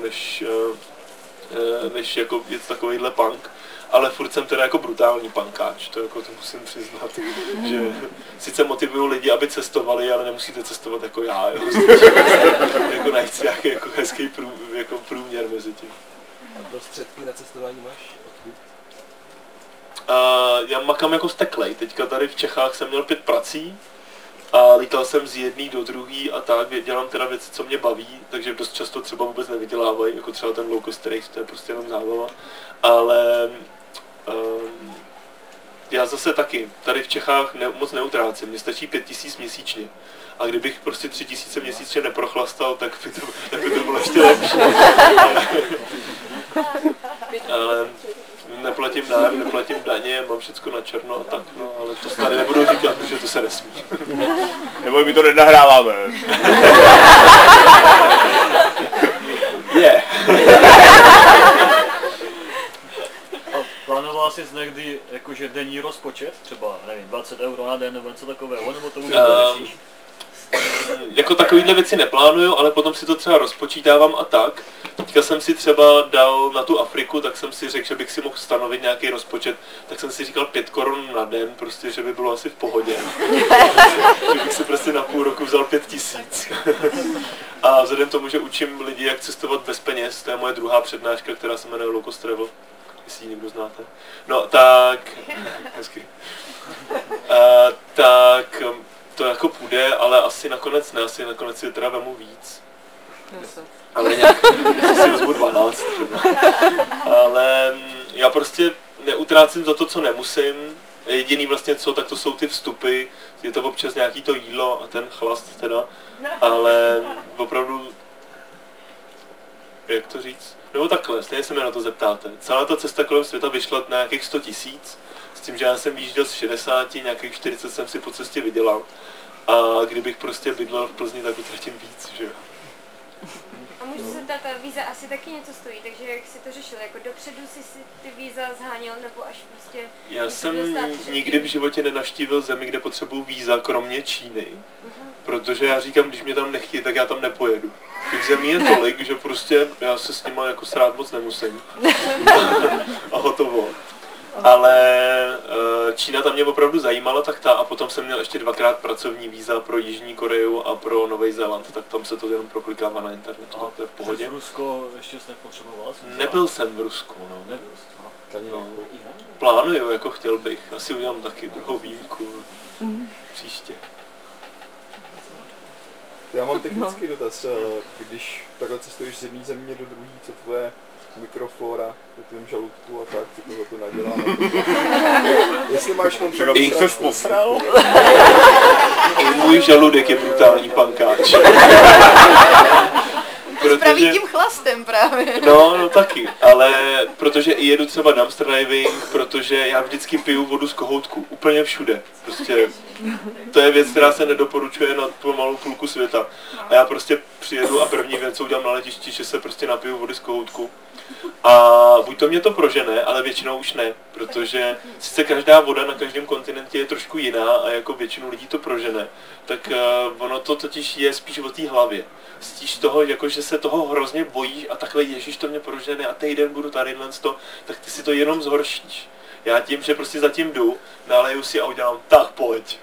než jako jet takovejhle punk. Ale furt jsem teda jako brutální punkáč, to musím přiznat, že sice motivuju lidi, aby cestovali, ale nemusíte cestovat jako já, jako najít si nějaký jako hezký průměr mezi tím. A prostředky na cestování máš? Já makám jako steklej. Teďka tady v Čechách jsem měl 5 prací a lítal jsem z jedné do druhé a tak, dělám teda věci, co mě baví, takže dost často třeba vůbec nevydělávají, jako třeba ten low cost race, to je prostě jenom zábava. Ale já zase taky, tady v Čechách moc neutrácím, mně stačí 5000 měsíčně. A kdybych prostě 3000 měsíčně neprochlastal, tak by to bylo ještě lepší. Ale neplatím nájem, neplatím daně, mám všecko na černo a tak, no, ale to tady nebudu říkat, protože to se nesmí. Nebo my to nenahráváme. Plánoval jsi někdy jakože denní rozpočet, třeba nevím, 20 € na den nebo něco takového, nebo to vůbec jako takovýhle věci neplánuju, ale potom si to třeba rozpočítávám a tak. Teďka jsem si třeba dal na tu Afriku, tak jsem si řekl, že bych si mohl stanovit nějaký rozpočet, tak jsem si říkal 5 korun na den, prostě, že by bylo asi v pohodě. Že bych si prostě na půl roku vzal 5 000. A vzhledem tomu, že učím lidi, jak cestovat bez peněz, to je moje druhá přednáška, která se jmenuje Low Cost Travel, jestli ji někdo znáte. No tak, hezky. Tak to jako půjde, ale asi nakonec ne, asi nakonec si teda vemu víc. Ale nějak, si vezmu 12 třeba. Ale já prostě neutrácím za to, co nemusím. Jediný vlastně co, tak to jsou ty vstupy, je to občas nějaký to jídlo a ten chlast teda, ale opravdu, jak to říct, nebo takhle, stejně se mě na to zeptáte. Celá ta cesta kolem světa vyšla na nějakých 100 000, s tím, že já jsem vyjížděl z 60, nějakých 40 jsem si po cestě vydělal. A kdybych prostě bydlel v Plzni, tak utratím víc, že jo. A můžu se ptát, ta víza asi taky něco stojí, takže jak jsi to řešil? Jako dopředu si ty víza zháněl, nebo až prostě... Já jsem nikdy v životě nenavštívil zemi, kde potřebuju víza, kromě Číny. Protože já říkám, když mě tam nechtějí, tak já tam nepojedu. Těch zemí je tolik, že prostě já se s nima jako srát moc nemusím. A hotovo. Ale Čína tam mě opravdu zajímala, tak ta, a potom jsem měl ještě 2krát pracovní víza pro Jižní Koreu a pro Nový Zéland, tak tam se to jenom proklikává na internetu, to je v pohodě. V Rusko ještě jsi nepotřeboval? Nebyl jsem v Rusku, no. Nebyl jsi. No. Plánuju, jako chtěl bych, asi udělám taky druhou výjimku příště. Já mám technický dotaz, když takhle cestuješ z jedné země do druhé, co tvoje mikroflora ve tvém žaludku a tak, co to za to nadělá. Jestli máš kontrolu... Jich což posral? Můj žaludek je brutální pankáč. Spraví tím chlastem právě. No taky, ale protože i jedu třeba dumpster diving, protože já vždycky piju vodu z kohoutku, úplně všude. Prostě to je věc, která se nedoporučuje na pomalou půlku světa. A já prostě přijedu a první věc, co udělám na letišti, že se prostě napiju vody z kohoutku. A buď to mě to prožene, ale většinou už ne, protože sice každá voda na každém kontinentě je trošku jiná a jako většinu lidí to prožene, tak ono to totiž je spíš o té hlavě. Stíž toho, jako, že se toho hrozně bojíš a takhle ježíš to mě prožene a týden budu tady to, tak ty si to jenom zhoršíš. Já tím, že prostě zatím jdu, naleju si a udělám, tak pojď.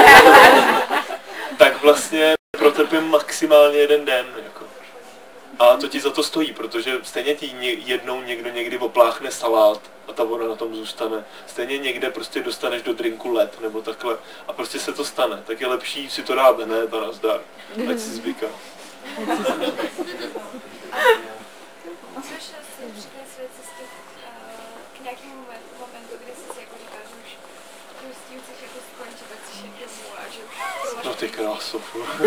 Tak vlastně protrpím maximálně 1 den. Jako. A to ti za to stojí, protože stejně ti jednou někdo někdy opláchne salát a ta voda na tom zůstane. Stejně někde prostě dostaneš do drinku led nebo takhle a prostě se to stane. Tak je lepší si to dát hned a nazdar, ať si zvyká. Což si při té své cestě k nějakému momentu, kdy jsi jako říkal, že už s tím chceš jako skončit, tak chceš jít domů a že už... No ty kráso,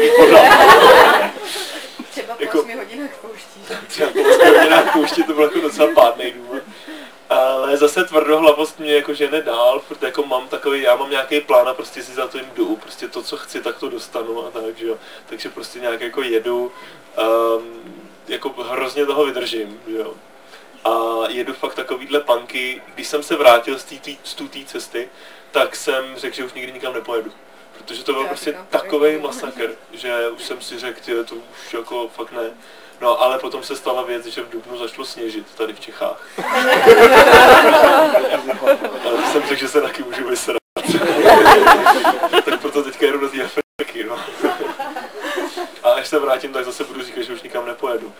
Třeba po jako, 8 hodinách pouští. Třeba po 8 hodinách pouští, to byl jako docela pádnej důvod. Ale zase tvrdohlavost mě jako žene dál, protože jako já mám nějaký plán a prostě si za to jim jdu, prostě to, co chci, tak to dostanu a tak, že jo. Takže prostě nějak jako jedu, jako hrozně toho vydržím, že jo. A jedu fakt takovýhle punky, když jsem se vrátil z té cesty, tak jsem řekl, že už nikdy nikam nepojedu. Protože to byl prostě takovej masakr, že už jsem si řekl, to už jako fakt ne. No ale potom se stala věc, že v dubnu začalo sněžit tady v Čechách. Ale jsem řekl, že se taky můžu vysrat. Tak proto teďka jedu do té Afriky, no. A až se vrátím, tak zase budu říkat, že už nikam nepojedu.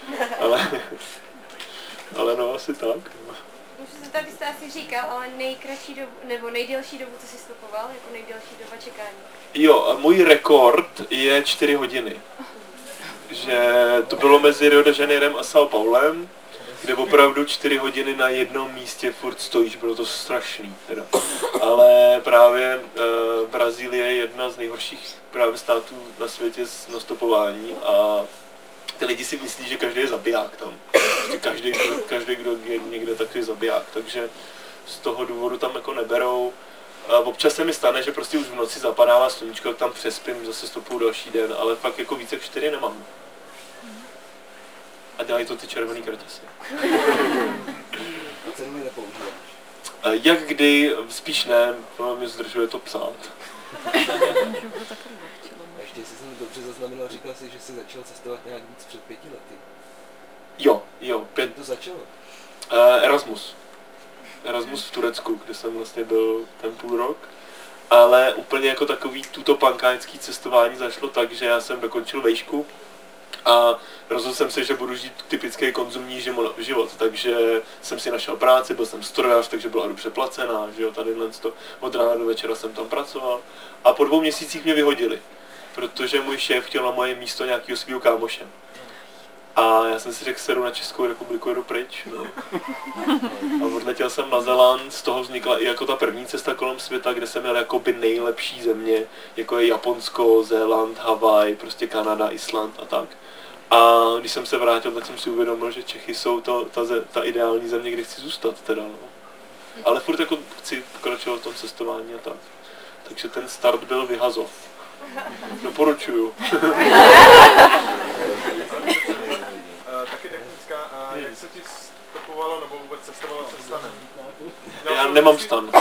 Ale no, asi tak. Můžu se tady jste asi říkal, ale nejkratší dobu, nebo nejdelší dobu, co jsi stopoval, jako nejdelší doba čekání? Jo, a můj rekord je 4 hodiny. Že to bylo mezi Rio de Janeirem a São Paulem, kde opravdu 4 hodiny na jednom místě furt stojíš, bylo to strašný teda. Ale právě Brazílie je jedna z nejhorších právě států na světě na stopování a ty lidi si myslí, že každý je zabiják tam. Každý, kdo je někde, tak je zabiják, takže z toho důvodu tam jako neberou. A občas se mi stane, že prostě už v noci zapadává sluníčko, tak tam přespím, zase stopuju další den, ale fakt jako více jak 4 nemám. A dělají to ty červený kratěsy. A cenu mi nepoužíváš? Jak kdy, spíš ne, mě zdržuje to psát. A ještě jsi jsem dobře zaznamenal, říkal jsi, že jsi začal cestovat nějak víc před 5 lety. Jo, 5. To začalo. Erasmus v Turecku, kde jsem vlastně byl ten půl rok. Ale úplně jako takový tuto pankáňský cestování zašlo tak, že já jsem dokončil vejšku a rozhodl jsem se, že budu žít typický konzumní život, takže jsem si našel práci, byl jsem strojař, takže byla dobře placená, že jo, tady od rána do večera jsem tam pracoval a po 2 měsících mě vyhodili, protože můj šéf chtěl na moje místo nějakého svého kámoše. A já jsem si řekl, sedu na Českou republiku, jedu pryč, no. A odletěl jsem na Zéland, z toho vznikla i jako ta první cesta kolem světa, kde jsem měl jakoby nejlepší země, jako je Japonsko, Zéland, Havaj, prostě Kanada, Island a tak. A když jsem se vrátil, tak jsem si uvědomil, že Čechy jsou ta ideální země, kde chci zůstat teda, no. Ale furt jako chci pokračovat v tom cestování a tak. Takže ten start byl vyhazov. Doporučuju. Taky technická, a jak se ti stopovalo nebo vůbec cestovalo se stanem? Já nemám stan.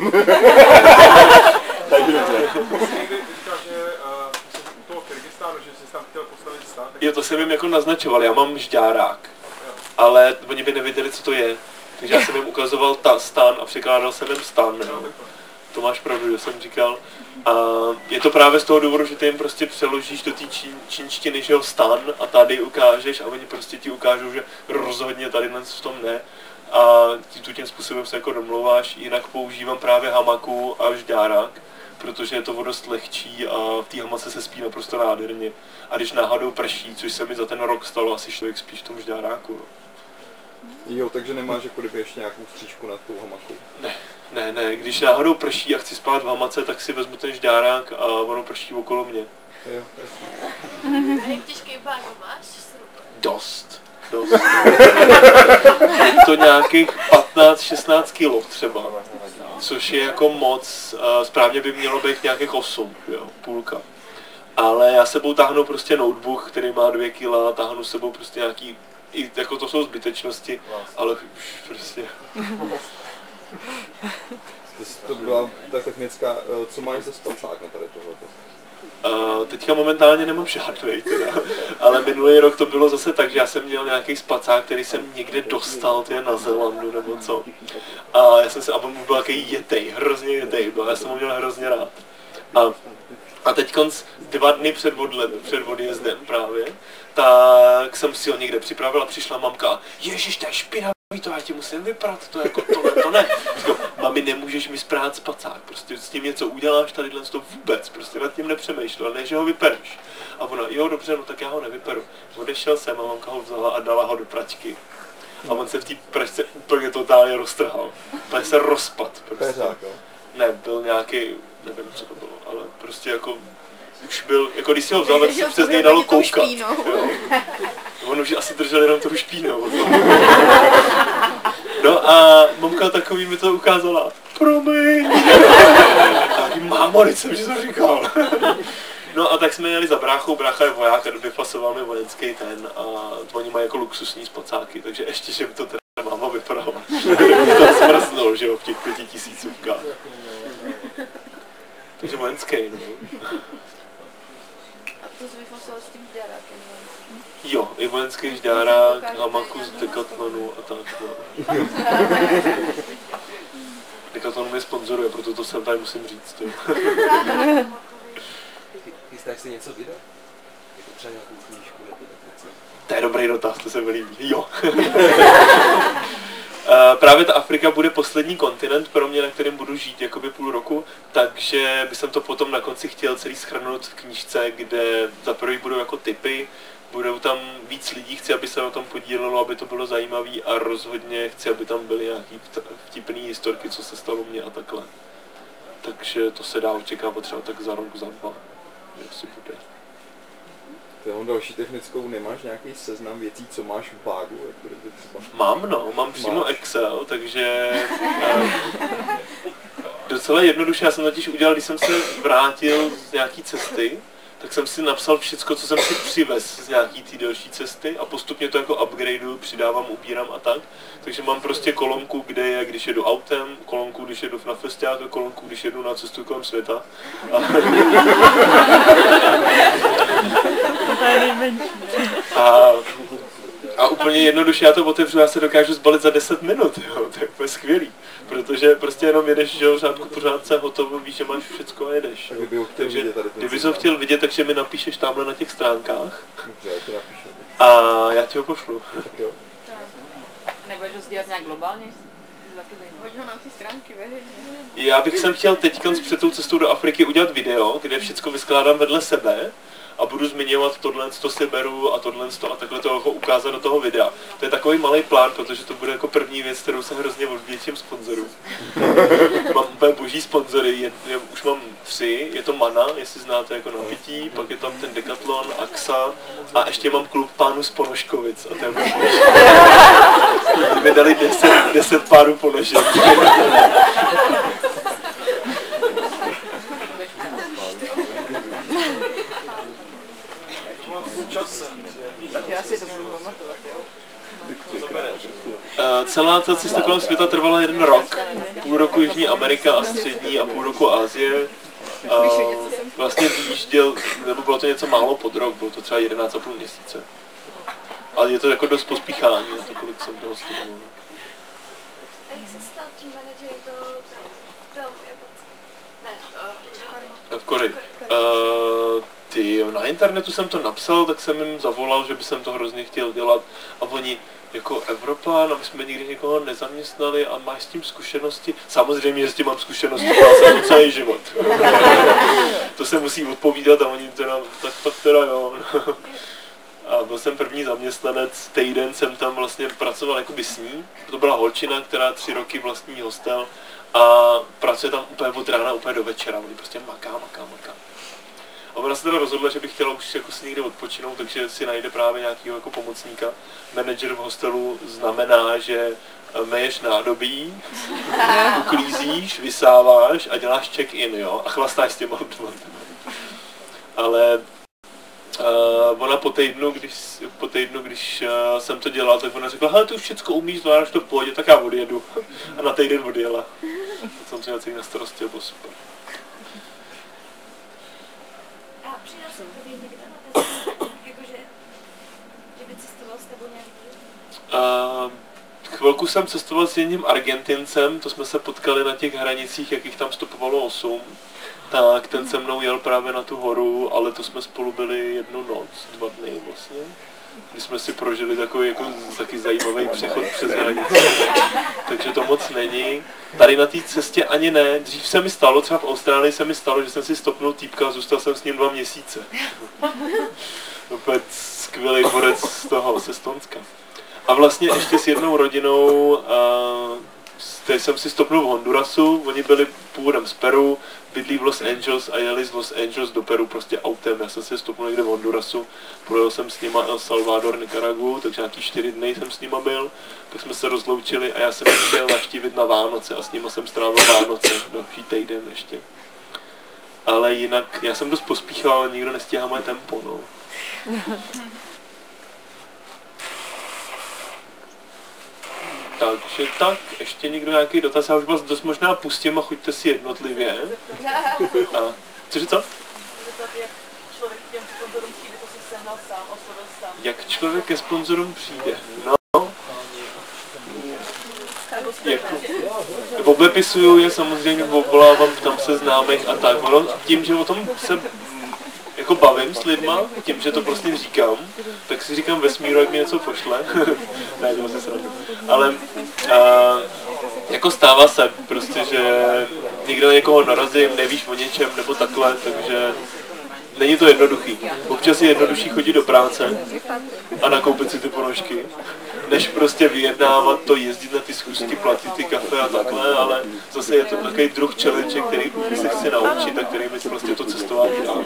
Jsi někdy říkal, že u toho Kyrgyzstánu, že jsi tam chtěl postavit stan? Jo, to jsem jim jako naznačoval, já mám žďárák, ale oni by nevěděli, co to je. Takže já jsem jim ukazoval stan a překládal jsem jim stan. No. To máš pravdu, že jsem říkal. A je to právě z toho důvodu, že ty jim prostě přeložíš do té čínštiny, že jo, stan a tady ukážeš a oni prostě ti ukážou, že rozhodně tady v tom ne. A tím způsobem se jako domlouváš, jinak používám právě hamaku a žďárák, protože je to o dost lehčí a v té hamace se spí naprosto nádherně. A když náhodou prší, což se mi za ten rok stalo, asi člověk spíš v tom žďáráku. Jo, takže nemáš jako kdyby ještě nějakou stříčku nad tou hamakou? Ne, když náhodou prší a chci spát v hamace, tak si vezmu ten žďárák a ono prší okolo mě. Jo, A jak těžký bágo máš? Dost. Je to nějakých 15-16 kg třeba, což je jako moc, správně by mělo být nějakých 8, jo, půlka. Ale já sebou táhnu prostě notebook, který má 2 kg, táhnu sebou prostě nějaký, i jako to jsou zbytečnosti, ale už prostě. To byla ta technická, co máš za spacák na tady tohleto? Teďka momentálně nemám žádnej teda, ale minulý rok to bylo zase tak, že já jsem měl nějaký spacák, který jsem někde dostal na Zélandu nebo co. A já jsem se, a on byl takový jetej, hrozně jetej byl, já jsem ho měl hrozně rád. A teď 2 dny před odjezdem právě, tak jsem si ho někde připravil a přišla mamka, ježiš, to je špinavý, to já ti musím vyprat, to jako to ne. Říkám, mami, nemůžeš mi sprát spacák, prostě s tím něco uděláš, tadyhle to vůbec, prostě nad tím nepřemýšlel, ne, že ho vypereš. A ona, jo, dobře, no tak já ho nevyperu. Odešel jsem a mamka ho vzala a dala ho do pračky. A on se v té pračce úplně totálně roztrhal. Úplně se rozpad prostě. Ne, byl nějaký, nevím, co to bylo, ale prostě jako už byl, jako když si ho vzal, tak se přes něj dalo koukat. On už asi držel jenom tou špínou. No a mamka takový mi to ukázala. Promiň. A mámo, teď jsem to říkal. No a tak jsme jeli za bráchou, brácha je voják a vypasoval mi vojenský ten a oni mají jako luxusní spacáky, takže ještě, že by to teda máma vypadala. To smrznul, že jo, v těch 5000. Takže vojenský, no. A to jsi vyfosil s tím žďárákem, Jo, i vojenský žďárák, hamaku z Decathlonu a tak, no. Decathlon mě sponzoruje, proto to sem tady musím říct, jo. Chystáš si něco vydat? Jako třeba nějakou knížku, jako tak něco? To je dobrý dotaz, to se mi líbí, jo. Právě ta Afrika bude poslední kontinent pro mě, na kterém budu žít jakoby půl roku, takže bych to potom na konci chtěl celý shrnout v knížce, kde za prvý budou jako tipy, budou tam víc lidí, chci, aby se na tom podílelo, aby to bylo zajímavé a rozhodně chci, aby tam byly nějaký vtipný historky, co se stalo mně a takhle. Takže to se dá očekávat třeba tak za rok, za 2, že si bude. Ty mám další technickou, nemáš nějaký seznam věcí, co máš v bágu? Jako třeba... Mám přímo Excel, takže docela jednoduše, já jsem totiž udělal, když jsem se vrátil z nějaký cesty, tak jsem si napsal všecko, co jsem si přivez z nějaký té další cesty a postupně to jako upgradeuju, přidávám, ubírám a tak. Takže mám prostě kolonku, kde je, když jedu autem, kolonku, když jedu na festiák a kolonku, když jedu na cestu kolem světa. A úplně jednoduše já to otevřu, já se dokážu zbalit za 10 minut, jo, to je úplně skvělý. Protože prostě jenom jedeš, že jo, řádku pořádce, hotovo, víš, že máš všecko a jedeš. Takže kdybys ho chtěl vidět, takže mi napíšeš tamhle na těch stránkách. A já ti ho pošlu. Nebudeš ho sdílet nějak globálně? Hoď ho na ty stránky, veřejně. Já bych sem chtěl teď před tou cestou do Afriky udělat video, kde všechno vyskládám vedle sebe a budu zmiňovat tohle, to si beru a tohle a takhle to jako ukázat do toho videa. To je takový malý plán, protože to bude jako první věc, kterou se hrozně odvděčím sponzorům. Mám úplně boží sponzory, už mám 3, je to Mana, jestli znáte jako na pití, pak je tam ten Decathlon, AXA a ještě mám klub pánů z Ponožkovic a to je boží. Mi dali 10 párů ponožek. Celá ta cesta kolem světa trvala 1 rok. Půl roku Jižní Amerika a střední a půl roku Asie. Vlastně vyjížděl, nebo bylo to něco málo pod rok, bylo to třeba 11,5 měsíce. Ale je to jako dost pospíchání, to kolik jsem toho studoval. A jak se stal tím manažerem toho v Koreji. Na internetu jsem to napsal, tak jsem jim zavolal, že by jsem to hrozně chtěl dělat a oni jako Evropan, a my jsme nikdy někoho nezaměstnali a máš s tím zkušenosti. Samozřejmě, že s tím mám zkušenosti, dělal jsem celý život. To se musí odpovídat a oni teda, tak teda jo. A byl jsem první zaměstnanec, týden jsem tam vlastně pracoval jakoby s ní. To byla holčina, která 3 roky vlastní hostel a pracuje tam úplně od rána, úplně do večera. Oni prostě maká. A ona se teda rozhodla, že by chtěla už jako si někde odpočinout, takže si najde právě nějakého jako pomocníka. Manager v hostelu znamená, že meješ nádobí, uklízíš, vysáváš a děláš check-in, jo, a chlastáš s těma lidma. Ale ona po týdnu, když jsem to dělal, tak ona řekla, hele, ty už všecko umíš, zvládáš to v pohodě, tak já odjedu. A na týden odjela. To jsem měl celý na starosti, bylo super. A přidal jsem to někde na té jakože, že by cestoval s tebou nějaký? Chvilku jsem cestoval s jedním Argentincem, to jsme se potkali na těch hranicích, jak jich tam stopovalo 8. Tak ten se mnou jel právě na tu horu, ale to jsme spolu byli 1 noc, 2 dny vlastně. Kdy jsme si prožili takový jako taky zajímavý přechod přes hranici. Takže to moc není. Tady na té cestě ani ne. Dřív se mi stalo, třeba v Austrálii se mi stalo, že jsem si stopnul týpka a zůstal jsem s ním 2 měsíce. Opět skvělý borec z toho, z Estonska. A vlastně ještě s jednou rodinou, teď jsem si stopnul v Hondurasu, oni byli původem z Peru, bydlí v Los Angeles a jeli z Los Angeles do Peru prostě autem. Já jsem si stopnul někde v Hondurasu, projel jsem s nima El Salvador, Nicaragu, takže nějaký 4 dny jsem s nima byl, tak jsme se rozloučili a já jsem je chtěl navštívit na Vánoce a s nima jsem strávil Vánoce, další týden ještě. Ale jinak, já jsem dost pospíchal, ale nikdo nestíhá moje tempo, no. Takže tak, ještě někdo nějaký dotaz, já už vás dost možná pustím a choďte si jednotlivě. A, cože co? Jak člověk ke sponzorům přijde? No, jako, obepisuju je samozřejmě, obvolávám tam se známých a tak. Ono, tím, že o tom se jako bavím s lidma, tím, že to prostě říkám, tak si říkám vesmíru, jak mi něco pošle. Ne, to se srandu. Ale jako stává se prostě, že někdo na někoho narazím, nevíš o něčem nebo takhle, takže není to jednoduchý. Občas je jednodušší chodit do práce a nakoupit si ty ponožky, než prostě vyjednávat to, jezdit na ty schůzky, platit ty kafe a takhle, ale zase je to takový druh challenge, který se chci naučit a který mi prostě to cestování dává.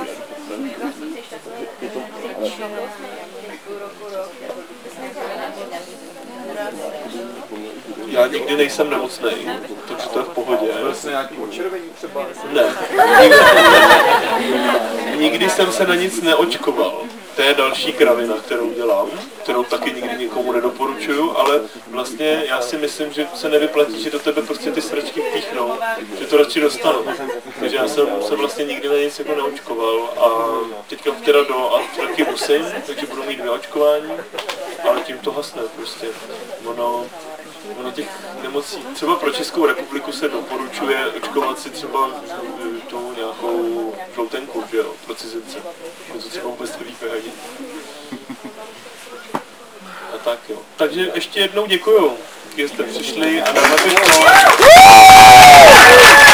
Já nikdy nejsem nemocnej, takže to je v pohodě. Vlastně nějaký očervení třeba? Ne. Nikdy jsem se na nic neočkoval. To je další kravina, kterou dělám, kterou taky nikdy nikomu nedoporučuju, ale vlastně já si myslím, že se nevyplatí, že do tebe prostě ty sračky vpíchnou, že to radši dostanu. Takže já jsem se vlastně nikdy na nic jako neočkoval a teďka teda do Afriky musím, takže budu mít 2 očkování ale tím to hasne prostě. Ono těch nemocí, třeba pro Českou republiku se doporučuje očkovat si třeba tu nějakou žloutenku, že jo, pro cizince. To třeba vůbec nevypěhají. A tak jo. Takže ještě jednou děkuju, že jste přišli a dáme